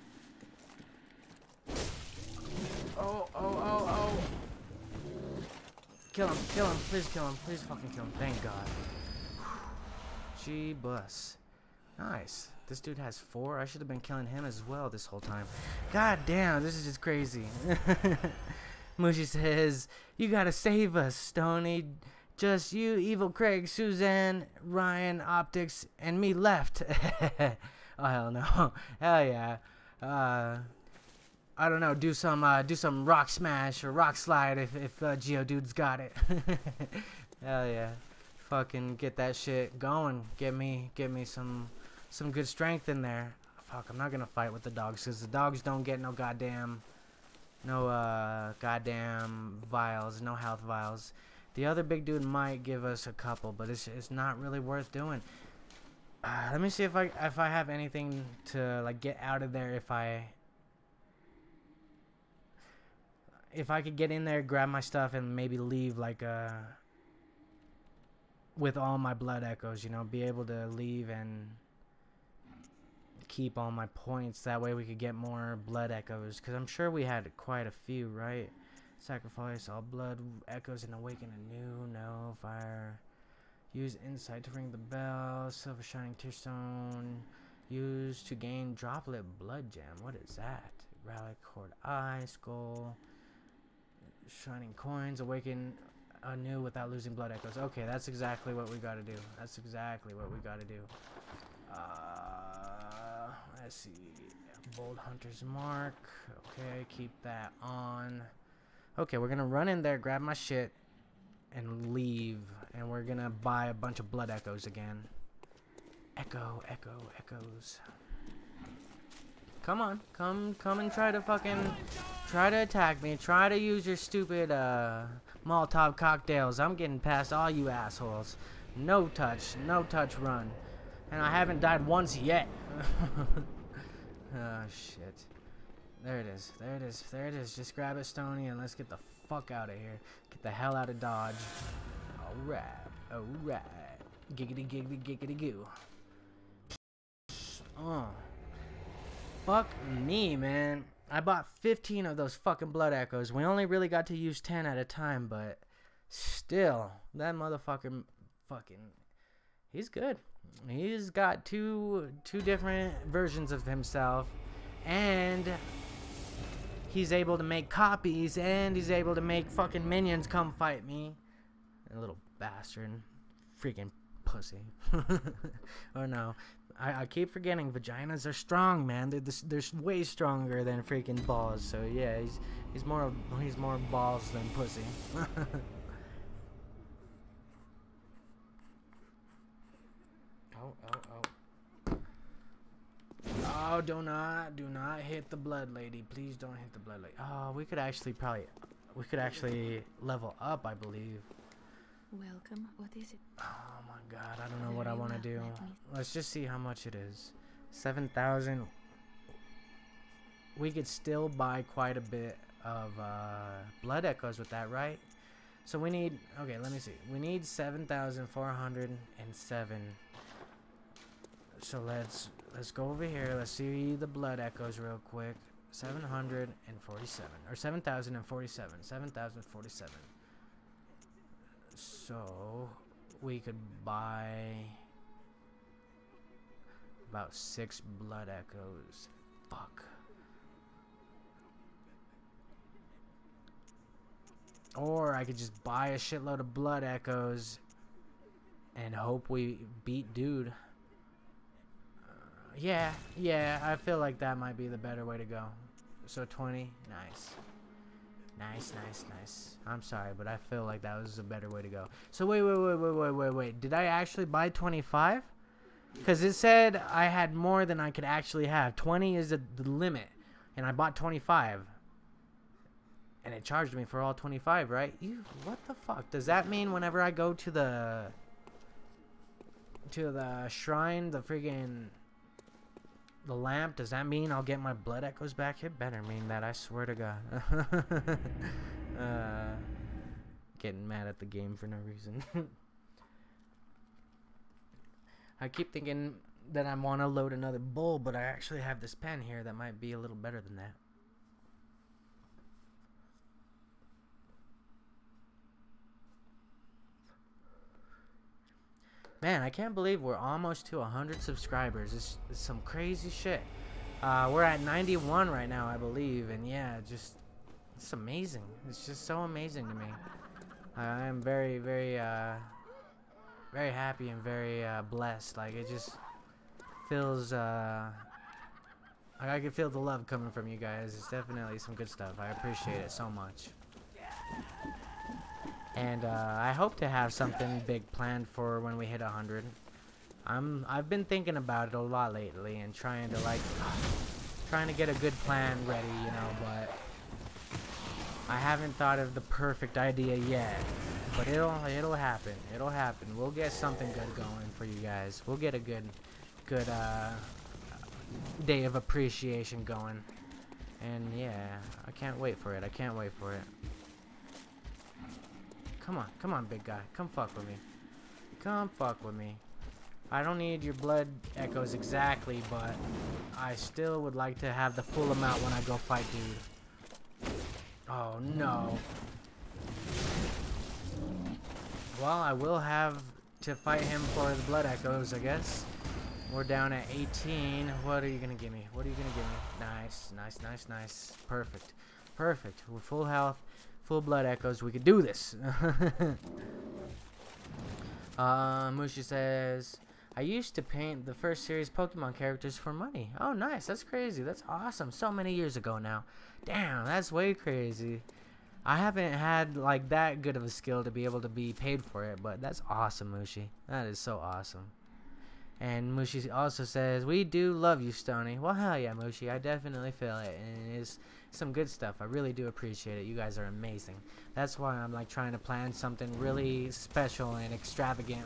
Oh. Kill him, please fucking kill him, thank God. Gee-bus. Nice. This dude has 4. I should have been killing him as well this whole time. God damn, this is just crazy. Mushy says, you gotta save us, Stony. Just you, Evil Craig, Suzanne, Ryan, Optics, and me left. Oh, hell no. Hell yeah. I don't know, do some rock smash or rock slide if Geodude's got it. Hell yeah. Fucking get that shit going. Get me some good strength in there. Fuck, I'm not gonna fight with the dogs because the dogs don't get no goddamn vials, no health vials. The other big dude might give us a couple, but it's not really worth doing. Let me see if I have anything to like get out of there. If I could get in there, grab my stuff, and maybe leave like with all my blood echoes, you know, be able to leave and keep all my points. That way we could get more blood echoes, because I'm sure we had quite a few, right? Sacrifice all blood echoes and awaken anew. No fire. Use insight to ring the bell. Silver shining tearstone. Use to gain droplet blood gem. What is that? Relic horde eye skull. Shining coins. Awaken anew without losing blood echoes. Okay, that's exactly what we gotta do. Let's see. Bold hunter's mark. Okay, keep that on. Okay, we're gonna run in there, grab my shit, and leave. And we're gonna buy a bunch of blood echoes again. Echoes. Come on, come and try to attack me. Try to use your stupid Molotov cocktails. I'm getting past all you assholes. No touch run. And I haven't died once yet. Oh shit. There it is. Just grab it, Stony, and let's get the fuck out of here. Get the hell out of Dodge. Alright. Giggity goo. Oh. Fuck me, man. I bought 15 of those fucking blood echoes. We only really got to use 10 at a time, but still, that motherfucker he's good. He's got two different versions of himself, and he's able to make copies, and he's able to make fucking minions come fight me. A little bastard. Freaking pussy. Oh no. I keep forgetting vaginas are strong, man. They're way stronger than freaking balls. So yeah, he's more balls than pussy. Oh, do not hit the blood lady. Please don't hit the blood lady. Oh, we could actually level up, I believe. Welcome. What is it? Oh my god, I don't know what I want to do. Let's just see how much it is. 7,000. We could still buy quite a bit of blood echoes with that, right? So we need, okay, let me see. We need 7,407. So let's go over here. Let's see the blood echoes real quick. 747 or 7,047. 7,047. So we could buy about 6 blood echoes. Fuck. Or I could just buy a shitload of blood echoes and hope we beat dude. Yeah, I feel like that might be the better way to go. So 20, nice. Nice. I'm sorry, but I feel like that was a better way to go. So wait. Did I actually buy 25? Because it said I had more than I could actually have. 20 is the limit. And I bought 25. And it charged me for all 25, right? What the fuck? Does that mean whenever I go to the shrine, the lamp, does that mean I'll get my blood echoes back? It better mean that, I swear to God. Getting mad at the game for no reason. I keep thinking that I want to load another bowl, but I actually have this pen here that might be a little better than that. Man, I can't believe we're almost to 100 subscribers. It's some crazy shit. We're at 91 right now, I believe, and yeah, it's amazing. It's just so amazing to me. I am very, very, very happy and very blessed. Like, it just feels, I can feel the love coming from you guys. It's definitely some good stuff. I appreciate it so much. And I hope to have something big planned for when we hit 100. I've been thinking about it a lot lately and trying to get a good plan ready, you know, but I haven't thought of the perfect idea yet. But it'll happen. It'll happen. We'll get something good going for you guys. We'll get a good day of appreciation going. And yeah, I can't wait for it. Come on, big guy. Come fuck with me. I don't need your blood echoes exactly, but I still would like to have the full amount when I go fight dude. Oh, no. Well, I will have to fight him for the blood echoes, I guess. We're down at 18. What are you gonna give me? Nice. Perfect. We're full health. Full blood echoes. We could do this. Mushi says, I used to paint the first series Pokemon characters for money. Oh, nice. That's crazy. That's awesome. So many years ago now. Damn, that's way crazy. I haven't had like that good of a skill to be able to be paid for it, but that's awesome, Mushi. That is so awesome. And Mushi also says, we do love you, Stony. Well, hell yeah, Mushi. I definitely feel it. And it is some good stuff. I really do appreciate it. You guys are amazing. That's why I'm like trying to plan something really special and extravagant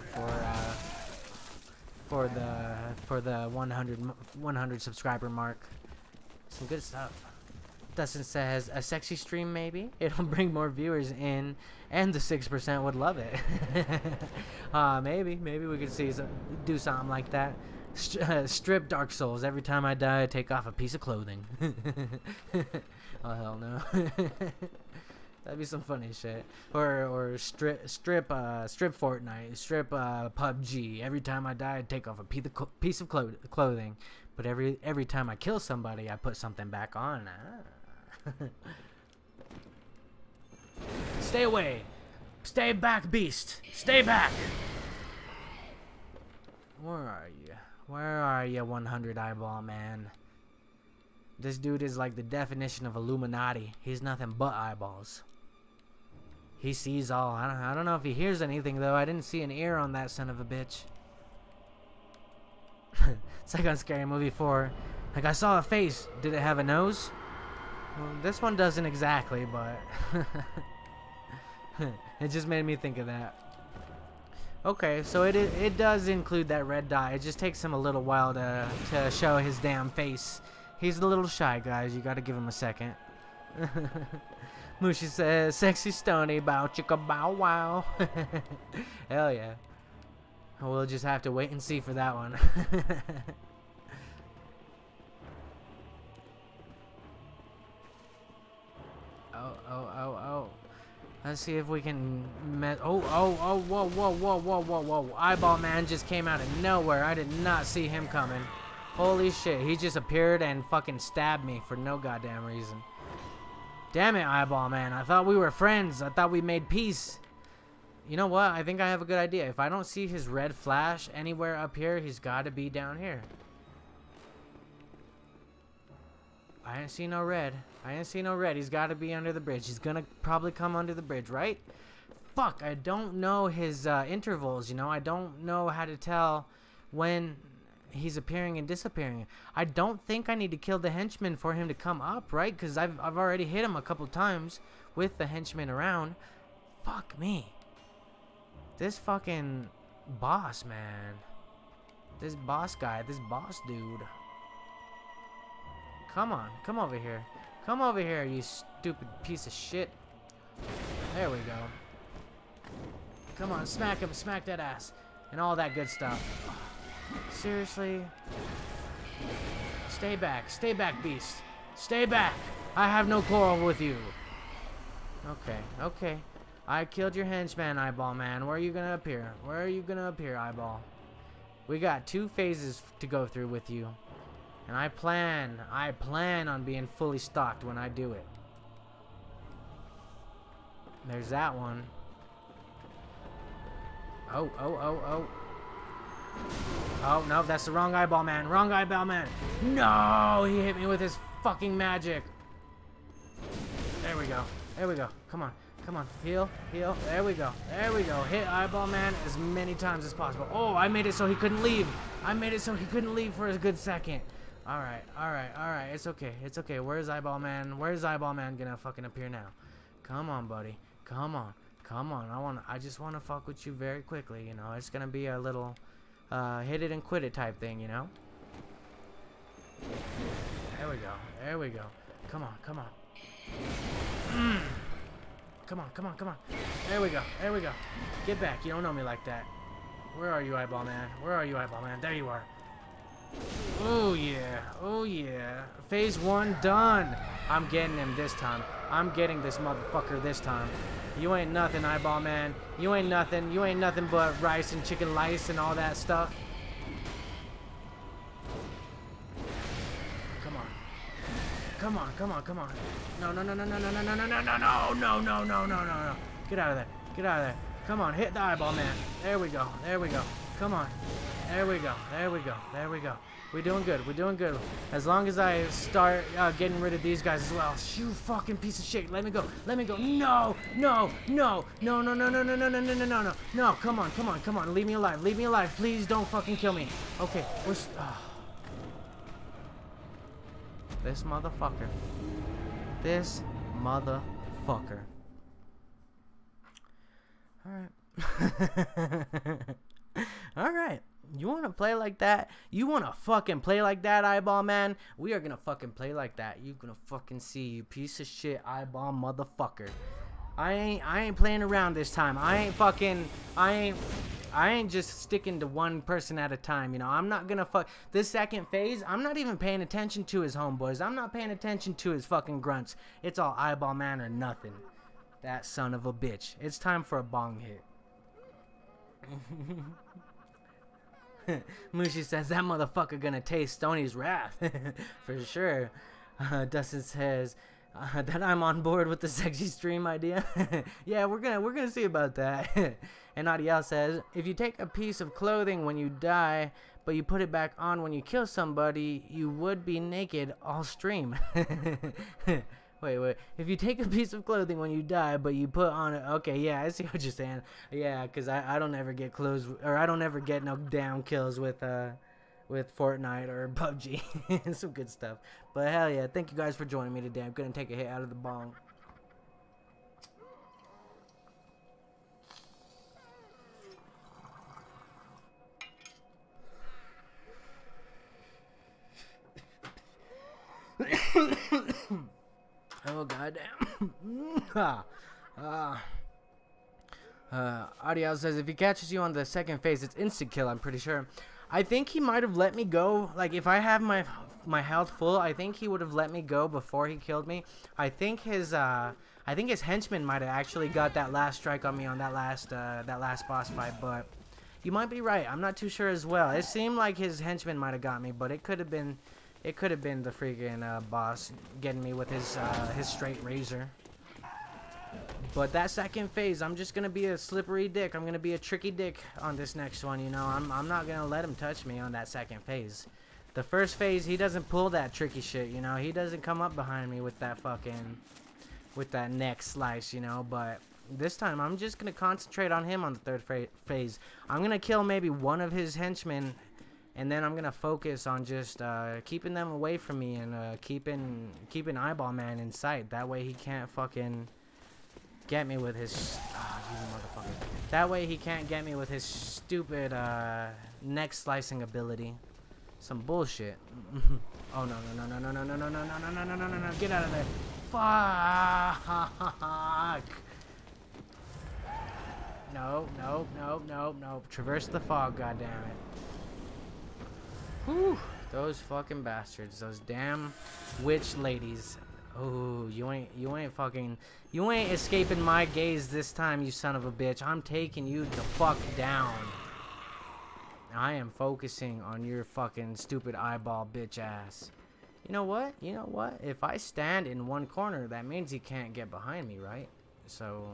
for the 100 subscriber mark. Some good stuff. Dustin says, a sexy stream maybe? It'll bring more viewers in, and the 6% would love it. Maybe we could do something like that. Strip Dark Souls. Every time I die, I take off a piece of clothing. Oh, hell no. That'd be some funny shit. Or strip Fortnite. Strip PUBG. Every time I die, I take off a piece of clothing. But every time I kill somebody, I put something back on. Stay away. Stay back, beast. Stay back. Where are you, 100 eyeball man? This dude is like the definition of Illuminati. He's nothing but eyeballs. He sees all. I don't know if he hears anything, though. I didn't see an ear on that son of a bitch. It's like on Scary Movie 4. Like, I saw a face. Did it have a nose? Well, this one doesn't exactly, but... it just made me think of that. Okay, so it does include that red dot. It just takes him a little while to show his damn face. He's a little shy, guys. You gotta give him a second. Mushi says, sexy Stony, bow chicka bow wow. Hell yeah. We'll just have to wait and see for that one. Oh. Let's see if we can whoa. Eyeball man just came out of nowhere. I did not see him coming. Holy shit, he just appeared and fucking stabbed me for no goddamn reason. Damn it, Eyeball Man. I thought we were friends. I thought we made peace. You know what? I think I have a good idea. If I don't see his red flash anywhere up here, he's got to be down here. I ain't see no red. I ain't see no red. He's got to be under the bridge. He's gonna probably come under the bridge, right? Fuck, I don't know his intervals, you know? I don't know how to tell when he's appearing and disappearing. I don't think I need to kill the henchman for him to come up, right? Because I've already hit him a couple times with the henchman around. Fuck me. This fucking boss, man. This boss guy, this boss dude. Come on, come over here. Come over here, you stupid piece of shit. There we go. Come on, smack him, smack that ass. And all that good stuff. Seriously? Stay back, beast. Stay back. I have no quarrel with you. Okay, okay. I killed your henchman, Eyeball Man. Where are you gonna appear? Where are you gonna appear, Eyeball? We got 2 phases to go through with you. And I plan on being fully stocked when I do it. There's that one. Oh. Oh, no, that's the wrong Eyeball Man. Wrong Eyeball Man. No, he hit me with his fucking magic. There we go. There we go. Come on. Come on. Heal. Heal. There we go. There we go. Hit Eyeball Man as many times as possible. Oh, I made it so he couldn't leave. I made it so he couldn't leave for a good second. Alright. It's okay. It's okay. Where's Eyeball Man? Where's Eyeball Man gonna fucking appear now? Come on, buddy. Come on. Come on. I just wanna fuck with you very quickly, you know. It's gonna be a little hit it and quit it type thing, you know. There we go. There we go. Come on. Come on. Come on. Come on. Come on. There we go. There we go. Get back. You don't know me like that. Where are you, Eyeball Man? Where are you, Eyeball Man? There you are. Oh yeah, oh yeah. Phase 1 done. I'm getting him this time. I'm getting this motherfucker this time. You ain't nothing, Eyeball Man. You ain't nothing. You ain't nothing but rice and chicken lice and all that stuff. Come on. Come on, come on, come on. No. Get out of there. Get out of there. Come on, hit the Eyeball Man. There we go. There we go. Come on. There we go. There we go. There we go. We're doing good. We're doing good. As long as I start getting rid of these guys as well. You fucking piece of shit. Let me go. Let me go. No. No. No. No. No. No. No. No. No. No. No. No. No. No. Come on. Come on. Come on. Leave me alive. Leave me alive. Please don't fucking kill me. Okay. This motherfucker. This motherfucker. Alright. Alright. You wanna play like that? You wanna fucking play like that, Eyeball Man? We are gonna fucking play like that. You gonna fucking see, you piece of shit eyeball motherfucker. I ain't playing around this time. I ain't just sticking to one person at a time, you know. I'm not gonna this second phase. I'm not even paying attention to his homeboys. I'm not paying attention to his fucking grunts. It's all Eyeball Man or nothing. That son of a bitch. It's time for a bong hit. Mushi says that motherfucker gonna taste Stoney's wrath. For sure. Dustin says that I'm on board with the sexy stream idea. Yeah, we're gonna see about that. And Adiel says, if you take a piece of clothing when you die, but you put it back on when you kill somebody, you would be naked all stream. Wait. If you take a piece of clothing when you die, but you put on it... Okay, yeah, I see what you're saying. Yeah, because I don't ever get clothes... Or I don't ever get no down kills with Fortnite or PUBG. Some good stuff. But hell yeah, thank you guys for joining me today. I'm going to take a hit out of the bong. Oh goddamn. Adiel says if he catches you on the second phase, it's instant kill. I'm pretty sure. I think he might have let me go. Like if I have my health full, I think he would have let me go before he killed me. I think his henchman might have actually got that last strike on me on that last boss fight. But you might be right. I'm not too sure as well. It seemed like his henchman might have got me, but it could have been It could have been the freaking boss getting me with his straight razor. But that second phase, I'm just gonna be a slippery dick. I'm gonna be a tricky dick on this next one. You know, I'm not gonna let him touch me on that second phase. The first phase, he doesn't pull that tricky shit. You know, he doesn't come up behind me with that neck slice. You know, but this time I'm just gonna concentrate on him on the third phase. I'm gonna kill maybe one of his henchmen. And then I'm gonna focus on just keeping them away from me and keeping Eyeball Man in sight. That way he can't fucking get me with his you motherfucker. That way he can't get me with his stupid neck slicing ability. Some bullshit. Oh no. Get out of there. Fuck. No. Traverse the fog, goddammit. Whew, those fucking bastards, those damn witch ladies. Oh, you ain't escaping my gaze this time, you son of a bitch. I'm taking you the fuck down. I am focusing on your fucking stupid eyeball bitch ass. You know what? If I stand in one corner, that means he can't get behind me, right? So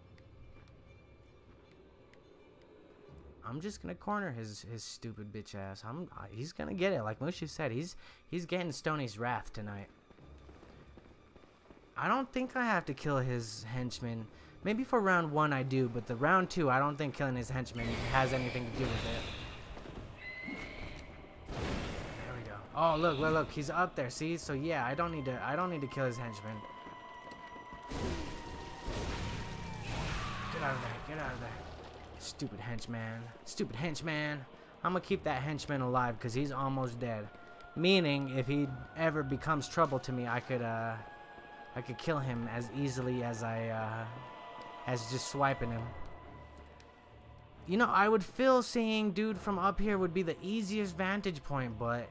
I'm just gonna corner his stupid bitch ass. He's gonna get it, like Mushu said. He's getting Stoney's wrath tonight. I don't think I have to kill his henchman. Maybe for round 1 I do, but the round 2 I don't think killing his henchman has anything to do with it. There we go. Oh look, he's up there. See? So yeah, I don't need to kill his henchman. Get out of there. Stupid henchman. I'm gonna keep that henchman alive because he's almost dead. Meaning, if he ever becomes trouble to me, I could kill him as easily as as just swiping him. You know, I would feel seeing dude from up here would be the easiest vantage point, but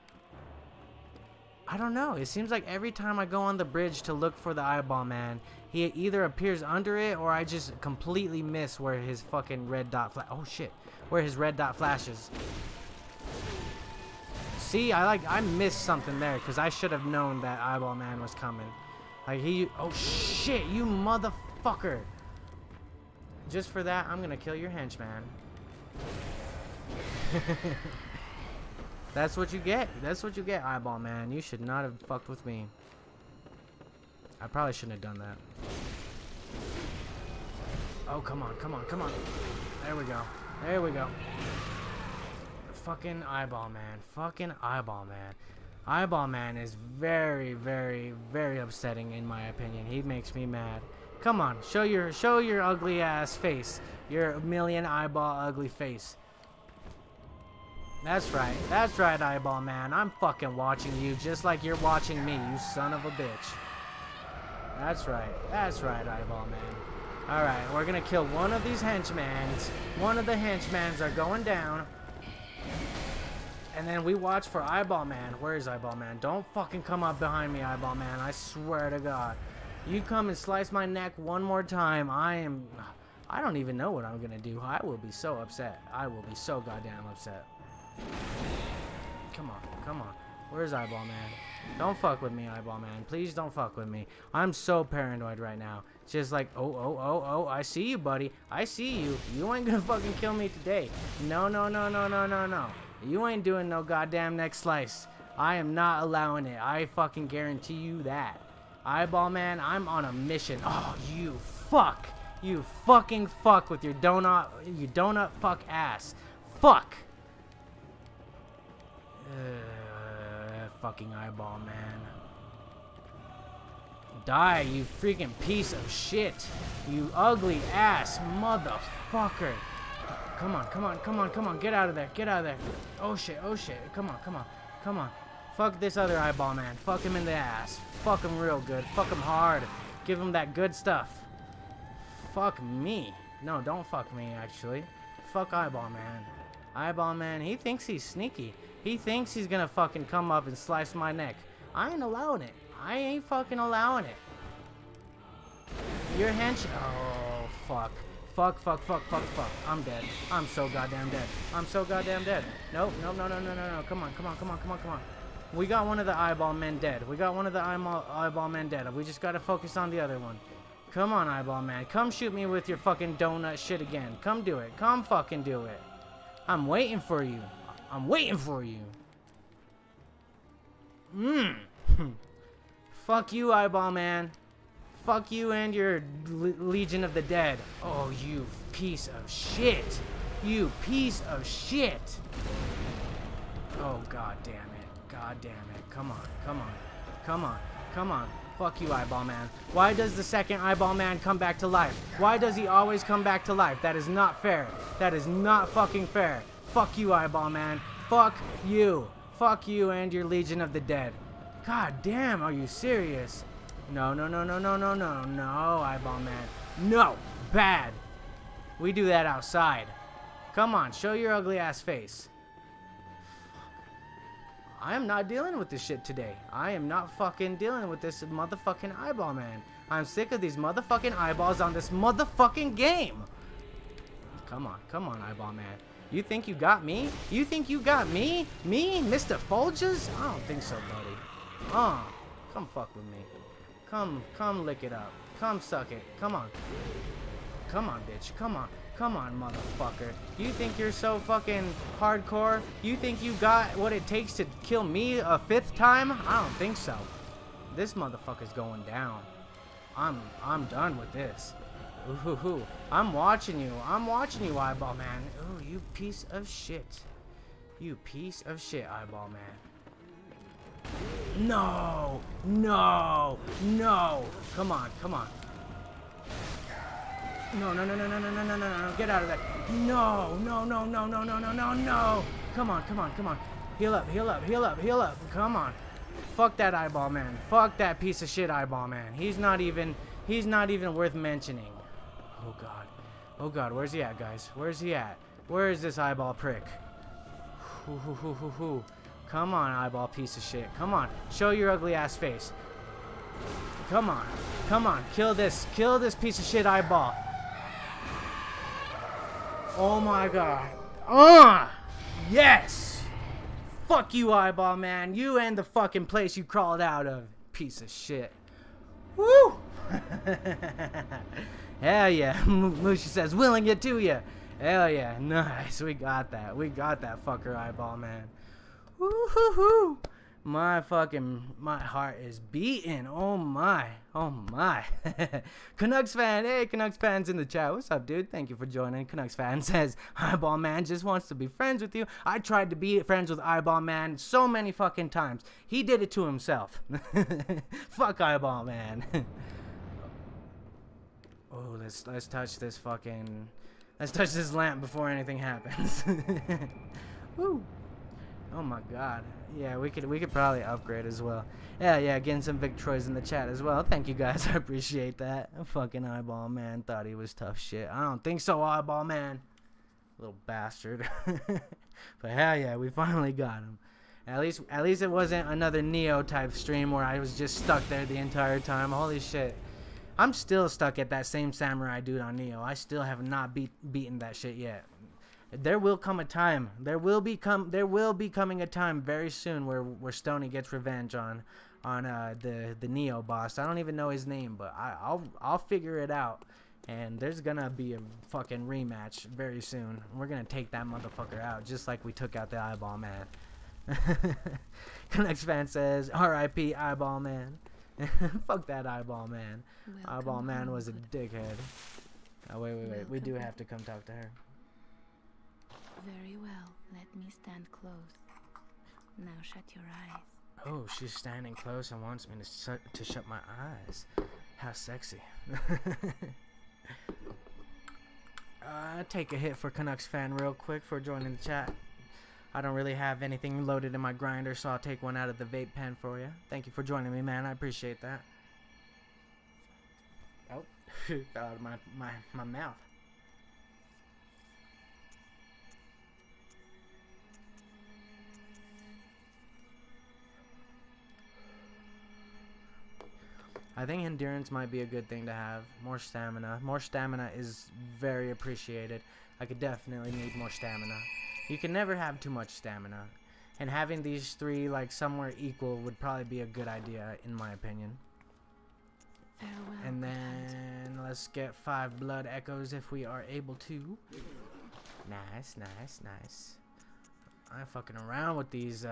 I don't know. It seems like every time I go on the bridge to look for the Eyeball Man, he either appears under it or I just completely miss where his fucking red dot where his red dot flashes. See, I missed something there because I should have known that Eyeball Man was coming. Like oh shit, you motherfucker. Just for that, I'm gonna kill your henchman. That's what you get. Eyeball Man. You should not have fucked with me. I probably shouldn't have done that. Oh, come on. There we go. Fucking Eyeball Man. Eyeball Man is very, very, very upsetting in my opinion. He makes me mad. Come on, show your ugly ass face. Your million eyeball ugly face. That's right, Eyeball Man. I'm fucking watching you just like you're watching me, you son of a bitch. That's right, Eyeball Man. Alright, we're gonna kill one of these henchmans. One of the henchmans are going down. And then we watch for Eyeball Man. Where is Eyeball Man? Don't fucking come up behind me, Eyeball Man. I swear to God. You come and slice my neck one more time, I don't even know what I'm gonna do. I will be so upset. I will be so goddamn upset. Come on. Where's Eyeball Man? Don't fuck with me, Eyeball Man. Please don't fuck with me. I'm so paranoid right now. Just like, oh, I see you, buddy. I see you. You ain't gonna fucking kill me today. No. You ain't doing no goddamn neck slice. I am not allowing it. I fucking guarantee you that. Eyeball Man, I'm on a mission. Oh, you fuck. You fucking fuck with your donut fuck ass. Fuck. Fucking Eyeball Man. Die, you freaking piece of shit. You ugly ass motherfucker. Come on. Get out of there. Oh shit. Come on. Fuck this other Eyeball Man. Fuck him in the ass. Fuck him real good. Fuck him hard. Give him that good stuff. Fuck me. No, don't fuck me, actually. Fuck Eyeball Man. Eyeball Man, he thinks he's sneaky. He thinks he's gonna fucking come up and slice my neck. I ain't allowing it. I ain't fucking allowing it. Your hench. Oh, fuck. Fuck. I'm dead. I'm so goddamn dead. No. Come on. We got one of the eyeball men dead. We got one of the eyeball men dead. We just gotta focus on the other one. Come on, eyeball man. Come shoot me with your fucking donut shit again. Come do it. Come fucking do it. I'm waiting for you. I'm waiting for you. Fuck you, eyeball man. Fuck you and your Legion of the Dead. Oh, you piece of shit. You piece of shit. Oh, god damn it. God damn it. Come on. Come on. Come on. Come on. Fuck you, eyeball man. Why does the second eyeball man come back to life? Why does he always come back to life? That is not fair. That is not fucking fair. Fuck you, eyeball man. Fuck you. Fuck you and your Legion of the Dead. God damn, are you serious? No, no, no, no, no, no, no, no, eyeball man. No, bad. We do that outside. Come on, show your ugly ass face. I am not dealing with this shit today. I am not fucking dealing with this motherfucking eyeball man. I'm sick of these motherfucking eyeballs on this motherfucking game. Come on, eyeball man. You think you got me? You think you got me? Me, Mr. Folgers? I don't think so, buddy. Come fuck with me. Come lick it up. Come suck it. Come on. Come on, bitch. Come on. Come on, motherfucker. You think you're so fucking hardcore? You think you got what it takes to kill me a 5th time? I don't think so. This motherfucker's going down. I'm done with this. Ooh, I'm watching you. I'm watching you, eyeball man. Ooh, you piece of shit. You piece of shit, eyeball man. No! No! No! Come on, come on. No, no, no, no, no, no, no, no, no, no, get out of that. No, no, no, no, no, no, no, no, no. Come on, come on, come on. Heal up, heal up, heal up, heal up. Come on. Fuck that eyeball man. Fuck that piece of shit eyeball man. He's not even worth mentioning. Oh god. Oh god, where's he at, guys? Where's he at? Where is this eyeball prick? Come on, eyeball piece of shit. Come on. Show your ugly ass face. Come on. Come on. Kill this piece of shit eyeball. Oh my god. Yes! Fuck you, eyeball man. You and the fucking place you crawled out of. Piece of shit. Woo! Hell yeah. Mushy says, willing it to you. Hell yeah. Nice. We got that. We got that fucker, eyeball man. Woo-hoo-hoo. My heart is beating. Oh my. Oh my. Canucks fan. Hey, Canucks fans in the chat. What's up, dude? Thank you for joining. Canucks fan says, eyeball man just wants to be friends with you. I tried to be friends with eyeball man so many fucking times. He did it to himself. Fuck eyeball man. Oh, let's touch this fucking... Let's touch this lamp before anything happens. Woo. Oh my god. Yeah, we could probably upgrade as well. Yeah, getting some Victroys in the chat as well. Thank you guys. I appreciate that. Fucking eyeball man thought he was tough shit. I don't think so, eyeball man. Little bastard. But hell yeah, we finally got him. At least it wasn't another Neo type stream where I was just stuck there the entire time. Holy shit. I'm still stuck at that same samurai dude on Neo. I still have not beaten that shit yet. There will come a time. There will be coming a time very soon where Stony gets revenge on the Neo boss. I don't even know his name, but I'll figure it out. And there's gonna be a fucking rematch very soon. We're gonna take that motherfucker out just like we took out the eyeball man. Next fan says, R.I.P. eyeball man. Fuck that eyeball man. Eyeball man was a dickhead. Oh wait. We do have to come talk to her. Very well. Let me stand close. Now shut your eyes. Oh, she's standing close and wants me to shut my eyes. How sexy. Take a hit for Canucks fan real quick for joining the chat. I don't really have anything loaded in my grinder, so I'll take one out of the vape pen for you. Thank you for joining me, man. I appreciate that. Oh, fell out of my mouth. I think endurance might be a good thing to have. More stamina. More stamina is very appreciated. I could definitely need more stamina. You can never have too much stamina. And having these three like somewhere equal would probably be a good idea in my opinion. Farewell, And good hunter. then let's get 5 blood echoes if we are able to. Nice, nice, nice. I'm fucking around with these.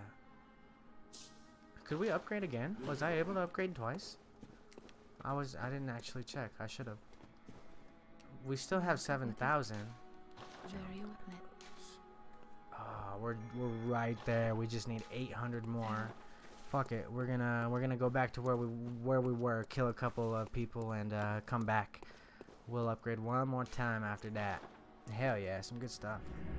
Could we upgrade again? Was I able to upgrade twice? I didn't actually check. I should have. We still have 7,000. Very well. Oh, we're right there. We just need 800 more. Fuck it. We're gonna go back to where we were, kill a couple of people, and come back. We'll upgrade one more time after that. Hell yeah, some good stuff.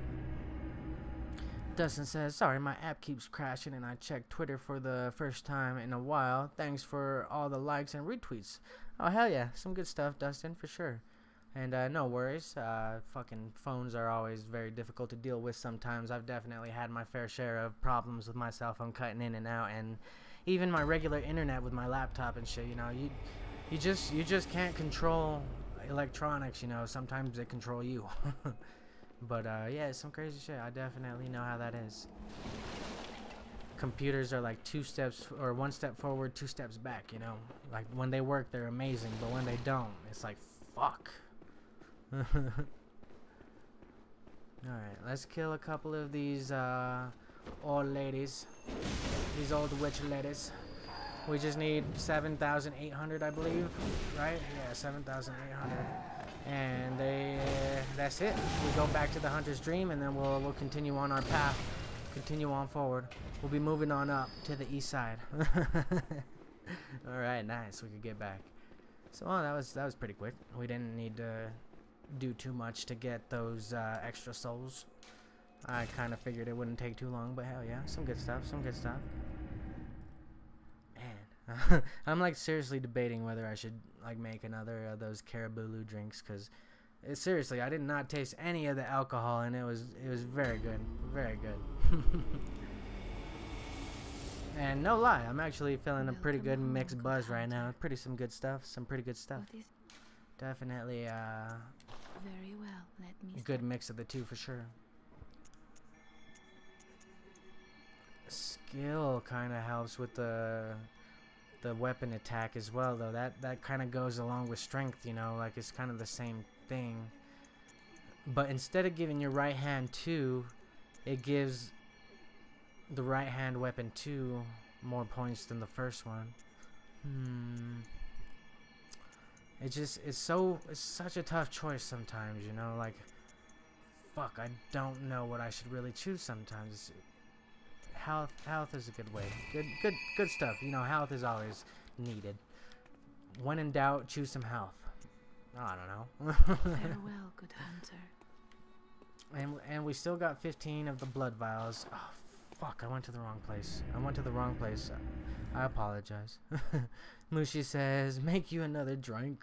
Dustin says, sorry, my app keeps crashing and I checked Twitter for the first time in a while. Thanks for all the likes and retweets. Oh, hell yeah. Some good stuff, Dustin, for sure. And no worries. Fucking phones are always very difficult to deal with sometimes. I've definitely had my fair share of problems with my cell phone cutting in and out. And even my regular internet with my laptop and shit, you know. You just can't control electronics, you know. Sometimes they control you. But yeah, it's some crazy shit. I definitely know how that is. Computers are like 2 steps or 1 step forward, 2 steps back, you know. Like when they work, they're amazing, but when they don't, it's like fuck. Alright, let's kill a couple of these old ladies. These old witch ladies. We just need 7,800, I believe, right? Yeah, 7,800. And that's it. We go back to the Hunter's Dream, and then we'll continue on our path, continue on forward. We'll be moving on up to the east side. All right, nice. We could get back. So, oh, that was pretty quick. We didn't need to do too much to get those extra souls. I kind of figured it wouldn't take too long, but hell yeah, some good stuff. Some good stuff. Man, I'm like seriously debating whether I should like make another of those Caribou drinks, because seriously, I did not taste any of the alcohol, and it was very good, very good. And no lie, I'm actually feeling a pretty good mixed buzz right now. Pretty some good stuff, some pretty good stuff. Definitely Very well. Let me good mix of the two for sure. Skill kind of helps with the weapon attack as well, though. That kind of goes along with strength, you know, like it's kind of the same thing. But instead of giving your right hand 2, it gives the right hand weapon 2 more points than the first one. It's such a tough choice sometimes, you know, like fuck, I don't know what I should really choose sometimes. Health is a good way. Good stuff. You know, health is always needed. When in doubt, choose some health. I don't know. Farewell, good hunter. And we still got 15 of the blood vials. Oh, fuck, I went to the wrong place. I apologize. Mushi says, make you another drink.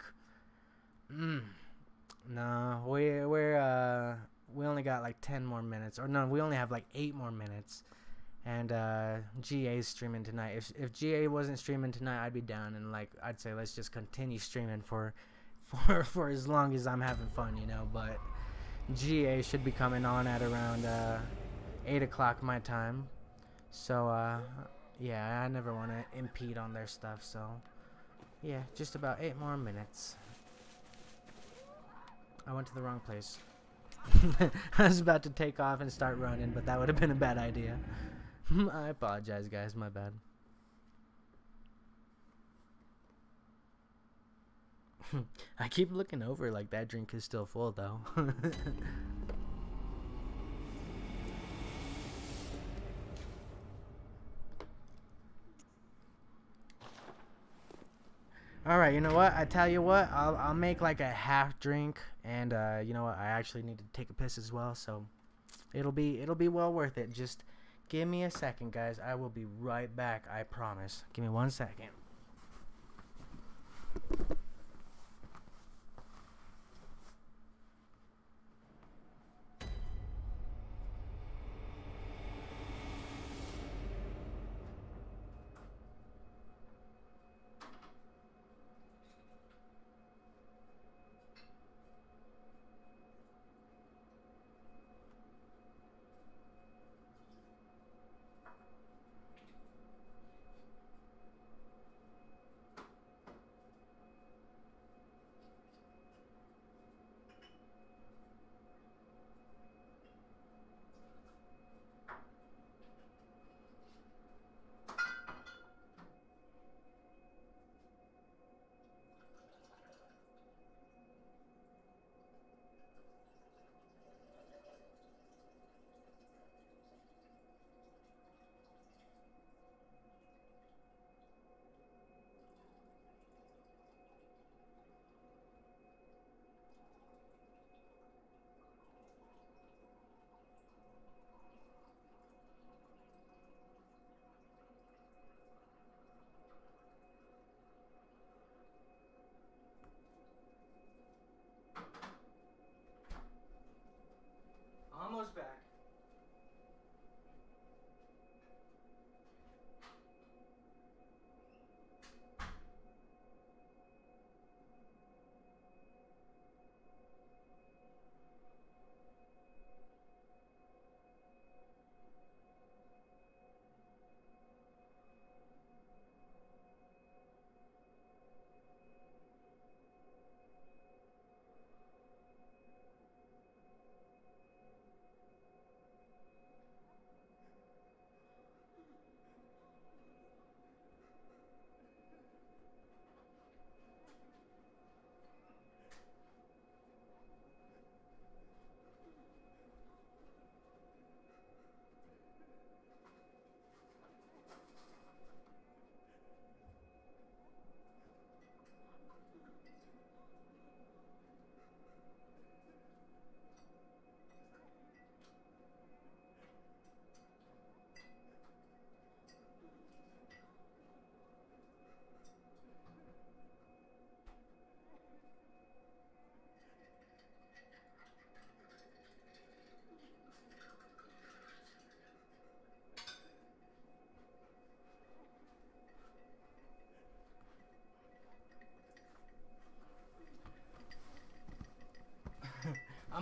No, we only got like 10 more minutes. Or no, we only have like 8 more minutes. And GA's streaming tonight. If GA wasn't streaming tonight, I'd be down, and like I'd say let's just continue streaming for as long as I'm having fun, you know. But GA should be coming on at around 8 o'clock my time. So yeah, I never want to impede on their stuff. So yeah, just about 8 more minutes. I went to the wrong place. I was about to take off and start running, but that would have been a bad idea. I apologize, guys. My bad. I keep looking over like that drink is still full, though. Alright, you know what? I tell you what, I'll make like a half drink, and you know what? I actually need to take a piss as well, so it'll be well worth it. Just give me a second, guys. I will be right back. I promise. Give me 1 second.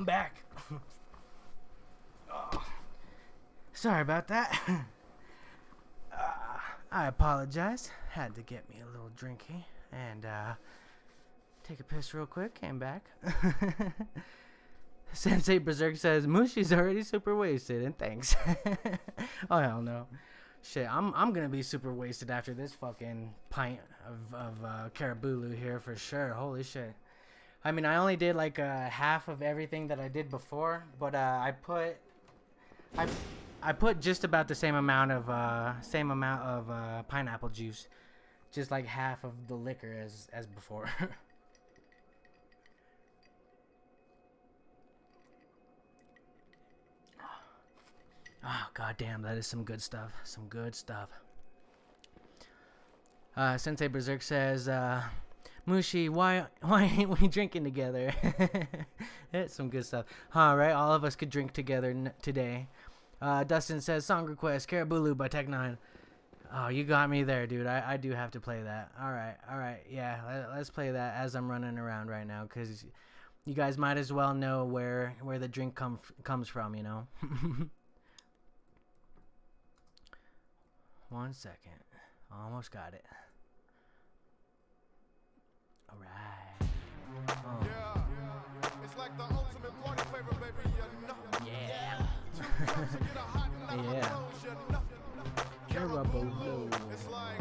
I'm back. Oh, sorry about that. I apologize. Had to get me a little drinky and take a piss real quick. Came back. Sensei Berserk says Mushi's already super wasted, and thanks. Oh hell no. Shit, I'm gonna be super wasted after this fucking pint of Karabulu here for sure. Holy shit. I mean, I only did like half of everything that I did before, but I put just about the same amount of pineapple juice, just like half of the liquor as before. Oh, goddamn, that is some good stuff. Some good stuff. Sensei Berserk says, Mushi, why ain't we drinking together? It's some good stuff. Huh, right? All of us could drink together today. Dustin says, song request, Karabulu by Tech9. Oh, you got me there, dude. I do have to play that. Alright. Yeah, let's play that as I'm running around right now, because you guys might as well know where the drink comes from, you know? 1 second. Almost got it. Alright. Oh. Yeah. It's like the ultimate party flavor, baby. You know. Yeah. 2 cups to get a hot and Yeah. close, you know. Karabulu. It's like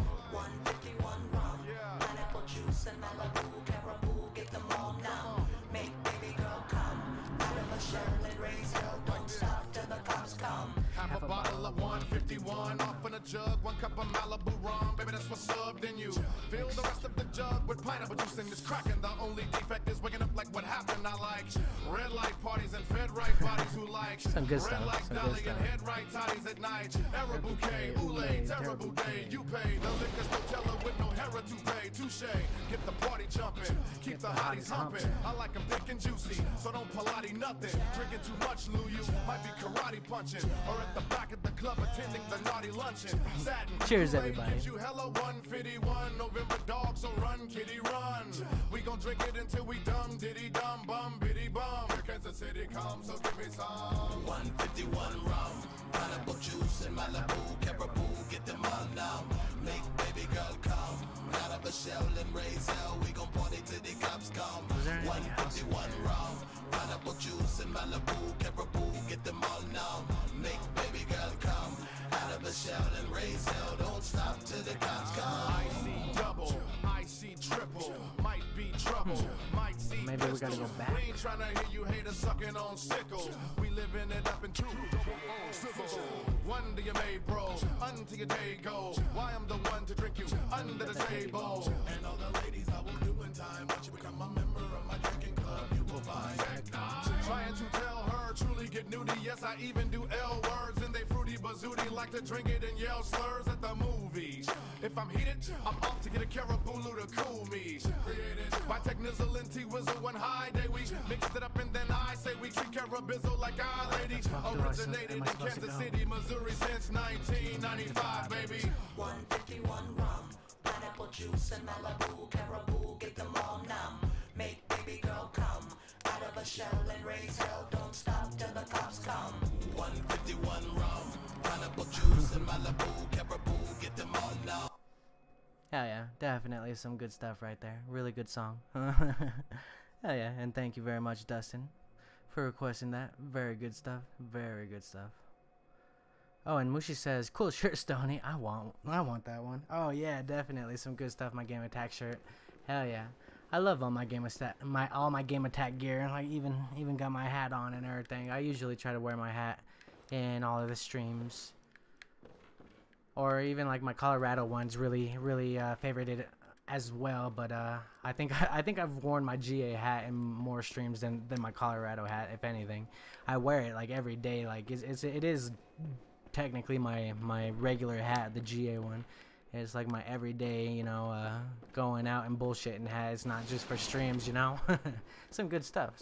151 rum, yeah. pineapple juice and Malibu, Caribou, get them all numb. Make baby girl come out of a shell and raise hell. Don't stop till the cops come. Half a bottle of 151 off in a jug, 1 cup of Malibu rum. Baby, that's what's up. Then you fill the rest of the jug with pineapple juice and it's cracking. The only defect is waking up like what happened. I like red light parties and fed right bodies who like Some good red stuff, like some good Dolly stuff. and head right toddies at night. Era bouquet, oolay, terrible day. You pay the liquor's no teller with no hera to pay. Touche, get the party jumping, keep the hotties humping. I like them thick and juicy, so don't Pilates nothing. Drinking too much, Lou, you might be karate punching, or at the back of the club attending the naughty luncheon. Satin, Cheers, Kool-Aid everybody. gives you hella 151 November dog, so run, kitty, run. We gon' drink it until we dumb, diddy, dumb, bum, biddy, bum. Here Kansas City comes, so give me some. 151 rum, pineapple juice and Malibu, Caribou, get them all numb. Make baby girl come out of a shell and raise hell. We gon' party till the cops come. Was there anything else? 151 rum, pineapple juice and Malibu, Caribou, get them all numb. Make baby girl come out of a shell and raise hell. Don't stop till the cops come. I see double, I see triple, might be trouble, might see Maybe we gotta go pistol. back. We ain't tryna hear you haters sucking on sickles. We living it up in true civil. One to your maid, bro, until your day go. Why I'm the one to drink you under the table. And all the ladies I will do in time. Once you become a member of my drinking club, you will find. Trying to tell her, truly get nudie. Yes, I even do L words and they fruity bazooty. Like to drink it and yell slurs at the movies. If I'm heated, I'm off to get a Karabulu to cool me. Created by Technizzle and T-Wizzle one high day. We mixed it up and then I say we treat Karabizzle like our lady. Originated in Kansas City, Missouri since 1995, baby. 151 rum, pineapple juice and Malibu, Caribou, get them all numb. Make baby girl come out of a shell and raise hell. Don't stop till the cops come. 151 rum, pineapple juice and Malibu, Caribou, get them all numb. Hell yeah, definitely some good stuff right there. Really good song. Hell yeah, and thank you very much, Dustin, for requesting that. Very good stuff. Very good stuff. Oh, and Mushi says, "Cool shirt, Stoney. I want that one." Oh yeah, definitely some good stuff. My Game Attack shirt. Hell yeah, I love all my Game Attack gear. Like even got my hat on and everything. I usually try to wear my hat in all of the streams. Or even like my Colorado ones really favorited as well, but I think I've worn my GA hat in more streams than my Colorado hat. If anything, I wear it like every day. Like it is technically my regular hat, the GA one. It's like my everyday, you know, going out and bullshitting hat. It's not just for streams, you know. Some good stuff.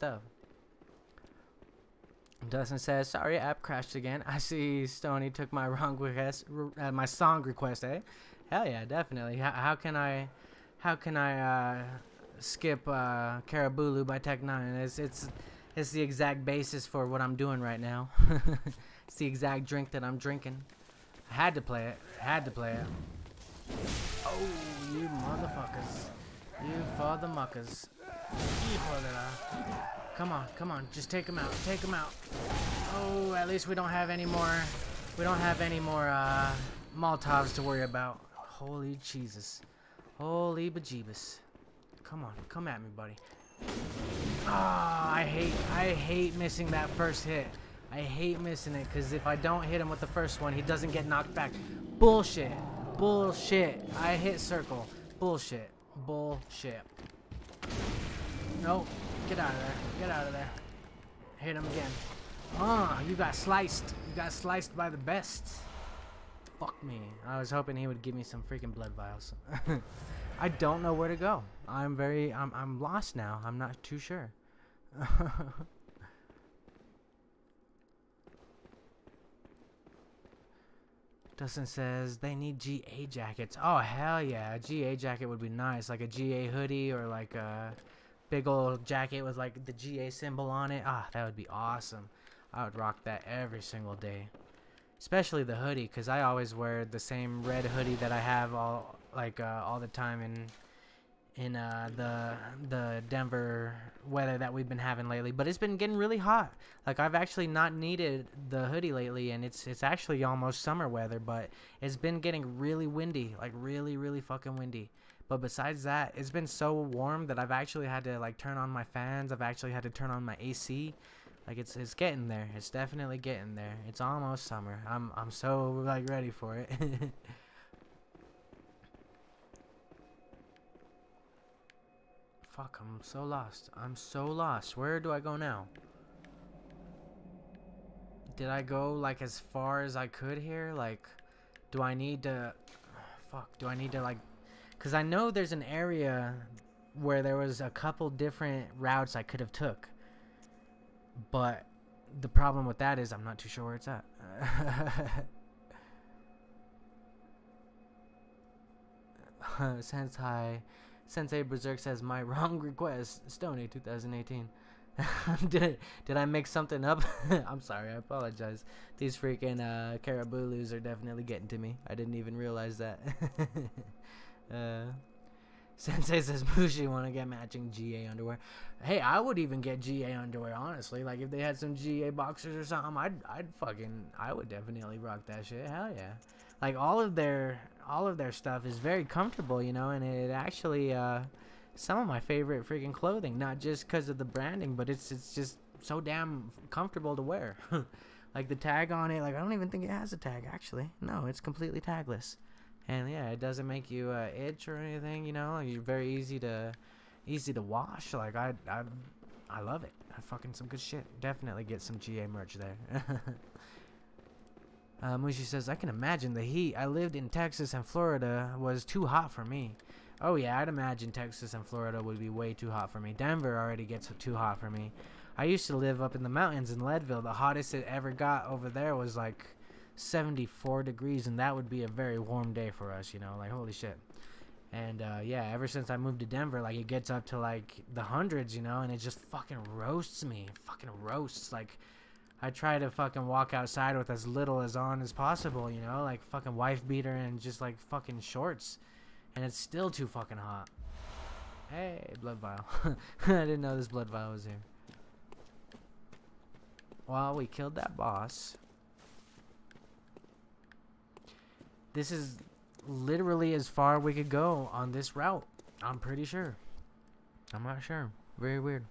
Dustin says, "Sorry, app crashed again. I see Stoney took my my song request, eh? Hell yeah, definitely. How can I skip Karabulu by Tech9? It's the exact basis for what I'm doing right now. It's the exact drink that I'm drinking. I had to play it. Had to play it. Oh, you motherfuckers. You fathermuckers. Come on, come on. Just take him out. Take him out. Oh, at least we don't have any more. We don't have any more Molotovs to worry about. Holy Jesus. Holy bejeebus. Come on, come at me, buddy. Ah, I hate missing that first hit. I hate missing it because if I don't hit him with the first one, he doesn't get knocked back. Bullshit. Bullshit. I hit circle. Bullshit. Bullshit. Nope. Get out of there. Get out of there. Hit him again. Ah, you got sliced. You got sliced by the best. Fuck me. I was hoping he would give me some freaking blood vials. I don't know where to go. I'm lost now. I'm not too sure. Dustin says they need GA jackets. Oh hell yeah, a GA jacket would be nice, like a GA hoodie or like a big old jacket with like the GA symbol on it. Ah, that would be awesome. I would rock that every single day, especially the hoodie, cause I always wear the same red hoodie that I have all the time in the Denver weather that we've been having lately. But it's been getting really hot. Like I've actually not needed the hoodie lately, and it's actually almost summer weather, but it's been getting really windy, like really fucking windy. But besides that, it's been so warm that I've actually had to like turn on my fans. I've actually had to turn on my AC. Like it's getting there. It's definitely getting there. It's almost summer. I'm so like ready for it. Fuck, I'm so lost. I'm so lost. Where do I go now? Did I go like as far as I could here? Like, do I need to... Fuck, do I need to like... Because I know there's an area where there was a couple different routes I could have took. But the problem with that is I'm not too sure where it's at. Sensei Berserk says, my wrong request, Stony 2018. Did I make something up? I'm sorry, I apologize. These freaking Carabulus are definitely getting to me. I didn't even realize that. Sensei says, Mushi want to get matching GA underwear. Hey, I would even get GA underwear, honestly. Like, if they had some GA boxers or something, I would definitely rock that shit. Hell yeah. Like, all of their stuff is very comfortable, you know, and it actually, some of my favorite freaking clothing, not just because of the branding, but it's just so damn comfortable to wear. Like, the tag on it, like, I don't even think it has a tag, actually. No, it's completely tagless. And yeah, it doesn't make you itch or anything, you know. You're very easy to wash. Like I love it. I fucking some good shit. Definitely get some GA merch there. Mushi says, I can imagine the heat. I lived in Texas and Florida was too hot for me. Oh yeah, I'd imagine Texas and Florida would be way too hot for me. Denver already gets too hot for me. I used to live up in the mountains in Leadville. The hottest it ever got over there was like 74 degrees, and that would be a very warm day for us, you know, like holy shit. And yeah, ever since I moved to Denver, like it gets up to like the hundreds, you know, and it just fucking roasts me. Fucking roasts. Like I try to fucking walk outside with as little as on as possible, you know, like fucking wife beater and just like fucking shorts, and it's still too fucking hot. Hey, blood vial. I didn't know this blood vial was here. Well, we killed that boss. This is literally as far we could go on this route. I'm pretty sure. I'm not sure. Very weird.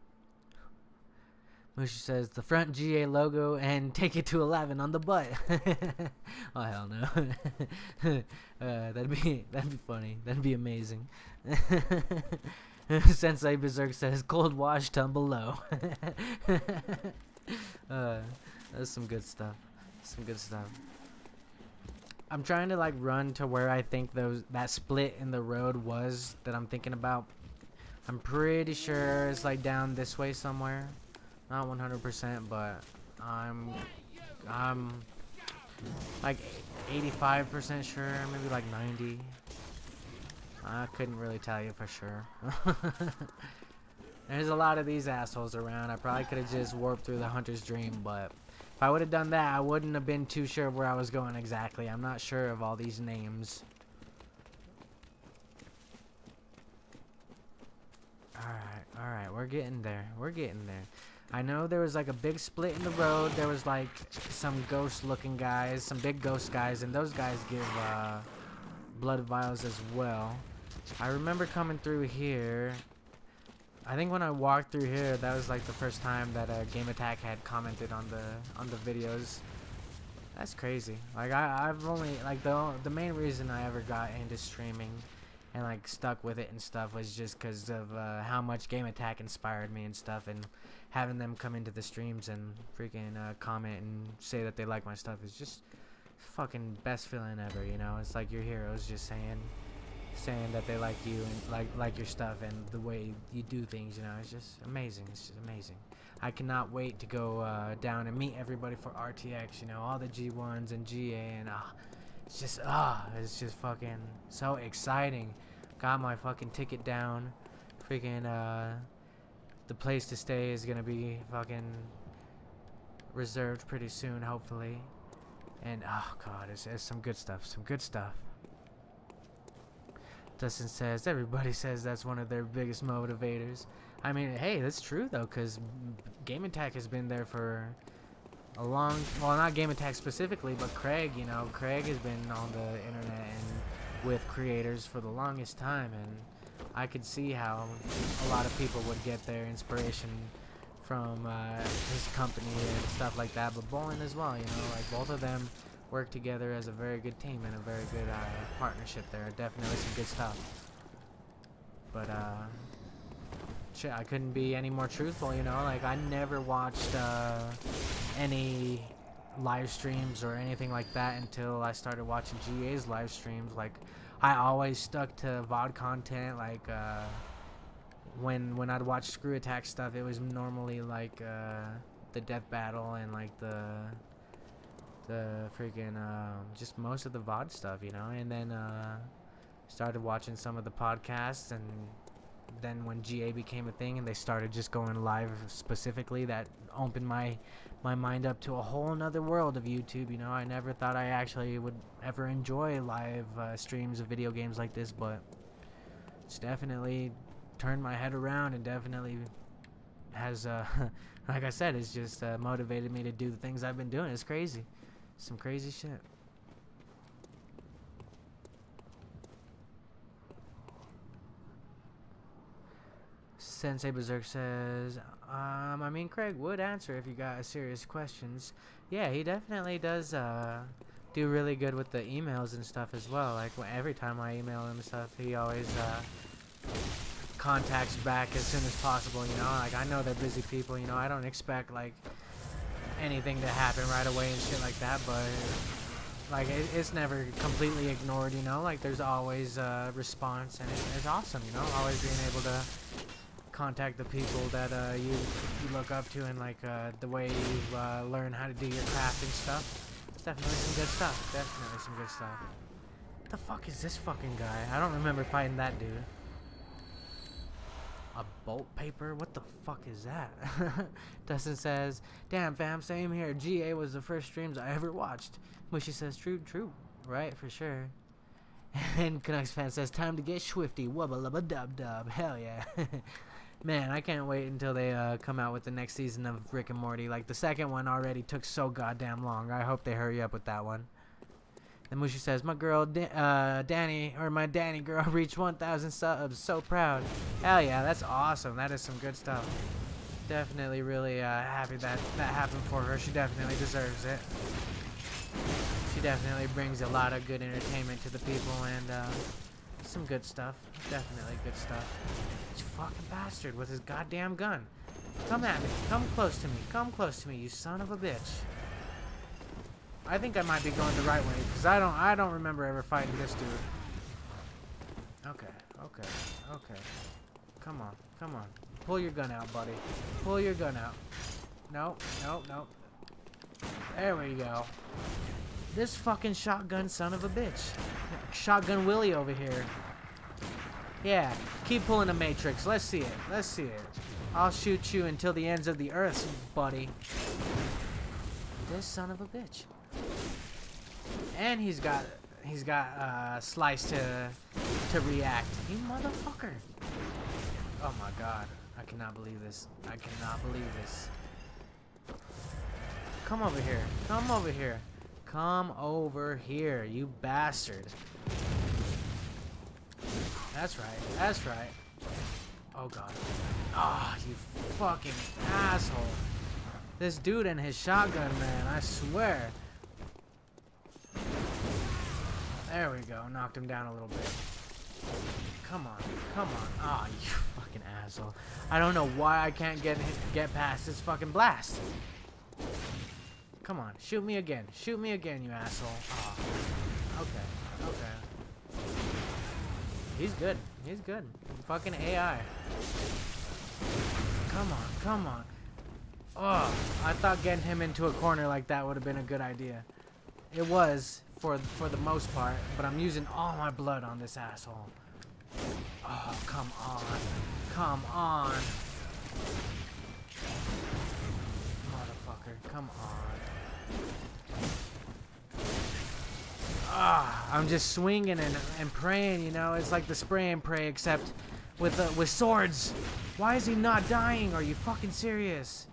Mushi says, the front GA logo and take it to 11 on the butt. Oh, hell no. That'd be funny. That'd be amazing. Sensei Berserk says, cold wash, tumble low. That's some good stuff. Some good stuff. I'm trying to like run to where I think that split in the road was that I'm thinking about. I'm pretty sure it's like down this way somewhere. Not 100%, but I'm like 85% sure, maybe like 90. I couldn't really tell you for sure. There's a lot of these assholes around. I probably could have just warped through the Hunter's Dream, but if I would have done that, I wouldn't have been too sure of where I was going exactly. I'm not sure of all these names. Alright, we're getting there. We're getting there. I know there was like a big split in the road. There was like some ghost looking guys, some big ghost guys, and those guys give blood vials as well. I remember coming through here. I think when I walked through here, that was like the first time that Game Attack had commented on the videos. That's crazy. Like I've only like the main reason I ever got into streaming and like stuck with it and stuff was just because of how much Game Attack inspired me and stuff, and having them come into the streams and freaking comment and say that they like my stuff is just fucking best feeling ever, you know? It's like your heroes just saying that they like you and like your stuff and the way you do things, you know? It's just amazing. It's just amazing. I cannot wait to go down and meet everybody for RTX, you know, all the G1s and GA, and it's just fucking so exciting. Got my fucking ticket down. Freaking the place to stay is gonna be fucking reserved pretty soon, hopefully. And oh god, it's some good stuff. Some good stuff. Dustin says everybody says that's one of their biggest motivators. I mean, hey, that's true though, because Game Attack has been there for a long, well, not Game Attack specifically, but Craig, you know, Craig has been on the internet and with creators for the longest time, and I could see how a lot of people would get their inspiration from his company and stuff like that, but Bowling as well, you know, like both of them work together as a very good team and a very good partnership there. Definitely some good stuff. But shit, I couldn't be any more truthful, you know, like I never watched any live streams or anything like that until I started watching GA's live streams. Like I always stuck to VOD content. Like when I'd watch Screw Attack stuff, it was normally like the death battle and like the freaking just most of the VOD stuff, you know. And then started watching some of the podcasts, and then when GA became a thing and they started just going live specifically, that opened my mind up to a whole nother world of YouTube, you know. I never thought I actually would ever enjoy live streams of video games like this, but it's definitely turned my head around and definitely has like I said, it's just motivated me to do the things I've been doing. It's crazy. Some crazy shit. Sensei Berserk says, I mean, Craig would answer if you got serious questions. Yeah, he definitely does do really good with the emails and stuff as well. Like every time I email him and stuff, he always contacts back as soon as possible, you know. Like I know they're busy people, you know. I don't expect like anything to happen right away and shit like that, but like it's never completely ignored, you know. Like there's always a response, and it's awesome, you know. Always being able to contact the people that you look up to, and like the way you learn how to do your craft and stuff. It's definitely some good stuff. Definitely some good stuff. What the fuck is this fucking guy? I don't remember fighting that dude. A bolt paper? What the fuck is that? Dustin says, damn fam, same here. GA was the first streams I ever watched. Mushy says, true. Right, for sure. And Canucks fan says, time to get swifty. Wubba lubba dub dub. Hell yeah. Man, I can't wait until they come out with the next season of Rick and Morty. Like, the second one already took so goddamn long. I hope they hurry up with that one. And Mushy says, my girl, Danny girl reached 1,000 subs. So proud. Hell yeah, that's awesome. That is some good stuff. Definitely really happy that happened for her. She definitely deserves it. She definitely brings a lot of good entertainment to the people, and some good stuff. Definitely good stuff. You fucking bastard with his goddamn gun. Come at me. Come close to me. Come close to me, you son of a bitch. I think I might be going the right way, because I don't remember ever fighting this dude. Okay. Come on. Pull your gun out, buddy. Pull your gun out. Nope. There we go. This fucking shotgun son of a bitch. Shotgun Willie over here. Yeah, keep pulling the Matrix. Let's see it. Let's see it. I'll shoot you until the ends of the earth, buddy. This son of a bitch. And he's got Slice to react. You motherfucker. Oh my god. I cannot believe this. I cannot believe this. Come over here. Come over here. Come over here, you bastard. That's right. That's right. Oh god. Ah, oh, you fucking asshole. This dude and his shotgun, man, I swear. There we go. Knocked him down a little bit. Come on. Come on. Ah, oh, you fucking asshole. I don't know why I can't get past this fucking blast. Come on. Shoot me again. Shoot me again, you asshole. Oh. Okay. Okay. He's good. He's good. Fucking AI. Come on. Come on. Oh, I thought getting him into a corner like that would have been a good idea. It was for the most part, but I'm using all my blood on this asshole. Oh, come on. Come on. Motherfucker, come on. Ah, I'm just swinging and praying, you know. It's like the spray and pray, except with swords. Why is he not dying? Are you fucking serious?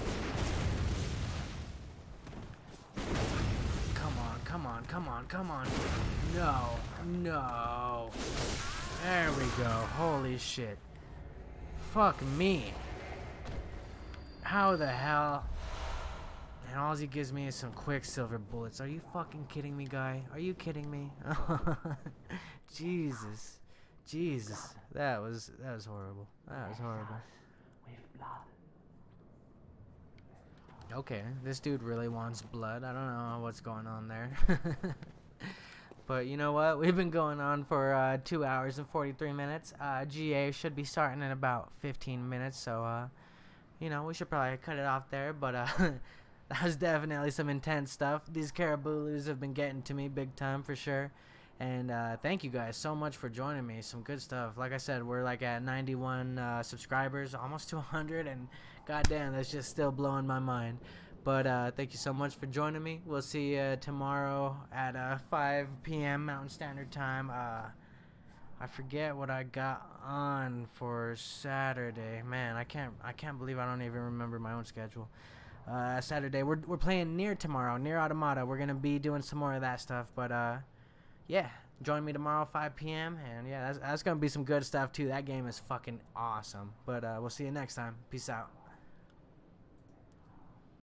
Come on, come on, come on. No, no. There we go. Holy shit. Fuck me. How the hell? And all he gives me is some Quicksilver bullets. Are you fucking kidding me, guy? Are you kidding me? Jesus. Jesus. That was horrible. That was horrible. Okay, this dude really wants blood. I don't know what's going on there. But you know what? We've been going on for 2 hours and 43 minutes. GA should be starting in about 15 minutes, so you know, we should probably cut it off there. But that was definitely some intense stuff. These Carabulus have been getting to me big time for sure. And thank you guys so much for joining me. Some good stuff. Like I said, we're like at 91 subscribers, almost to 100, and goddamn, that's just still blowing my mind. But thank you so much for joining me. We'll see you tomorrow at 5 p.m. Mountain Standard Time. I forget what I got on for Saturday. Man, I can't believe I don't even remember my own schedule. Saturday, we're playing Nier tomorrow. Nier Automata. We're gonna be doing some more of that stuff. But yeah, join me tomorrow 5 p.m. and yeah, that's gonna be some good stuff too. That game is fucking awesome. But we'll see you next time. Peace out.